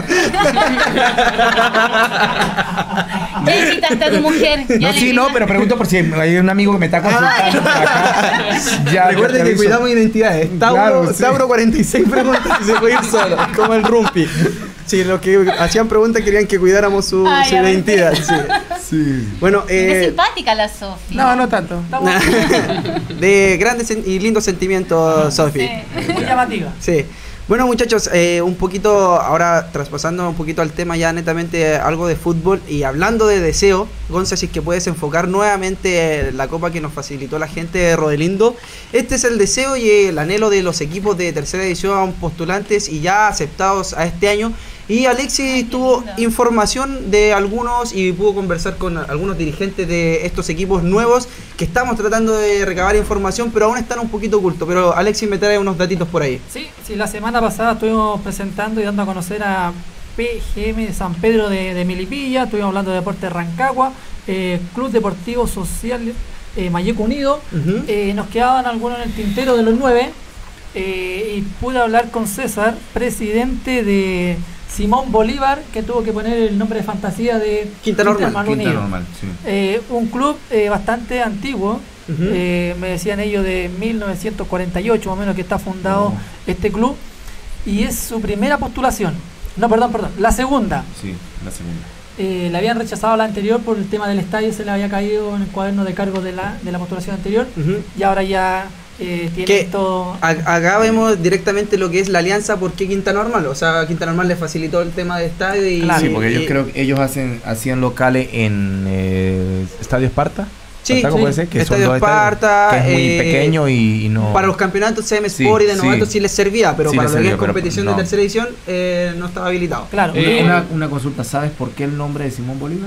Ya invitaste a tu mujer. ya No, le sí, no, invitaste. pero pregunto por si hay un amigo que me está consultando acá. Ya, Recuerden te que aviso. cuidamos identidades. Tauro, Claro, sí. Tauro cuarenta y seis preguntas si se puede ir solo, como el Rumpi. Sí, los que hacían preguntas querían que cuidáramos su, Ay, su a ver. identidad. Sí. Sí. Bueno, Es eh, simpática la Sofi. No, no tanto. de grandes sen- y lindos sentimientos, Sofi. Sí. Muy llamativa. Sí. Bueno, muchachos, eh, un poquito, ahora traspasando un poquito al tema ya netamente algo de fútbol y hablando de deseo, Gonza, si es que puedes enfocar nuevamente la copa que nos facilitó la gente de Rodelindo. Este es el deseo y el anhelo de los equipos de tercera edición postulantes y ya aceptados a este año. Y Alexis Ay, qué tuvo lindo. información de algunos y pudo conversar con algunos dirigentes de estos equipos nuevos que estamos tratando de recabar información, pero aún están un poquito ocultos. Pero Alexis me trae unos datitos por ahí. Sí, sí, la semana pasada estuvimos presentando y dando a conocer a P G M de San Pedro de, de Milipilla, estuvimos hablando de Deportes Rancagua, eh, Club Deportivo Social eh, Mayeco Unido, Ujú. eh, nos quedaban algunos en el tintero de los nueve, eh, y pude hablar con César, presidente de Simón Bolívar, que tuvo que poner el nombre de fantasía de Quinta Normal, Normal Quinta Unido. normal, sí. Eh, un club eh, bastante antiguo, Ujú. eh, me decían ellos de mil novecientos cuarenta y ocho más o menos que está fundado Oh. este club, y es su primera postulación, no perdón, perdón, la segunda. Sí, la segunda. Eh, le habían rechazado la anterior por el tema del estadio, se le había caído en el cuaderno de cargo de la, de la postulación anterior, Ujú. y ahora ya eh, tiene Que todo. a- acá vemos directamente lo que es la alianza, ¿por qué Quinta Normal? O sea, Quinta Normal le facilitó el tema de estadio y... Claro. Sí, porque y- ellos creo que ellos hacen hacían locales en eh, Estadio Esparta. Sí, Espartaco sí. puede ser, que Estadio son dos Esparta, estadios, que es muy eh, pequeño y, y no... Para los campeonatos C M Sí, Sport y de sí. novatos sí les servía, pero Sí para les lo que es servía, pero competición no. de tercera edición eh, no estaba habilitado. Claro. Eh, una, una consulta, ¿sabes por qué el nombre de Simón Bolívar?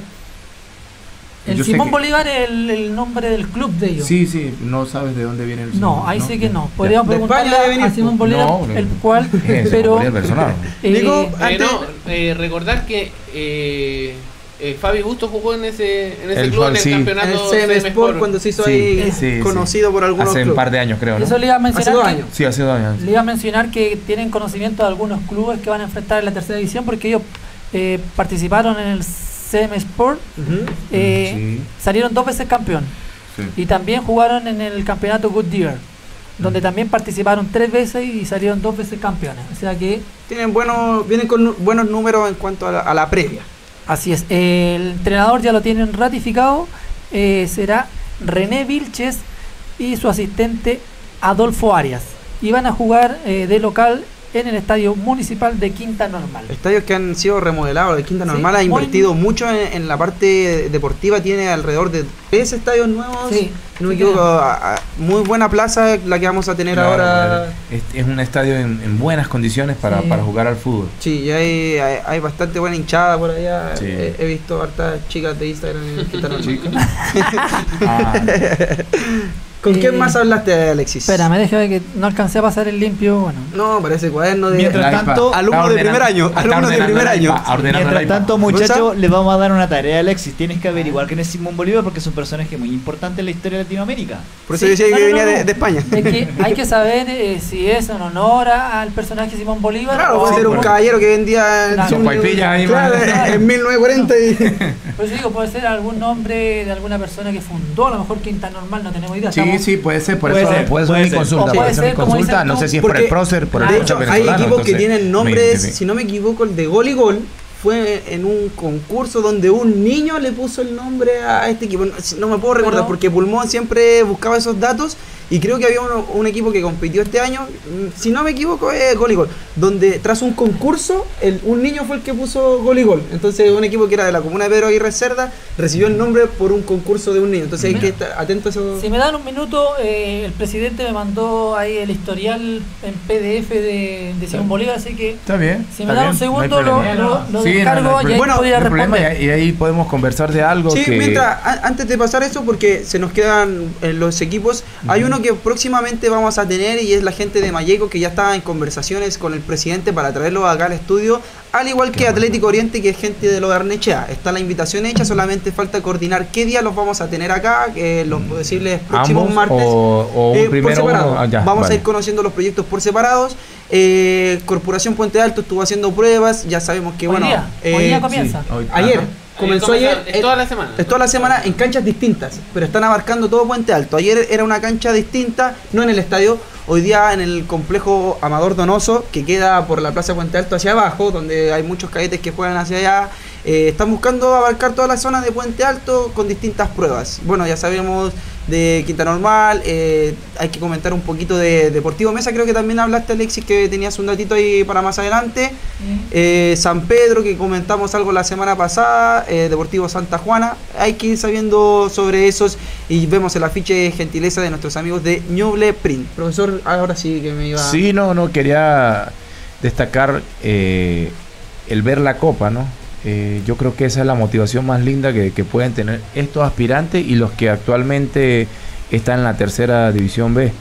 El Yo sé Simón que- Bolívar es el, el nombre del club de ellos. Sí, sí, no sabes de dónde viene el Simón. No, ahí sí que no. Ya. Podríamos De preguntarle España debe a venir, Simón pues. Bolívar, No, el no. cual, Eso, pero Bolívar personal. eh, Digo, Eh, antes- no, eh, recordar que eh, eh, Fabi Busto jugó en ese, en ese El club en Fal- el sí. En el campeonato C M Sport Sport. cuando se hizo Sí, ahí sí, sí. conocido por algunos Hace un clubes. par de años, creo, ¿no? eso le iba a mencionar. Hace dos que- años. Sí, hace dos años. Le iba a mencionar que tienen conocimiento de algunos clubes que van a enfrentar en la tercera división porque ellos eh, participaron en el C M Sport, Ujú. eh, salieron dos veces campeón Sí. y también jugaron en el campeonato Goodyear, donde también participaron tres veces y salieron dos veces campeones. O sea que Tienen buenos, vienen con nu- buenos números en cuanto a la, a la previa. así es. El entrenador ya lo tienen ratificado, eh, será René Vilches y su asistente Adolfo Arias. Y van a jugar eh, de local en el Estadio Municipal de Quinta Normal. Estadios que han sido remodelados. El Quinta Sí, Normal ha muy- invertido mucho en, en la parte deportiva. Tiene alrededor de tres estadios nuevos. Sí, No me sí equivoco. tiene. a- a- Muy buena plaza la que vamos a tener Claro, ahora. Es, es un estadio en, en buenas condiciones para, Sí. para jugar al fútbol. Sí, y hay, hay, hay bastante buena hinchada por allá. Sí. He, he visto hartas chicas de Instagram en el Quinta Normal. Ah, ¿Con Eh, quién más hablaste, Alexis? Espérame, déjame que no alcancé a pasar el limpio. Bueno, No, parece cuaderno de. Mientras el iPad. tanto, alumno Está de ordenando- primer año, está alumno de ordenando primer el año. iPad, ordenando el Mientras iPad. tanto, ¿Gonza? muchachos, les vamos a dar una tarea, Alexis. Tienes que averiguar quién es Simón Bolívar porque es un personaje muy importante en la historia de Latinoamérica. Por eso Sí, decía no, que no, venía no, de, no. de España. es que hay que saber eh, si es en honor a- al personaje Simón Bolívar. Claro, o- puede ser un caballero que vendía en, Claro. su- Sopaipillas ahí, claro, man. en mil novecientos cuarenta y... Por eso digo, puede ser algún nombre de alguna persona que fundó, a lo mejor Quinta Normal, no tenemos idea. Sí, estamos- sí, puede ser. Por Puede eso ser, puede ser puede mi ser. consulta. O Puede puede ser mi ser, como consulta. dices No tú, sé si es por Porque, el prócer, por el de prócer hecho, hay venezolano, equipos que entonces, tienen me nombres, identifico. si no me equivoco, el de Gol y Gol fue en un concurso donde un niño le puso el nombre a este equipo. No, no me puedo recordar Pero- porque Pulmón siempre buscaba esos datos y creo que había uno- un equipo que compitió este año, mm, si no me equivoco, es Gol y Gol, donde tras un concurso el, un niño fue el que puso Gol y Gol. Entonces un equipo que era de la comuna de Pedro Aguirre Cerda recibió el nombre por un concurso de un niño. Entonces hay que estar atento a eso. Si me dan un minuto, eh, el presidente me mandó ahí el historial en P D F de, de Simón Bolívar, así que Está bien. si me está dan un bien, no hay segundo lo, problema. lo, lo Sí, no, descargo no hay y ahí Bueno, podría No hay problema, responder. y ahí podemos conversar de algo Sí, que... mientras, a- antes de pasar eso, porque se nos quedan eh, los equipos, hay uno que próximamente vamos a tener y es la gente de Malleco que ya está en conversaciones con el presidente para traerlo acá al estudio, al igual que Atlético Oriente, que es gente de lo de Arnechea. Está la invitación hecha, solamente falta coordinar qué día los vamos a tener acá, eh, los posibles próximos ¿Ambos martes. o, o un Eh, por primero separado. uno? Ah, ya, Vamos vale. a ir conociendo los proyectos por separados. Eh, Corporación Puente Alto estuvo haciendo pruebas, ya sabemos que Hoy bueno. día, eh, hoy día comienza. Sí, hoy- Ayer, ajá. comenzó Eh, ayer. Es toda la semana. Es toda la semana en canchas distintas, pero están abarcando todo Puente Alto. Ayer era una cancha distinta, no en el estadio. Hoy día en el complejo Amador Donoso, que queda por la Plaza Puente Alto hacia abajo, donde hay muchos cadetes que juegan hacia allá. Eh, están buscando abarcar toda la zona de Puente Alto con distintas pruebas. Bueno, ya sabemos de Quinta Normal, eh, hay que comentar un poquito de Deportivo Mesa. Creo que también hablaste, Alexis, que tenías un datito ahí para más adelante. Eh, San Pedro, que comentamos algo la semana pasada, eh, Deportivo Santa Juana. Hay que ir sabiendo sobre esos y vemos el afiche gentileza de nuestros amigos de Ñuble Print. Profesor, ahora sí que me iba... Sí, no, no, quería destacar eh, el ver la copa, ¿no? Eh, yo creo que esa es la motivación más linda que, que pueden tener estos aspirantes y los que actualmente están en la tercera división B,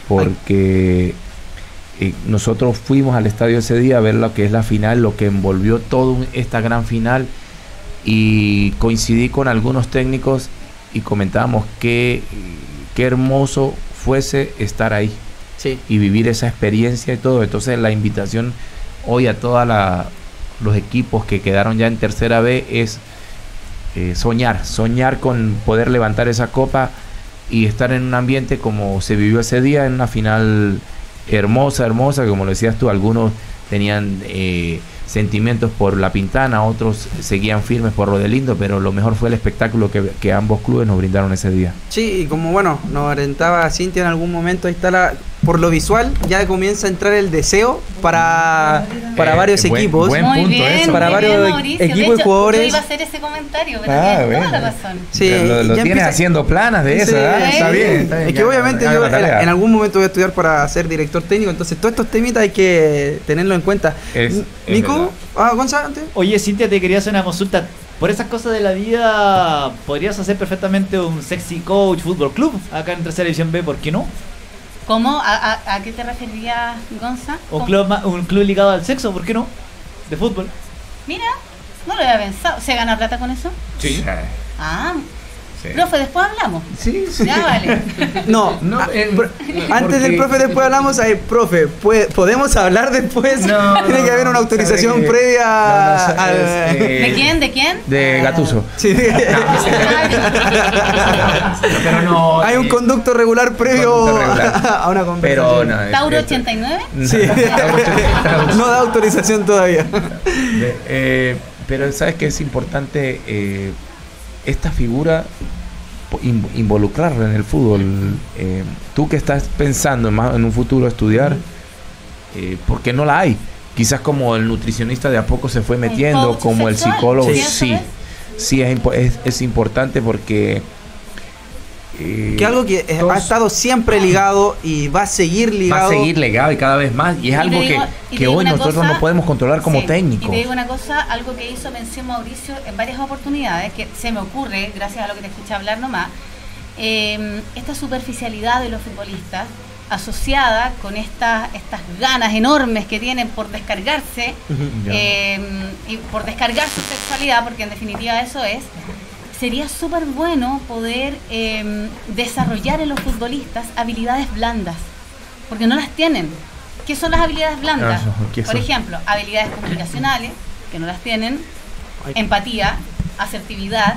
porque eh, nosotros fuimos al estadio ese día a ver lo que es la final, lo que envolvió toda esta gran final, y coincidí con algunos técnicos y comentábamos que qué hermoso fuese estar ahí Sí. y vivir esa experiencia y todo. Entonces la invitación hoy a todos los equipos que quedaron ya en tercera B es eh, soñar, soñar con poder levantar esa copa y estar en un ambiente como se vivió ese día, en una final hermosa, hermosa, que como lo decías tú, algunos tenían eh, sentimientos por La Pintana, otros seguían firmes por Rodelindo, pero lo mejor fue el espectáculo que, que ambos clubes nos brindaron ese día. Sí, y como bueno, nos orientaba Cintia en algún momento, ahí está la, por lo visual ya comienza a entrar el deseo para, para Eh, varios buen- equipos. buen Muy punto bien, eso. Para muy varios bien, e- Mauricio. equipos De y hecho, jugadores. Yo iba a hacer ese comentario, pero Ah, tienes toda bueno. la razón. Sí, lo lo ya tienes empieza- haciendo planas de eso, Sí. ¿ah? Está bien, está bien. Es que Ya, obviamente haga yo la en, tarea. en algún momento voy a estudiar para ser director técnico, entonces todos estos temitas hay que tenerlo en cuenta. Es- N- es Nico, verdad. ah, Gonzalo, antes. Oye, Cintia, te quería hacer una consulta. Por esas cosas de la vida, podrías hacer perfectamente un Sexy Coach Fútbol Club acá en Tercera División B, ¿por qué no? ¿Cómo? ¿A, a, a qué te referías, Gonza? Un ¿Cómo? club, ma- un club ligado al sexo, ¿por qué no? De fútbol. Mira, no lo había pensado. ¿Se gana plata con eso? Sí. Ah, Sí. profe, después hablamos. Sí, sí. Ya vale. No, No, ah, eh, pro- antes del profe después hablamos, ahí, profe, ¿puede- ¿podemos hablar después? No, Tiene no, que haber no, una autorización sabe que- previa no, no, sabe- al- es, eh, ¿De quién? ¿De quién? De Gatuso. Sí. Pero no. Hay un eh, conducto regular previo conducto regular. a una Pero conversación. no. es- ¿Tauro es- ochenta y nueve? Sí. No da autorización todavía. De- eh, pero sabes que es importante eh, esta figura po- in- involucrarla en el fútbol. Eh, tú que estás pensando en, más, en un futuro estudiar, eh, ¿por qué no la hay? Quizás como el nutricionista de a poco se fue metiendo, coach como el sexual? psicólogo, Sí, sí, eso sí, es, impo- es, es importante porque eh, Que algo que eh, todos- ha estado siempre ligado y va a seguir va ligado. a seguir legado y cada vez más, y es Y te algo digo- que, y te que digo hoy una nosotros cosa- no podemos controlar como Sí, técnicos. Y te digo una cosa, algo que hizo mención Mauricio en varias oportunidades, que se me ocurre, gracias a lo que te escuché hablar nomás, eh, esta superficialidad de los futbolistas, asociada con estas estas ganas enormes que tienen por descargarse, Ujú. Ya. eh, y por descargar su sexualidad, porque en definitiva eso es, sería súper bueno poder eh, desarrollar en los futbolistas habilidades blandas, porque no las tienen. ¿Qué son las habilidades blandas? Ah, ¿qué Por son? ejemplo, habilidades comunicacionales, que no las tienen, Ay. empatía, asertividad,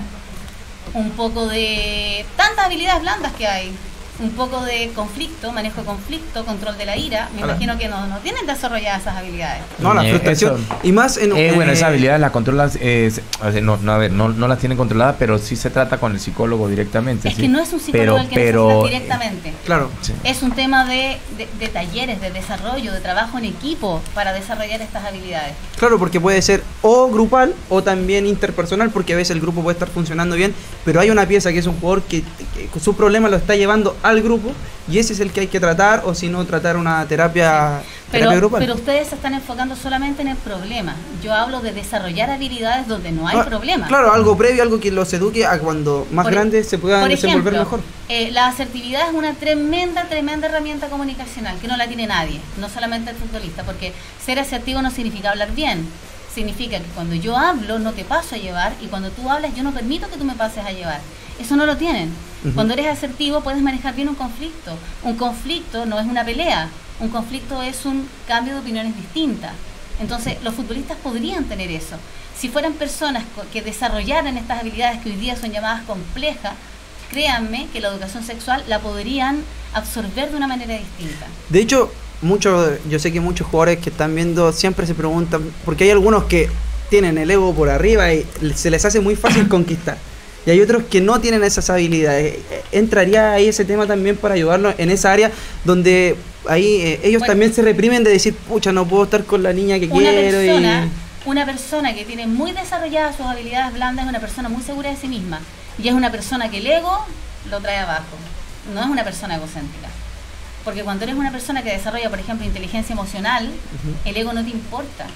un poco de tantas habilidades blandas que hay, un poco de conflicto, manejo de conflicto, control de la ira. Me Hola. imagino que no, no tienen desarrolladas esas habilidades. No, la Eh, frustración. eso- Y más en. Eh, bueno, eh, esa habilidad la controlan, eh, se- o sea, no, no, a ver, no, no las tienen controladas, pero sí se trata con el psicólogo directamente. Es sí. que no es un psicólogo pero, el que pero, necesitas eh, directamente. Claro. sí. Es un tema de, de, de talleres, de desarrollo, de trabajo en equipo para desarrollar estas habilidades. Claro, porque puede ser o grupal o también interpersonal, porque a veces el grupo puede estar funcionando bien, pero hay una pieza que es un jugador que, que con su problema lo está llevando al grupo y ese es el que hay que tratar, o si no, tratar una terapia, terapia Pero, grupal. pero ustedes se están enfocando solamente en el problema. Yo hablo de desarrollar habilidades donde no hay Ah, problema. Claro, algo previo, algo que los eduque a cuando más Por e- grandes se puedan Por desenvolver ejemplo, mejor. eh, la asertividad es una tremenda, tremenda herramienta comunicacional que no la tiene nadie, no solamente el futbolista, porque ser asertivo no significa hablar bien. Significa que cuando yo hablo no te paso a llevar y cuando tú hablas yo no permito que tú me pases a llevar. Eso no lo tienen. Ujú. Cuando eres asertivo puedes manejar bien un conflicto. Un conflicto no es una pelea. Un conflicto es un cambio de opiniones distintas. Entonces los futbolistas podrían tener eso. Si fueran personas co- que desarrollaran estas habilidades que hoy día son llamadas complejas, créanme que la educación sexual la podrían absorber de una manera distinta. De hecho, muchos, yo sé que muchos jugadores que están viendo siempre se preguntan, porque hay algunos que tienen el ego por arriba y se les hace muy fácil conquistar. Y hay otros que no tienen esas habilidades. ¿Entraría ahí ese tema también para ayudarlos en esa área donde ahí eh, ellos Bueno. también se reprimen de decir, pucha, no puedo estar con la niña que Una quiero? persona, y... una persona que tiene muy desarrolladas sus habilidades blandas es una persona muy segura de sí misma. Y es una persona que el ego lo trae abajo. No es una persona egocéntrica. Porque cuando eres una persona que desarrolla, por ejemplo, inteligencia emocional, Ujú. el ego no te importa.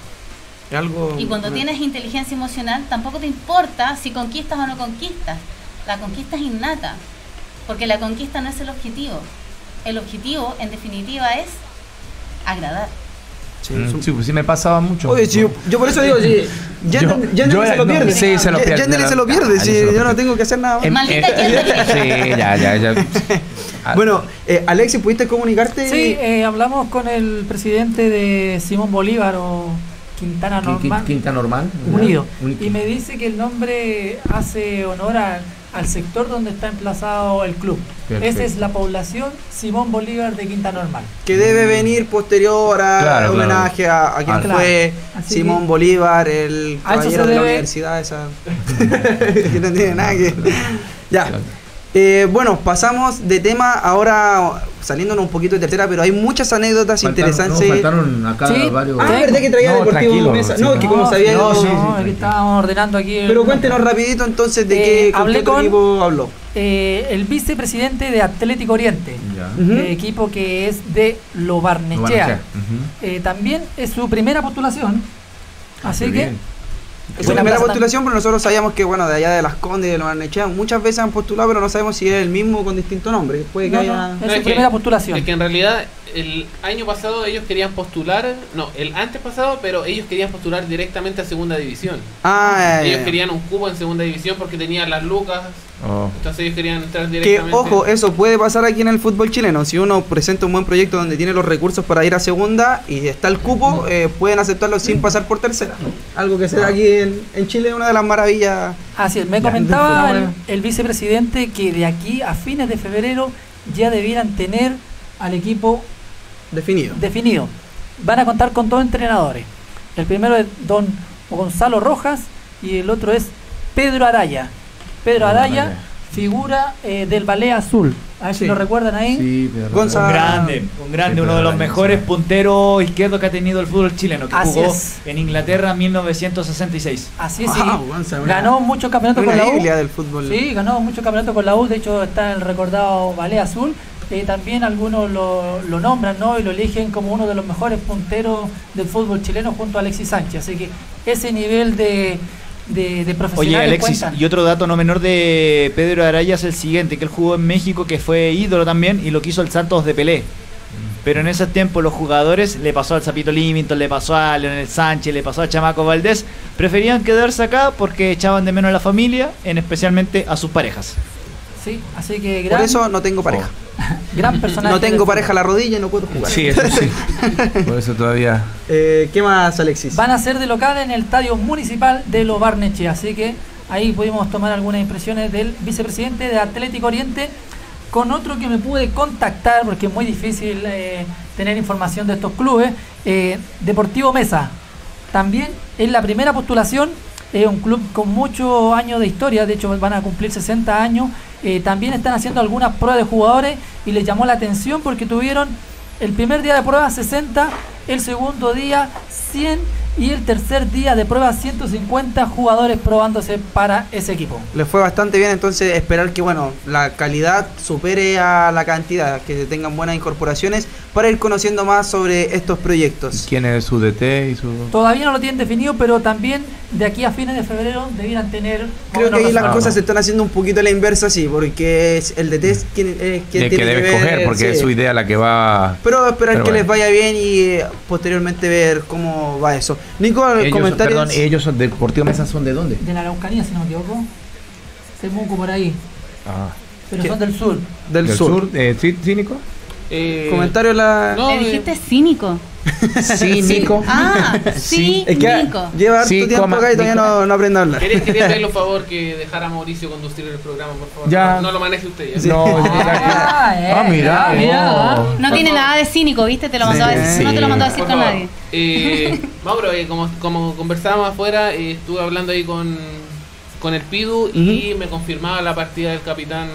Algo, Y cuando tienes inteligencia emocional, tampoco te importa si conquistas o no conquistas. La conquista es innata, porque la conquista no es el objetivo. El objetivo, en definitiva, es agradar. Sí, Mm, es un- sí, pues sí me pasaba mucho. Oye, sí, yo, yo por eso digo, sí, ya Yo- ya yo se era- lo no, pierde. sí, se lo Ya- pierde. Yandel se lo pierde, Ah, sí, se lo yo no pierde. tengo que hacer nada más. Em- Maldita eh, Yandel. Sí, ya, ya, ya. Ah, Bueno, eh, Alexis, ¿pudiste comunicarte? Sí, eh, hablamos con el presidente de Simón Bolívar o Quintana Qui- qui- Normal Quinta normal. Unido. Un- Y me dice que el nombre hace honor al, al sector donde está emplazado el club. Perfecto. Esa es la población Simón Bolívar de Quinta Normal. Que debe venir posterior a Claro, homenaje a, a quien Ah, fue Así Simón que- Bolívar, el A eso caballero se de la debe- universidad esa. Que no tiene nada que. Ya. Eh, bueno, pasamos de tema ahora saliéndonos un poquito de tercera, pero hay muchas anécdotas Faltaron- interesantes. no, faltaron acá Sí. varios. Ah, verdad que traía No, Deportivo tranquilo, Mesa. sí. No, es que como No, sabía no, yo- sí, aquí estábamos ordenando aquí. el- Pero cuéntenos rapidito entonces de Eh, qué, con hablé qué otro con- equipo habló. Eh, el vicepresidente de Atlético Oriente, Ya. Ujú. eh, equipo que es de Lobarnechea. Lobarnechea, ujú. Eh, también es su primera postulación, así Qué que bien. Es buena una primera plaza postulación, pero nosotros sabíamos que, bueno, de allá de Las Condes, de Los Barnechea, muchas veces han postulado, pero no sabemos si es el mismo con distinto nombre. Puede que No, haya... no, es No, su es que- primera postulación. Es que en realidad el año pasado ellos querían postular, no, el antes pasado, pero ellos querían postular directamente a segunda división. Ah, Ellos eh, querían un cubo en segunda división porque tenían las lucas, Oh. entonces ellos querían entrar que, directamente. ojo, eso puede pasar aquí en el fútbol chileno. Si uno presenta un buen proyecto donde tiene los recursos para ir a segunda y está el cupo, eh, pueden aceptarlo sin pasar por tercera. Algo que se da aquí en, en Chile, una de las maravillas. Así es, me Ya, comentaba el, bueno. el vicepresidente que de aquí a fines de febrero ya debieran tener al equipo Definido. definido. Van a contar con dos entrenadores. El primero es don Gonzalo Rojas y el otro es Pedro Araya. Pedro Araya, Araya. figura eh, del Ballet Azul. A ver Sí. si lo recuerdan ahí. Sí, Pedro. Gonza- Un grande, un grande, Sí, uno de los pero- mejores punteros izquierdos que ha tenido el fútbol chileno, que Así jugó es. en Inglaterra en mil novecientos sesenta y seis. Así es, Wow, sí. Gonza, una- Ganó muchos campeonatos Una con la U. Biblia del fútbol. Sí, ganó muchos campeonatos con la U. De hecho, está el recordado Ballet Azul. Eh, también algunos lo, lo nombran, ¿no? Y lo eligen como uno de los mejores punteros del fútbol chileno junto a Alexis Sánchez. Así que ese nivel de, de, de Oye, profesionales Alexis, cuentan. y otro dato no menor de Pedro Araya es el siguiente, que él jugó en México, que fue ídolo también, y lo quiso el Santos de Pelé. Pero en ese tiempo los jugadores, le pasó al Zapito Livington, le pasó a Leonel Sánchez, le pasó a Chamaco Valdés, preferían quedarse acá porque echaban de menos a la familia, en especialmente a sus parejas. Sí, así que Por gran, eso no tengo pareja. gran personaje. No tengo del pareja a la rodilla y no puedo jugar. Sí, eso sí. Por eso todavía. Eh, ¿Qué más, Alexis? Van a ser de local en el estadio municipal de Lo Barnechea, así que ahí pudimos tomar algunas impresiones del vicepresidente de Atlético Oriente, con otro que me pude contactar porque es muy difícil eh, tener información de estos clubes, eh, Deportivo Mesa. También es la primera postulación, es un club con muchos años de historia, de hecho van a cumplir sesenta años. Eh, también están haciendo algunas pruebas de jugadores y les llamó la atención porque tuvieron el primer día de prueba sesenta, el segundo día cien y el tercer día de prueba ciento cincuenta jugadores probándose para ese equipo. Le fue bastante bien, entonces esperar que bueno la calidad supere a la cantidad, que tengan buenas incorporaciones para ir conociendo más sobre estos proyectos. ¿Quién es su D T y su.? Todavía no lo tienen definido, pero también de aquí a fines de febrero debieran tener... más o Creo que menos ahí las resultados. cosas se están haciendo un poquito a la inversa, sí, porque es el D T es quien, es quien El tiene que debe ver, escoger, porque sí. es su idea la que va. Pero esperar Pero que bueno. les vaya bien y eh, posteriormente ver cómo va eso. Nico, Ellos, comentarios. perdón, ellos son Deportivo Mesa, ¿son de dónde? De la Araucanía, si no me equivoco. Temuco por ahí, Ah, pero ¿Qué? son del sur. del, del sur. sur, eh, ¿sí, cínico? Eh, Comentarios la. no, Le eh, dijiste cínico. Sí, Nico. Ah, sí, Es que Nico. lleva harto Sí, tiempo coma, acá y todavía Nico. no, no aprende a hablar. Quería, quería pedirle un favor que dejara a Mauricio conducir el programa, por favor. Ya. No, no lo maneje usted. Ya. Sí. No, Ah, eh, ah, mira. ah, mira. oh. No tiene nada de cínico, ¿viste? Te lo mandó a decir. Sí. No te lo mandó a decir Por con favor. nadie. Eh, Mauro, eh, como, como conversábamos afuera, eh, estuve hablando ahí con, con el Pidu y me confirmaba la partida del capitán.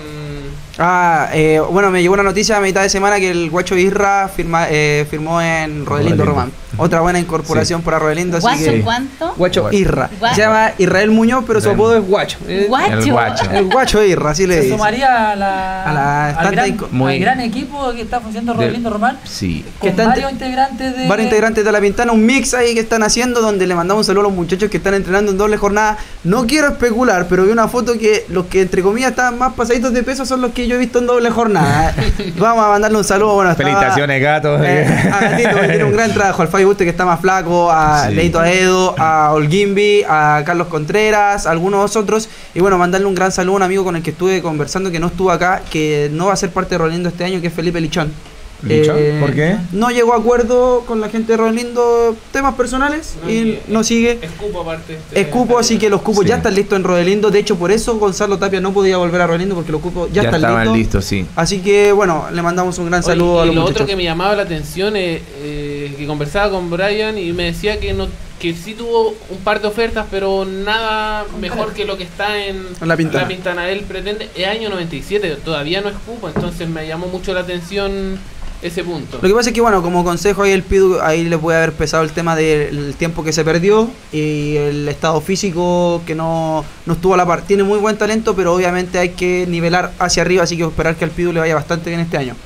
Ah, eh, bueno, me llegó una noticia a mitad de semana que el guacho Isra firma, eh, firmó en Rodelindo Rodelindo. Román. Otra buena incorporación para Rodelindo, así ¿Guacho que. cuánto? Guacho Irra. Guacho. Se llama Israel Muñoz, pero su Israel. apodo es Guacho. Eh, Guacho. El guacho. El Guacho Irra, así le Se dice. sumaría a la, A la al, tanta gran, inco- muy- al gran equipo que está funcionando De- Rodelindo Román, Sí. con está varios entre- integrantes de... Varios integrantes de La Pintana, un mix ahí que están haciendo donde le mandamos un saludo a los muchachos que están entrenando en doble jornada. No quiero especular, pero vi una foto que los que entre comillas estaban más pasaditos de peso son los que yo he visto en doble jornada. Vamos a mandarle un saludo. Bueno, estaba- Felicitaciones, gatos. Eh, a Gatito, que tiene un gran trabajo, al Fabi Buste que está más flaco, a Sí. Leito Aedo, a Olguimbi, a Carlos Contreras, a algunos otros. Y bueno, mandarle un gran saludo a un amigo con el que estuve conversando que no estuvo acá, que no va a ser parte de Rodelindo este año, que es Felipe Lichón. ¿Lichón? Eh, ¿Por qué? No llegó a acuerdo con la gente de Rodelindo, temas personales, No, y y- no sigue. Escupo aparte. este- Es cupo, así que los cupos Sí. ya están listos en Rodelindo. De hecho, por eso Gonzalo Tapia no podía volver a Rodelindo, porque los cupos ya, Ya, están estaban listos. listos, sí. Así que bueno, le mandamos un gran Oye, saludo a y los lo muchachos. otro que me llamaba la atención es eh, que conversaba con Brian y me decía que no que sí tuvo un par de ofertas, pero nada mejor que lo que está en La Pintana. La Pintana. Él pretende, es año noventa y siete, todavía no es cupo, entonces me llamó mucho la atención ese punto. Lo que pasa es que, bueno, como consejo ahí el Pidu, ahí le puede haber pesado el tema del tiempo que se perdió y el estado físico que no, no estuvo a la par. Tiene muy buen talento, pero obviamente hay que nivelar hacia arriba, así que esperar que al Pidu le vaya bastante bien este año.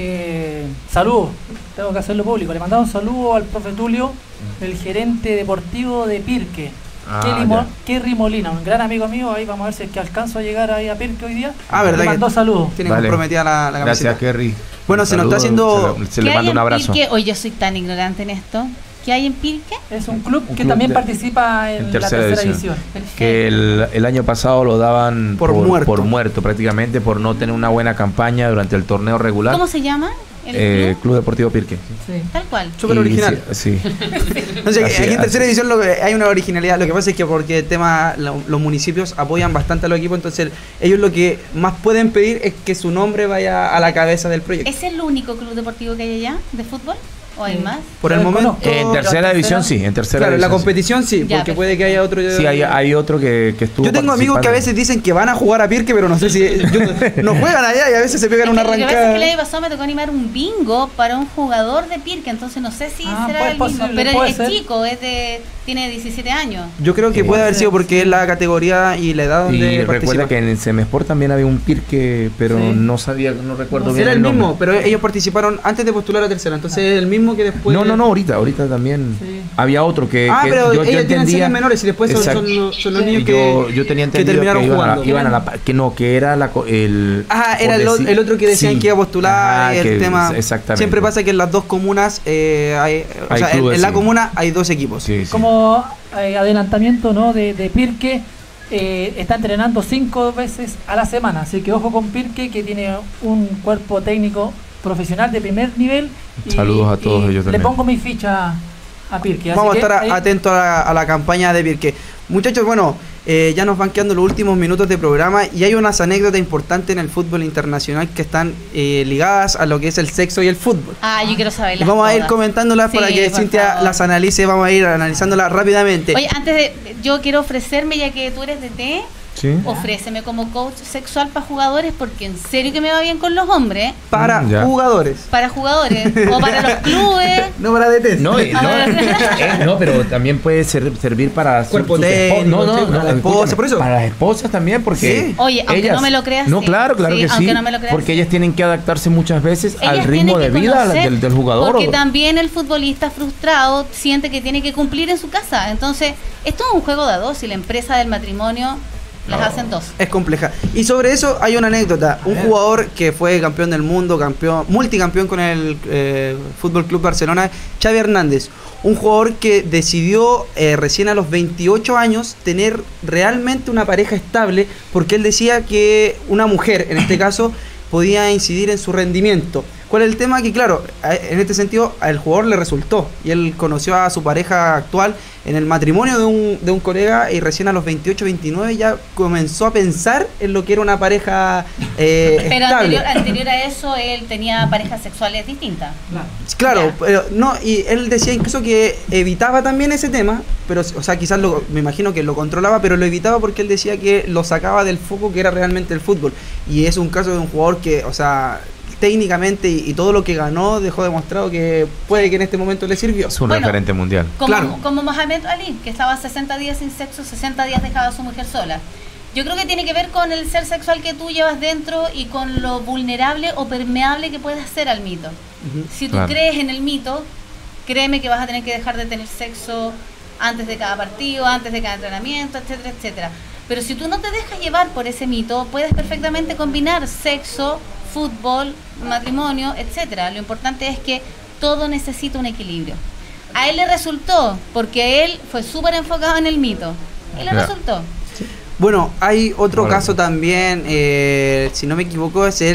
Eh, saludos, tengo que hacerlo público. Le mandaba un saludo al profe Tulio, el gerente deportivo de Pirque. Ah, Kelly Mo- ya. Kerry Molina, un gran amigo mío. Ahí vamos a ver si es que alcanzo a llegar ahí a Pirque hoy día. Ah, ¿verdad Le que mandó saludos. tiene Vale. comprometida la, la camiseta? Gracias, Kerry. Bueno, se nos está haciendo- Se le, se ¿Qué le hay manda un en abrazo. Pirque? Oye, yo soy tan ignorante en esto. ¿Qué hay en Pirque? Es un club Un que club también de- participa en, en la tercera tercera división. división. Perfecto. Que el, el año pasado lo daban Por muerto. por muerto prácticamente, por no tener una buena campaña durante el torneo regular. ¿Cómo se llama? ¿El Eh, club? Club Deportivo Pirque. Sí. Tal cual. Súper Y original. Sí. sí. Entonces, Así- aquí en así tercera es. división lo que, hay una originalidad. Lo que pasa es que porque el tema, lo- los municipios apoyan bastante a los equipos, entonces ellos lo que más pueden pedir es que su nombre vaya a la cabeza del proyecto. ¿Es el único club deportivo que hay allá de fútbol? ¿O hay Sí. más? Por el Yo momento, desconozco. En Pero tercera tercera- división sí, en tercera claro, en la división sí. competición sí, Ya, porque perfecto. puede que haya otro. Sí, hay, hay otro que, que estuvo Yo tengo amigos que a participando. veces dicen que van a jugar a Pirque, pero no sé si yo- no juegan allá y a veces se pegan Es una que lo que pasa es arrancada. que el año pasado me tocó animar un bingo para un jugador de Pirque, entonces no sé si Ah, será pues el mismo. posible, Pero puede es ser. chico, es de, tiene diecisiete años. Yo creo que Sí. puede haber Sí, sido porque sí. es la categoría y la edad donde Y recuerda participa. que en el Semesport también había un Pirque, pero Sí. no sabía, no recuerdo No, bien Era el nombre. mismo, pero ellos participaron antes de postular a tercera, entonces es el mismo que después. No, no, no, ahorita, ahorita también Sí. había otro que, Ah, que pero yo, yo ellos tienen entendía. series menores y después son, Exacto. son los, son los Sí. niños yo, que, yo tenía que entendido terminaron que iban, a, jugando. iban a la pa- que no, que era la, co- el Ajá, era por el, o- decir- el otro que decían sí. que iba a postular, Ajá, el que- tema. exactamente. Siempre pasa que en las dos comunas eh, hay, o Hay sea, en, clubes, en la sí. comuna hay dos equipos. Sí, sí. Como eh, adelantamiento, ¿no? de, de Pirque, eh, está entrenando cinco veces a la semana. Así que ojo con Pirque, que tiene un cuerpo técnico profesional de primer nivel. Y, Saludos a todos y ellos Le también. pongo mi ficha a Pirque. así Vamos a que estar a- ahí- atentos a la, a la campaña de Pirque. Muchachos, bueno, eh, ya nos van quedando los últimos minutos de programa y hay unas anécdotas importantes en el fútbol internacional que están eh, ligadas a lo que es el sexo y el fútbol. Ah, yo quiero saberlas Vamos a ir todas. comentándolas Sí, para que por Cintia favor. las analice, vamos a ir analizándolas rápidamente. Oye, antes de, yo quiero ofrecerme, ya que tú eres de T, Sí. ofréceme como coach sexual para jugadores, porque en serio que me va bien con los hombres, ¿eh? Para Mm, ya. jugadores, para jugadores, o para los clubes. no para D T. No, eh, no, Ah. eh, no, pero también puede ser, servir para su- Cuerpo sus técnico, esposas. No, no, sí, no, para la esposa, escúchame, por eso. Para las esposas también, porque Sí. Oye, aunque ellas- no me lo creas, No, sí. claro, claro Sí, que sí. aunque no me lo creas, porque sí. ellas tienen que adaptarse muchas veces al Ellas ritmo de tienen que vida conocer, del, del jugador. Porque o- también el futbolista frustrado siente que tiene que cumplir en su casa. Entonces, esto es un juego de a dos y la empresa del matrimonio las No. hacen dos. Es compleja. Y sobre eso hay una anécdota. Un jugador que fue campeón del mundo, campeón, multicampeón con el eh, Fútbol Club Barcelona, Xavi Hernández. Un jugador que decidió eh, recién a los veintiocho años tener realmente una pareja estable, porque él decía que una mujer, en este caso, podía incidir en su rendimiento. ¿Cuál es el tema? Que claro, a- en este sentido al jugador le resultó y él conoció a su pareja actual en el matrimonio de un, de un colega y recién a los veintiocho, veintinueve ya comenzó a pensar en lo que era una pareja eh, Pero estable. anterior, anterior a eso, él tenía parejas sexuales distintas. Claro, Ya. pero no, y él decía incluso que evitaba también ese tema, pero o sea, quizás lo, me imagino que lo controlaba, pero lo evitaba porque él decía que lo sacaba del foco que era realmente el fútbol. Y es un caso de un jugador que, o sea, técnicamente y, y todo lo que ganó dejó demostrado que puede que en este momento le sirvió. Es un Bueno, referente mundial. Como, Claro. como Mohamed Ali, que estaba sesenta días sin sexo, sesenta días dejaba a su mujer sola. Yo creo que tiene que ver con el ser sexual que tú llevas dentro y con lo vulnerable o permeable que puedes ser al mito. Ujú. Si tú Claro. crees en el mito, créeme que vas a tener que dejar de tener sexo antes de cada partido, antes de cada entrenamiento, etcétera, etcétera. Pero si tú no te dejas llevar por ese mito, puedes perfectamente combinar sexo, fútbol, matrimonio, etcétera. Lo importante es que todo necesita un equilibrio. A él le resultó, porque él fue súper enfocado en el mito. Y le Ya. resultó. Bueno, hay otro Bueno. caso también, eh, si no me equivoco, es el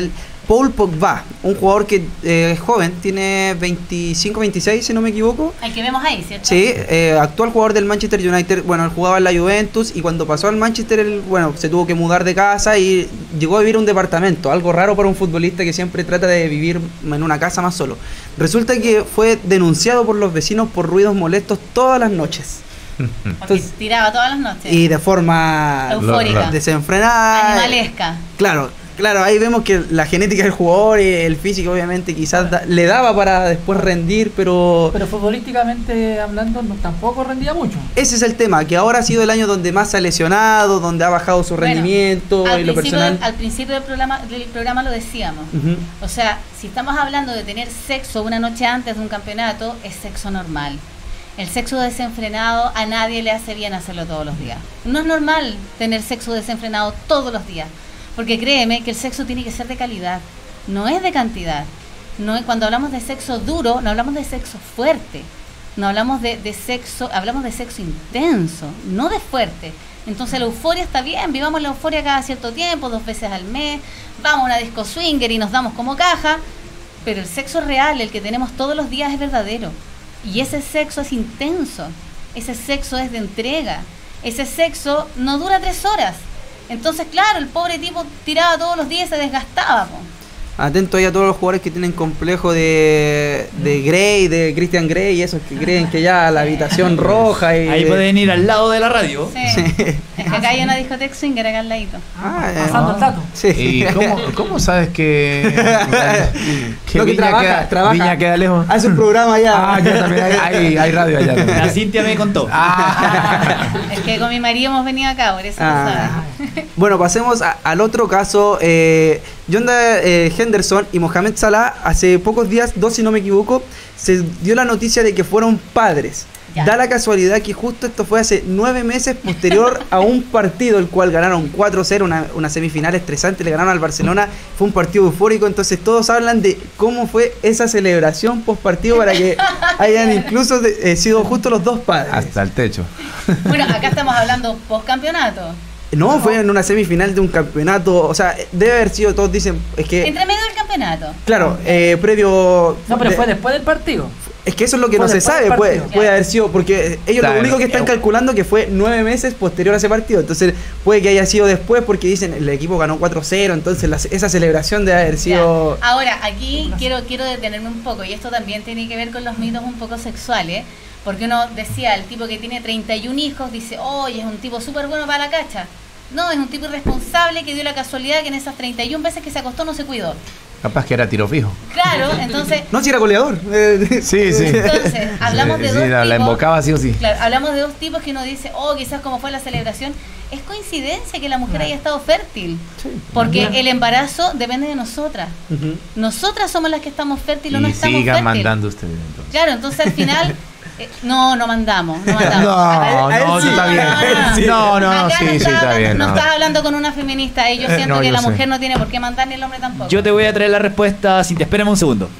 Paul Pogba, un jugador que eh, es joven, tiene veinticinco, veintiséis si no me equivoco. Al que vemos ahí, ¿cierto? Sí, eh, actual jugador del Manchester United. Bueno, él jugaba en la Juventus y cuando pasó al Manchester, él, bueno, se tuvo que mudar de casa y llegó a vivir en un departamento, algo raro para un futbolista que siempre trata de vivir en una casa más solo. Resulta que fue denunciado por los vecinos por ruidos molestos todas las noches. Porque Entonces, tiraba todas las noches. y de forma Eufórica. desenfrenada. Animalesca. Claro, claro, ahí vemos que la genética del jugador y el físico obviamente quizás da- le daba para después rendir, pero Pero futbolísticamente hablando, no, tampoco rendía mucho. ese es el tema, que ahora ha sido el año donde más se ha lesionado, donde ha bajado su Bueno, rendimiento al y lo principio, personal. al principio del programa, del programa lo decíamos. Ujú. O sea, si estamos hablando de tener sexo una noche antes de un campeonato, es sexo normal. El sexo desenfrenado a nadie le hace bien hacerlo todos los días. No es normal tener sexo desenfrenado todos los días. Porque créeme que el sexo tiene que ser de calidad, no es de cantidad. No es, cuando hablamos de sexo duro, no hablamos de sexo fuerte. No hablamos de, de sexo, hablamos de sexo intenso, no de fuerte. Entonces la euforia está bien, vivamos la euforia cada cierto tiempo, dos veces al mes, vamos a una disco swinger y nos damos como caja, pero el sexo real, el que tenemos todos los días, es verdadero. Y ese sexo es intenso, ese sexo es de entrega, ese sexo no dura tres horas. Entonces, claro, el pobre tipo tiraba todos los días y se desgastaba, po. Atento ahí a todos los jugadores que tienen complejo de, de Grey, de Christian Grey y esos que creen que ya la habitación roja y... Ahí pueden ir al lado de la radio. Sí. Es que acá hay una discoteca swinger acá al ladito. Ah, eh, Pasando el dato. sí. ¿Y cómo, cómo sabes que, que No, que Viña, trabaja, queda, trabaja. Viña queda lejos? Hace un programa allá. Ah, ya también hay, hay, hay radio allá. también. La Cintia me contó. Ah. Es que con mi marido hemos venido acá, por eso Ah. lo saben. Bueno, pasemos a- al otro caso. Eh, Jonda eh, Henderson y Mohamed Salah, hace pocos días, dos si no me equivoco, se dio la noticia de que fueron padres. Ya. Da la casualidad que justo esto fue hace nueve meses posterior a un partido el cual ganaron cuatro cero, una, una semifinal estresante, le ganaron al Barcelona, fue un partido eufórico, entonces todos hablan de cómo fue esa celebración post partido para que hayan incluso de- eh, sido justo los dos padres. Hasta el techo. Bueno, acá estamos hablando post campeonato. No, fue en una semifinal de un campeonato, o sea, debe haber sido, todos dicen, es que, Entre medio del campeonato. claro, eh, previo... No, pero de- fue después del partido. Es que eso es lo que Fue no se después sabe, del puede, partido. puede Ya. haber sido, porque ellos Claro, lo único que están eh, calculando que fue nueve meses posterior a ese partido, entonces puede que haya sido después porque dicen el equipo ganó cuatro cero, entonces la- esa celebración debe haber sido... Ya. Ahora, aquí quiero, quiero detenerme un poco, y esto también tiene que ver con los mitos un poco sexuales, porque uno decía, el tipo que tiene treinta y un hijos, dice, oye, es un tipo súper bueno para la cacha. No, es un tipo irresponsable que dio la casualidad que en esas treinta y una veces que se acostó no se cuidó. Capaz que era tiro fijo. Claro, entonces, No, si era goleador. eh, Sí, sí. entonces hablamos de Sí, dos sí, la, la tipos. embocaba sí o sí. Claro, hablamos de dos tipos que uno dice, oh, quizás como fue la celebración. Es coincidencia que la mujer haya estado fértil, porque Ajá. el embarazo depende de nosotras. Ujú. Nosotras somos las que estamos fértiles o no Y estamos sigan fértiles. mandando ustedes entonces. Claro, entonces al final, eh, no, no mandamos, no mandamos. No, Acá- a él no, sí. sí está bien. No, No, no, no, Acá sí, no sí estás está hablando- bien. No no. estás hablando con una feminista y yo siento no, que yo la sé. mujer no tiene por qué mandar ni el hombre tampoco. Yo te voy a traer la respuesta, Cintia. Espérame un segundo.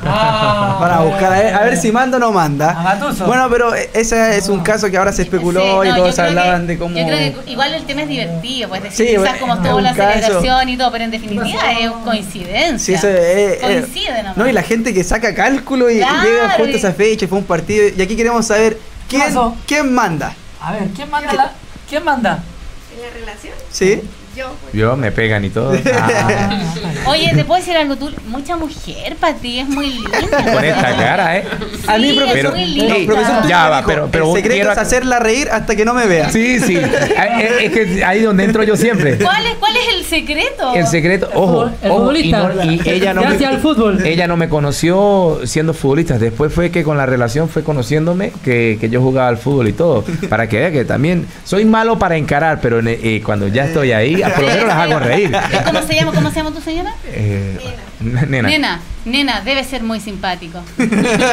Para buscar a ver, a ver si manda o no manda. A Gattuso. Bueno, pero eh, ese es un caso que ahora se especuló Sí, no, y yo todos creo hablaban que- de cómo... Yo creo que igual el tema es divertido, pues decir, Sí, quizás bueno, como es estuvo un la caso. celebración y todo, pero en definitiva es coincidencia. Sí, eso, eh, eh, Coincide nomás. no, y la gente que saca cálculo y, y Claro, llega justo y- a esa fecha, fue un partido, y aquí queremos saber quién, pasó? quién manda, A ver, ¿quién manda la, ¿quién manda? ¿En la relación? ¿sí? Yo, pues. Yo me pegan y todo. Ah, Oye, ¿te puedo decir algo? Tú, mucha mujer para ti, es muy linda. con esta cara, ¿eh? A mí, Sí, profesor, es muy Pero- linda. Ey, profesor, tú ya me va, dijo, pero- pero el vos secreto quiero- es hacerla reír hasta que no me vea. Sí, sí. Ah, Es es que ahí donde entro yo siempre. ¿Cuál es, ¿Cuál es el secreto? El secreto, El ojo, fútbol- el ojo, y, futbolista. no- y ella no Gracias me, al fútbol. ella no me conoció siendo futbolista. Después fue que con la relación fue conociéndome que, que yo jugaba al fútbol y todo. Para que vea que también soy malo para encarar, pero en- eh, cuando ya estoy ahí, a por lo menos las hago reír. ¿Cómo se llama? ¿Cómo se llama tu señora? Eh, nena. Nena, nena, debe ser muy simpático. No, y no es por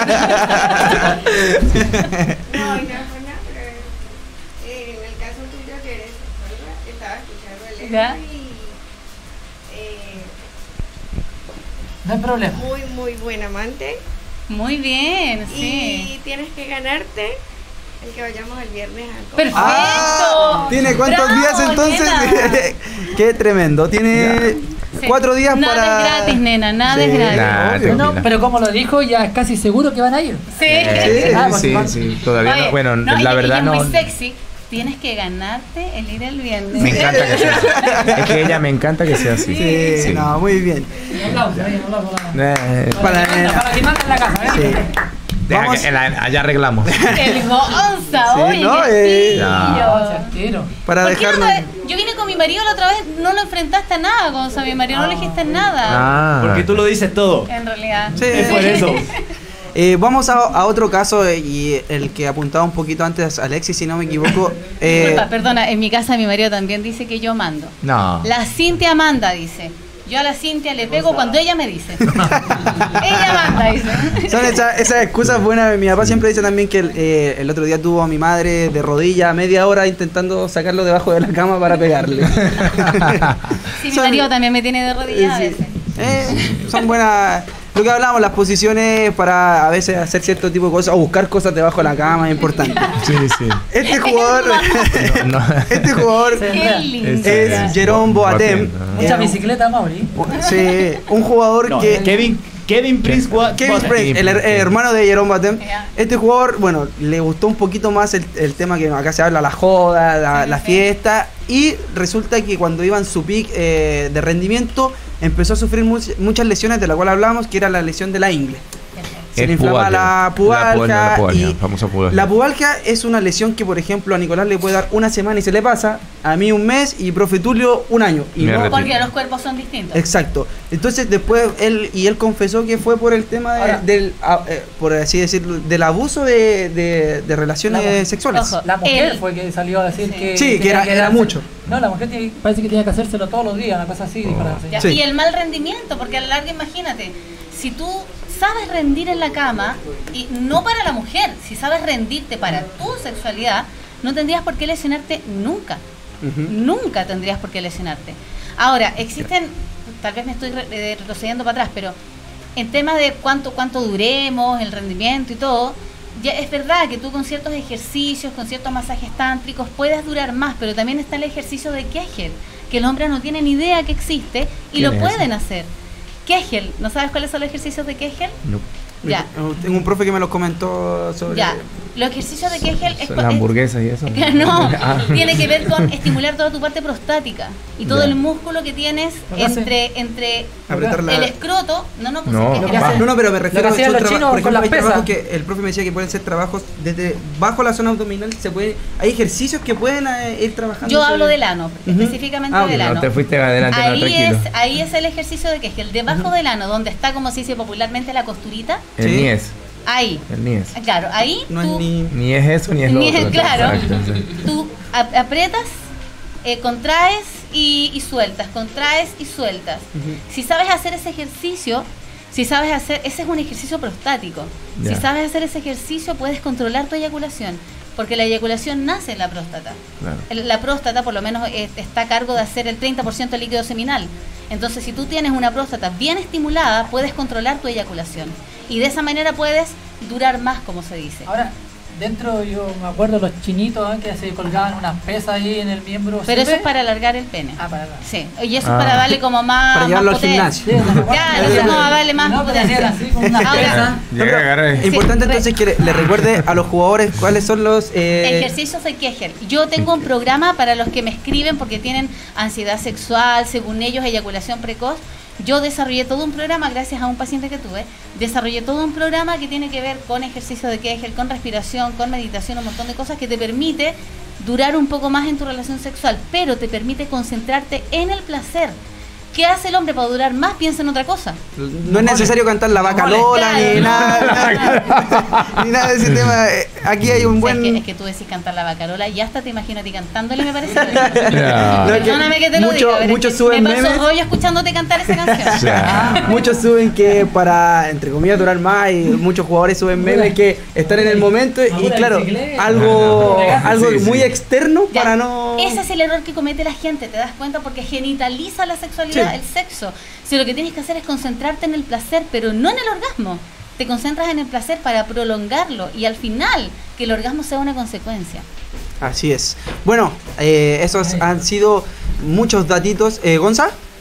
nada, pero eh, en el caso tuyo que eres sexóloga, estaba escuchando el ¿Ya? ejemplo y eh, No hay problema. muy, muy buen amante. Muy bien, Y sí. tienes que ganarte el que vayamos el viernes a comer. Perfecto. Ah, ¿tiene cuántos Bravo, días entonces? nena. Qué tremendo. Tiene Sí. Cuatro días nada para... es gratis, nena, nada Sí. es gratis. Nah, obvio. No, tranquila. pero como lo dijo, ya es casi seguro que van a ir. Sí. Eh, Ah, sí, pues, sí, todavía Oye, no. Bueno, no, y- la y verdad es no. muy sexy. Tienes que ganarte el ir el viernes. Me encanta que sea así. Es que ella me encanta que sea así. Sí, Sí. no, muy bien. Un aplauso, ahí, un aplauso para- Eh, Para- Para que manden la casa, ¿eh? Sí. deja Vamos. que- la- allá arreglamos. El Gonza, Sí, oye, ¿no? qué Eh, No, pillo. certero. Para ¿Por qué no dejarnos... te- Yo vine con mi marido la otra vez, no lo enfrentaste a nada, Gonza, mi marido, no le dijiste nada. Ah. Porque tú lo dices todo. En realidad. Sí. Es por eso. Eh, vamos a, a otro caso eh, y el que apuntaba un poquito antes Alexis, si no me equivoco. eh, Disculpa, perdona, en mi casa mi marido también dice que yo mando. No. La Cintia manda, dice. Yo a la Cintia le pego cuando ella me dice. Ella manda, dice. son esas, esas excusas buenas. Mi papá siempre dice también que el, eh, el otro día tuvo a mi madre de rodilla media hora intentando sacarlo debajo de la cama para pegarle. Sí, mi Son- marido también me tiene de rodillas a Sí. veces. Eh, son buenas. Lo que hablábamos, las posiciones para a veces hacer cierto tipo de cosas o buscar cosas debajo de la cama es importante. Sí, sí. Este jugador, No, no. este jugador Sí. Qué lindo. es Jerome Boateng. Mucha Eh, bicicleta, Mauri. Sí, un jugador No, que Kevin, Kevin Prince Wa- Kevin Boateng. Prince, el, her- el hermano de Jerome Boateng. Ya. Este jugador, bueno, le gustó un poquito más el, el tema que acá se habla, la joda, la, Sí, la sí. fiesta. Y resulta que cuando iba en su pick eh, de rendimiento, empezó a sufrir much- muchas lesiones, de la cual hablamos, que era la lesión de la ingle. Se Es le inflama pubalgia. la pubalgia. La pubalgia, la pubalgia, y famosa pubalgia. la pubalgia es una lesión que, por ejemplo, a Nicolás le puede dar una semana y se le pasa, a mí un mes y profe Tulio un año. Y Me no- repito. Porque los cuerpos son distintos. Exacto. Entonces después él y él confesó que fue por el tema de- Ahora- del, a- eh, por así decirlo, del abuso de, de- de relaciones La mujer- sexuales. Ojo. La mujer Él- fue que salió a decir Sí. que. Sí, que tenía era- era darse- mucho. No, la mujer tiene- parece que tenía que hacérselo todos los días, una cosa así, dijo la Ya, señora. Sí. Y el mal rendimiento, porque a la larga, imagínate, si tú sabes rendir en la cama, y no para la mujer, si sabes rendirte para tu sexualidad, no tendrías por qué lesionarte nunca. Ujú. Nunca tendrías por qué lesionarte. Ahora, existen, tal vez me estoy re- eh, retrocediendo para atrás, pero en temas de cuánto, cuánto duremos, el rendimiento y todo, ya es verdad que tú con ciertos ejercicios, con ciertos masajes tántricos, puedes durar más, pero también está el ejercicio de Kegel, que los hombres no tienen idea que existe y ¿Quién lo es pueden ese? hacer. Kegel, ¿no sabes cuáles son los ejercicios de Kegel? No. Ya, Tengo un profe que me los comentó sobre. ya. Los ejercicios de Kegel es Son cua- las es- hamburguesas y eso. No, Ah. tiene que ver con estimular toda tu parte prostática y todo Ya. el músculo que tienes Lo que hace- entre entre Apretar la- el escroto. No, no, pues No, es que lo que la- hace- No, no, pero me Lo refiero que hacían son los traba- chinos por con ejemplo, las hay trabajos pesas. que el profe me decía que pueden ser trabajos desde bajo la zona abdominal, se puede, hay ejercicios que pueden eh, ir trabajando. yo sobre- hablo del ano, Ujú. específicamente Ah, ok. del No ano. te fuiste adelante, no, Ahí tranquilo. es, ahí es el ejercicio de Kegel, debajo del ano, donde está, como se dice popularmente, la costurita. El Sí. niés. Ahí, El niés. claro, ahí No es tú, ni. Ni es eso ni es lo Ni es- otro. claro. Exacto, sí. tú ap- aprietas, eh, contraes y, y sueltas, contraes y sueltas. Ujú. Si sabes hacer ese ejercicio, si sabes hacer, ese es un ejercicio prostático. Ya. Si sabes hacer ese ejercicio, puedes controlar tu eyaculación, porque la eyaculación nace en la próstata. Claro. El- La próstata, por lo menos, eh, está a cargo de hacer el treinta por ciento del líquido seminal. Entonces, si tú tienes una próstata bien estimulada, puedes controlar tu eyaculación. Y de esa manera puedes durar más, como se dice. Ahora, dentro yo me acuerdo los chinitos ¿eh? que se colgaban unas pesas ahí en el miembro. Pero eso ¿sirve? es para alargar el pene. Ah, para acá. Sí, y eso Ah. es para darle como más, Para más llevarlo al potencia. gimnasio. Sí, me acuerdo. Ya, eso es como darle más No, pero potencia. hacían así con unas Ahora, pesas. Llegué a agarrar. Es importante Sí, entonces que le, le recuerde a los jugadores cuáles son los eh, Ejercicios de Kegel. Yo tengo un programa para los que me escriben porque tienen ansiedad sexual, según ellos, eyaculación precoz. Yo desarrollé todo un programa, gracias a un paciente que tuve, desarrollé todo un programa que tiene que ver con ejercicio de Kegel, con respiración, con meditación, un montón de cosas que te permite durar un poco más en tu relación sexual, pero te permite concentrarte en el placer. ¿Qué hace el hombre para durar más? Piensa en otra cosa. no es necesario cantar la vaca Mole. Lola ni Claro, nada ni nada de ese tema. Eh, Aquí hay un O sea, buen es, que, es que tú decís cantar la vacarola y hasta te imagino a ti cantándole, me parece. Ya. No, es que Perdóname que te lo mucho- diga, pero es muchos que suben me paso memes. rollo escuchándote cantar esa canción. Ya. Muchos suben que para, entre comillas, durar más y muchos jugadores suben memes que están en el momento y Ahora claro, bicicleta. algo, Ah, no. algo Sí, sí. muy externo Ya, para no... Ese es el error que comete la gente, ¿te das cuenta? Porque genitaliza la sexualidad, Sí. el sexo. Si lo que tienes que hacer es concentrarte en el placer, pero no en el orgasmo. Te concentras en el placer para prolongarlo y al final que el orgasmo sea una consecuencia. Así es. Bueno, eh, esos han sido muchos datitos. Eh, ¿Gonza?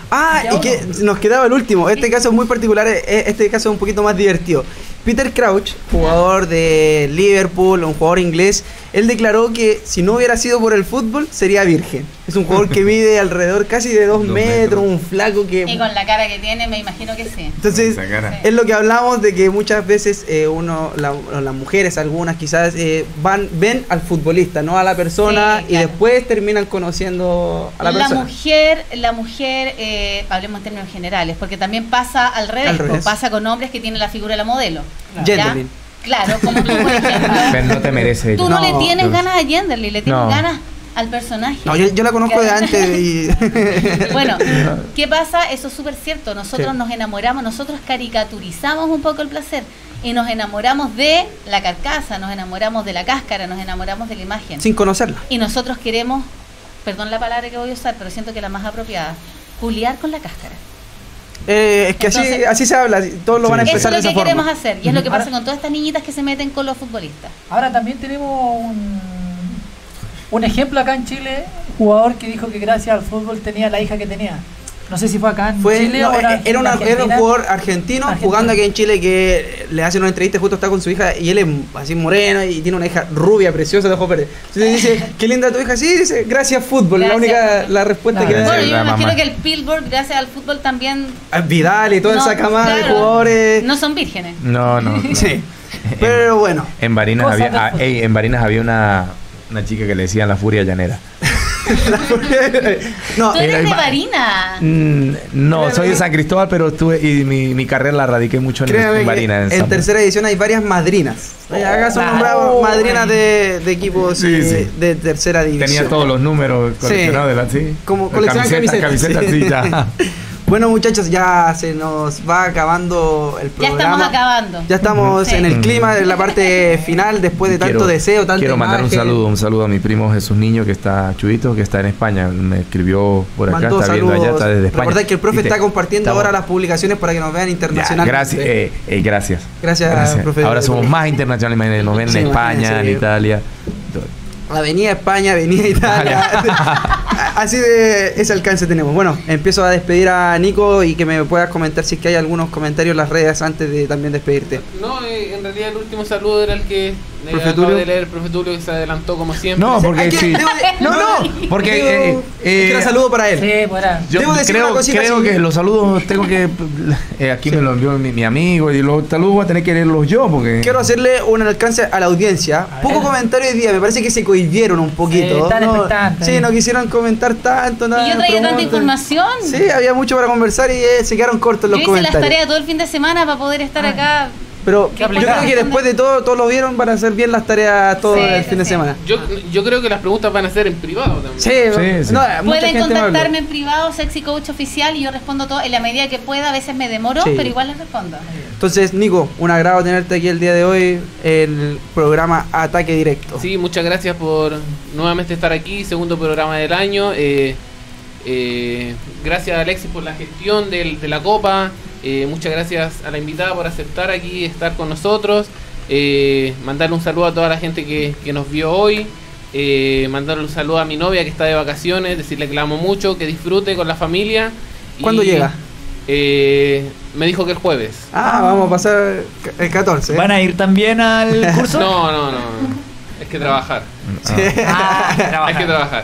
Ah, Ya y que nos quedaba el último. Este caso es muy particular, eh, este caso es un poquito más divertido. Peter Crouch, jugador de Liverpool, un jugador inglés, él declaró que si no hubiera sido por el fútbol, sería virgen. Es un jugador que mide alrededor casi de dos Dos metros, metros. un flaco que... Y con la cara que tiene, me imagino que sí. Entonces, Esa cara. es lo que hablamos de que muchas veces eh, uno, la- las mujeres, algunas quizás, eh, van ven al futbolista, no a la persona, Sí, y claro. después terminan conociendo a la, La, persona. mujer, la mujer, eh, hablemos en términos generales, porque también pasa al revés, Al pues, revés. pasa con hombres que tienen la figura de la modelo. Claro. ¿Ya? Genderlin. Claro, como tú, por ejemplo. Pero no te merece. Tú no, No, le tienes Luz. ganas a Genderly, le tienes No. ganas al personaje. No, yo, yo la conozco de antes y... Bueno, ¿qué pasa? Eso es súper cierto. Nosotros Sí. nos enamoramos, nosotros caricaturizamos un poco el placer y nos enamoramos de la carcasa, nos enamoramos de la cáscara, nos enamoramos de la imagen. sin conocerla. Y nosotros queremos, perdón la palabra que voy a usar, pero siento que es la más apropiada, culiar con la cáscara. Eh, es que así, Entonces- así se habla, todos lo Sí. van a Eso empezar es de lo esa que queremos forma. hacer y es lo que Ahora- pasa con todas estas niñitas que se meten con los futbolistas. Ahora también tenemos un, un ejemplo acá en Chile, jugador que dijo que gracias al fútbol tenía la hija que tenía. No sé si fue acá en Fue, Chile no, o era, en una- era un Argentina. jugador argentino, Argentino. jugando aquí en Chile que le hacen una entrevista, justo está con su hija y él es así moreno y tiene una hija rubia, preciosa de ojos verdes. Entonces dice, qué linda tu hija, sí, dice, gracias fútbol, Gracias, la única fútbol. la respuesta Claro. que Bueno, da. yo la me imagino mamá. que el Pittsburgh, gracias al fútbol, también Ah, Vidal y toda no, esa camada de claro, jugadores. no son vírgenes. No, no. Sí, pero bueno. En Barinas Cosas había, del ah, fútbol. ey, en Barinas había una, una chica que le decían la furia llanera. No, Tú era eres de el ma- Varina. Mm, no, soy de San Cristóbal, pero estuve y mi, mi carrera la radiqué mucho en, créeme en que Barinas. en San- tercera edición hay varias madrinas. Acá son claro. nombradas madrinas de, de equipos Sí, eh, sí. de tercera división. Tenía todos los números coleccionados de la, sí. Como coleccionan camisetas. camisetas, sí. sí, ya. Bueno, muchachos, ya se nos va acabando el Ya programa. estamos acabando. Ya estamos Sí. en el clima, en la parte final, después de tanto Quiero- deseo, tanta Quiero mandar un imagen. saludo, un saludo a mi primo Jesús Niño, que está Chuyito, que está en España. Me escribió por acá, Mandó está viendo allá, saludos. está desde España. Recordad que el profe Y te- está compartiendo estamos- ahora las publicaciones para que nos vean Ya, internacionalmente. gracias, eh, eh, gracias. Gracias, profe. Ahora somos más internacionales, imagínate, nos ven Sí, en España, imagínense. en Italia. Avenida España, Avenida Italia. Así de ese alcance tenemos. Bueno, empiezo a despedir a Nico y que me puedas comentar si es que hay algunos comentarios en las redes antes de también despedirte. No, eh, en realidad el último saludo era el que eh, Profe acabo Tulio. de leer el profe Tulio, que se adelantó como siempre. No, porque Hay que- sí. debo de- No, no, porque Debo- eh, eh, es que era saludo para él. Sí, pues era. Yo Debo decir creo, una cosita creo así. que los saludos tengo que. eh, aquí me lo envió mi, mi amigo y los saludos voy a tener que leerlos yo porque. Quiero hacerle un alcance a la audiencia. A Poco ver. comentario hoy día, me parece que se cohibieron un poquito. Sí, están no, expectantes. sí, no quisieron comentar tanto, nada. Y yo traía tanta preguntas. información. Sí, había mucho para conversar y eh, se quedaron cortos Yo los hice las comentarios. tareas todo el fin de semana para poder estar Ah. acá. Pero Qué yo creo aplicado. que después de todo, todos lo vieron, van a hacer bien las tareas todo Sí, el sí, fin de sí. semana. Yo, yo creo que las preguntas van a ser en privado también. Sí, Sí, sí. no, mucha Pueden gente me habló. contactarme en privado, Sexy Coach Oficial, y yo respondo todo en la medida que pueda. A veces me demoro, Sí. pero igual les respondo. Entonces, Nico, un agrado tenerte aquí el día de hoy en el programa Ataque Directo. Sí, muchas gracias por nuevamente estar aquí, segundo programa del año. Eh, eh, gracias a Alexis por la gestión del- de la Copa. Eh, muchas gracias a la invitada por aceptar aquí estar con nosotros. Eh, mandarle un saludo a toda la gente que, que nos vio hoy. Eh, mandarle un saludo a mi novia que está de vacaciones, decirle que la amo mucho, que disfrute con la familia. ¿Cuándo Y, llega? eh, me dijo que el jueves. Ah, vamos a pasar el catorce. ¿eh? ¿Van a ir también al curso? No, no, no. Es que trabajar. Ah, Hay que trabajar.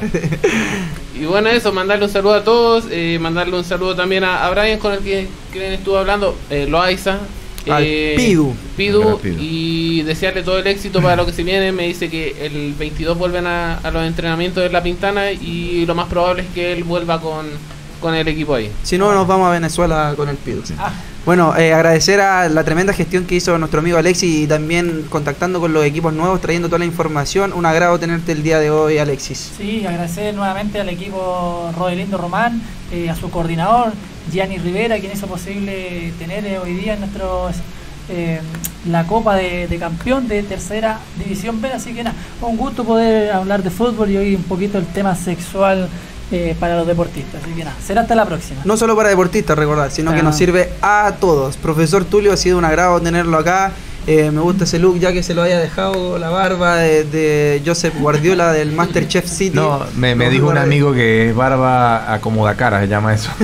Y bueno, eso, mandarle un saludo a todos, eh, mandarle un saludo también a, a Brian, con el que, que estuvo hablando, eh, Loaiza, Al Pidu. Pidu, Al Pidu. y desearle todo el éxito para lo que se viene. Me dice que el veintidós vuelven a, a los entrenamientos de La Pintana y lo más probable es que él vuelva con, con el equipo ahí. Si no, nos vamos a Venezuela con el Pidu. Bueno, eh, agradecer a la tremenda gestión que hizo nuestro amigo Alexis y también contactando con los equipos nuevos, trayendo toda la información. Un agrado tenerte el día de hoy, Alexis. Sí, agradecer nuevamente al equipo Rodelindo Román, eh, a su coordinador, Gianni Rivera, quien hizo posible tener eh, hoy día en nuestros eh, la Copa de, de Campeón de Tercera División B. Así que nada, un gusto poder hablar de fútbol y hoy un poquito el tema sexual eh, para los deportistas. Así que nada, será hasta la próxima. No solo para deportistas, recordar, sino que Claro. nos sirve a todos. Profesor Tulio, ha sido un agrado tenerlo acá. Eh, me gusta ese look, ya que se lo haya dejado la barba de, de Joseph Guardiola del MasterChef City. No, me, me dijo un amigo que es barba acomoda cara, se llama eso.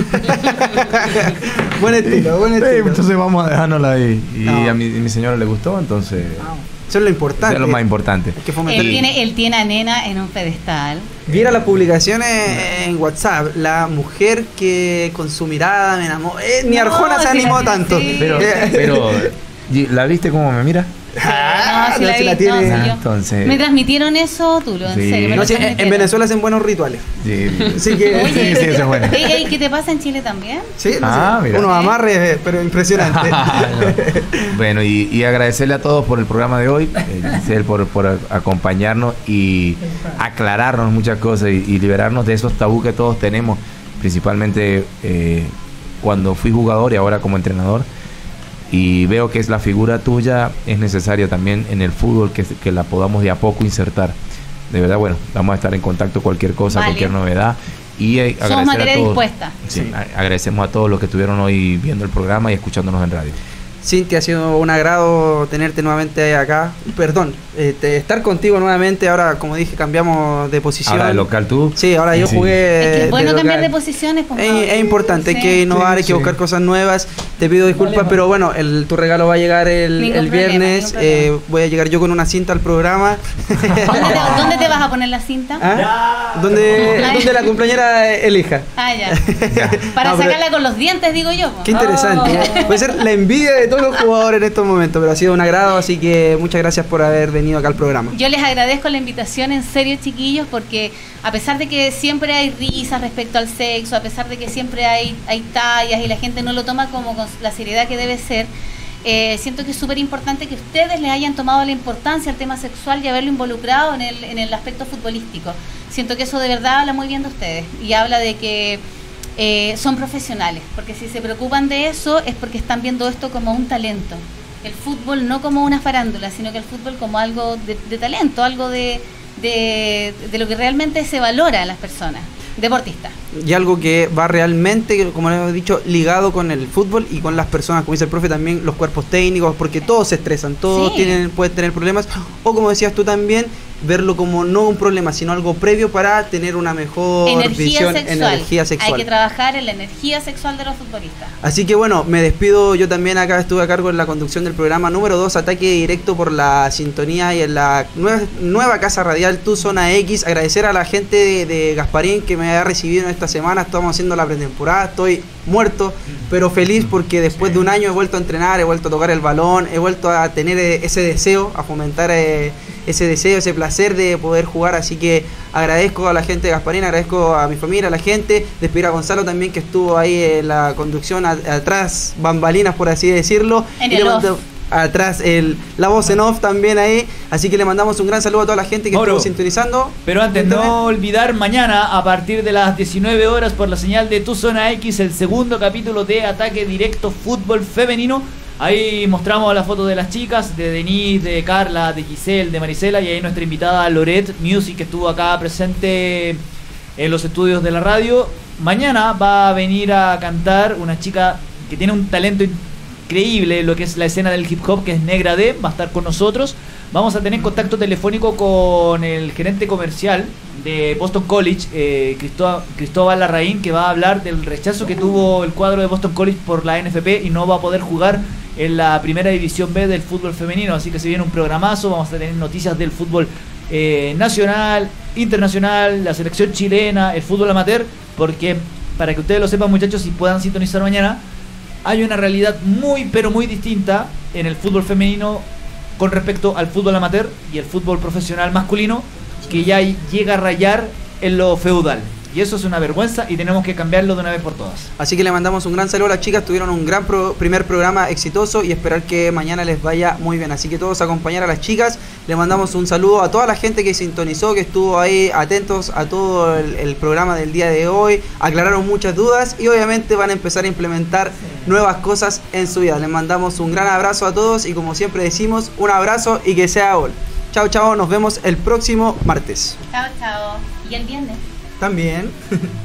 Buen estilo, buen estilo. Sí, entonces vamos a dejárnosla ahí. Y No. a mi, a mi señora le gustó, entonces... Eso es lo importante. Eso es lo más importante. Hay que fomentar. Él tiene, él tiene a Nena en un pedestal. Viera las publicaciones en WhatsApp, la mujer que con su mirada me enamoró. Eh, ni No, Arjona se sí, animó sí. tanto. Pero, pero ¿y ¿la viste cómo me mira? Ah, No, sí no, la si vi, la no, tiene. sí, Ah, yo- entonces- Me transmitieron eso, Tulo, en Sí. serio. Me No, lo sí, en, en transmitieron. Venezuela hacen buenos rituales. Sí. Así que. Oye, Sí, sí, eso es bueno. Ey, ey, ¿qué te pasa en Chile también? Sí, no Ah, sé, mira. unos amarres, eh, pero impresionante. Bueno, y, y agradecerle a todos por el programa de hoy, eh, Giselle, por, por acompañarnos y aclararnos muchas cosas y, y liberarnos de esos tabú que todos tenemos, principalmente eh, cuando fui jugador y ahora como entrenador. Y veo que es la figura tuya, es necesaria también en el fútbol que, que la podamos de a poco insertar. De verdad, bueno, vamos a estar en contacto cualquier cosa, Vale. cualquier novedad. Y eh, Somos agradecer materia a todos. dispuesta. Sí, a- agradecemos a todos los que estuvieron hoy viendo el programa y escuchándonos en radio. Cintia, ha sido un agrado tenerte nuevamente acá. Perdón, eh, te- estar contigo nuevamente. Ahora, como dije, cambiamos de posición. Ahora de local tú. Sí, ahora yo Sí. jugué. Es que es bueno de cambiar local. de posiciones. Pues, Es, no. es importante, hay Sí. que innovar, hay que Sí, buscar sí. cosas nuevas. Te pido disculpas, Vale, pero bueno, el, tu regalo va a llegar el, Ningún el problema, viernes. ningún problema. Eh, voy a llegar yo con una cinta al programa. ¿Dónde te, dónde te vas a poner la cinta? ¿Ah? Donde, Ay. donde la cumpleañera elija. Ah, ya. Para No, pero- sacarla con los dientes, digo yo. po. Qué interesante. Oh. Puede ser la envidia de todos los jugadores en estos momentos, pero ha sido un agrado, así que muchas gracias por haber venido acá al programa. Yo les agradezco la invitación, en serio, chiquillos, porque a pesar de que siempre hay risas respecto al sexo, a pesar de que siempre hay, hay tallas y la gente no lo toma como con la seriedad que debe ser, eh, siento que es súper importante que ustedes les hayan tomado la importancia al tema sexual y haberlo involucrado en el, en el aspecto futbolístico. Siento que eso de verdad habla muy bien de ustedes y habla de que eh, son profesionales, porque si se preocupan de eso es porque están viendo esto como un talento. El fútbol no como una farándula, sino que el fútbol como algo de, de talento, algo de, de, de lo que realmente se valora a las personas, deportistas. Y algo que va realmente, como les hemos dicho, ligado con el fútbol y con las personas, como dice el profe, también los cuerpos técnicos, porque todos se estresan, todos Sí. tienen, pueden tener problemas, o como decías tú también, verlo como no un problema, sino algo previo para tener una mejor Energía visión, sexual. energía sexual. Hay que trabajar en la energía sexual de los futbolistas. Así que bueno, me despido. Yo también acá estuve a cargo en la conducción del programa número dos, Ataque Directo, por la sintonía y en la nueva, nueva casa radial Tu Zona X. Agradecer a la gente de, de Gasparín que me ha recibido en esta semana. Estamos haciendo la pretemporada, estoy muerto, pero feliz porque después de un año he vuelto a entrenar, he vuelto a tocar el balón, he vuelto a tener eh, ese deseo, a fomentar eh, ese deseo, ese placer de poder jugar. Así que agradezco a la gente de Gasparín, agradezco a mi familia, a la gente, despedir a Gonzalo también, que estuvo ahí en la conducción, a- atrás, bambalinas por así decirlo. En Y el le off. mando- atrás el, la voz en off también ahí, así que le mandamos un gran saludo a toda la gente que Mauro, estuvo sintonizando. Pero antes, Cuéntame. no olvidar mañana a partir de las diecinueve horas por la señal de Tu Zona X, el segundo capítulo de Ataque Directo Fútbol Femenino. Ahí mostramos las fotos de las chicas, de Denise, de Carla, de Giselle, de Marisela, y ahí nuestra invitada Loret Music, que estuvo acá presente en los estudios de la radio. Mañana va a venir a cantar una chica que tiene un talento increíble en lo que es la escena del hip hop, que es Negra D, va a estar con nosotros. Vamos a tener contacto telefónico con el gerente comercial de Boston College, eh, Cristóbal, Cristóbal Larraín, que va a hablar del rechazo que tuvo el cuadro de Boston College por la N F P y no va a poder jugar en la primera división B del fútbol femenino. Así que se viene un programazo, vamos a tener noticias del fútbol eh, nacional, internacional, la selección chilena, el fútbol amateur, porque para que ustedes lo sepan, muchachos, y puedan sintonizar mañana, hay una realidad muy pero muy distinta en el fútbol femenino con respecto al fútbol amateur y el fútbol profesional masculino, que ya llega a rayar en lo feudal. Y eso es una vergüenza y tenemos que cambiarlo de una vez por todas. Así que le mandamos un gran saludo a las chicas, tuvieron un gran pro- primer programa exitoso y esperar que mañana les vaya muy bien. Así que todos acompañar a las chicas, le mandamos un saludo a toda la gente que sintonizó, que estuvo ahí atentos a todo el, el programa del día de hoy, aclararon muchas dudas y obviamente van a empezar a implementar nuevas cosas en su vida. Les mandamos un gran abrazo a todos y como siempre decimos, un abrazo y que sea gol. Chao, chao, nos vemos el próximo martes. Chao, chao. Y el viernes. También.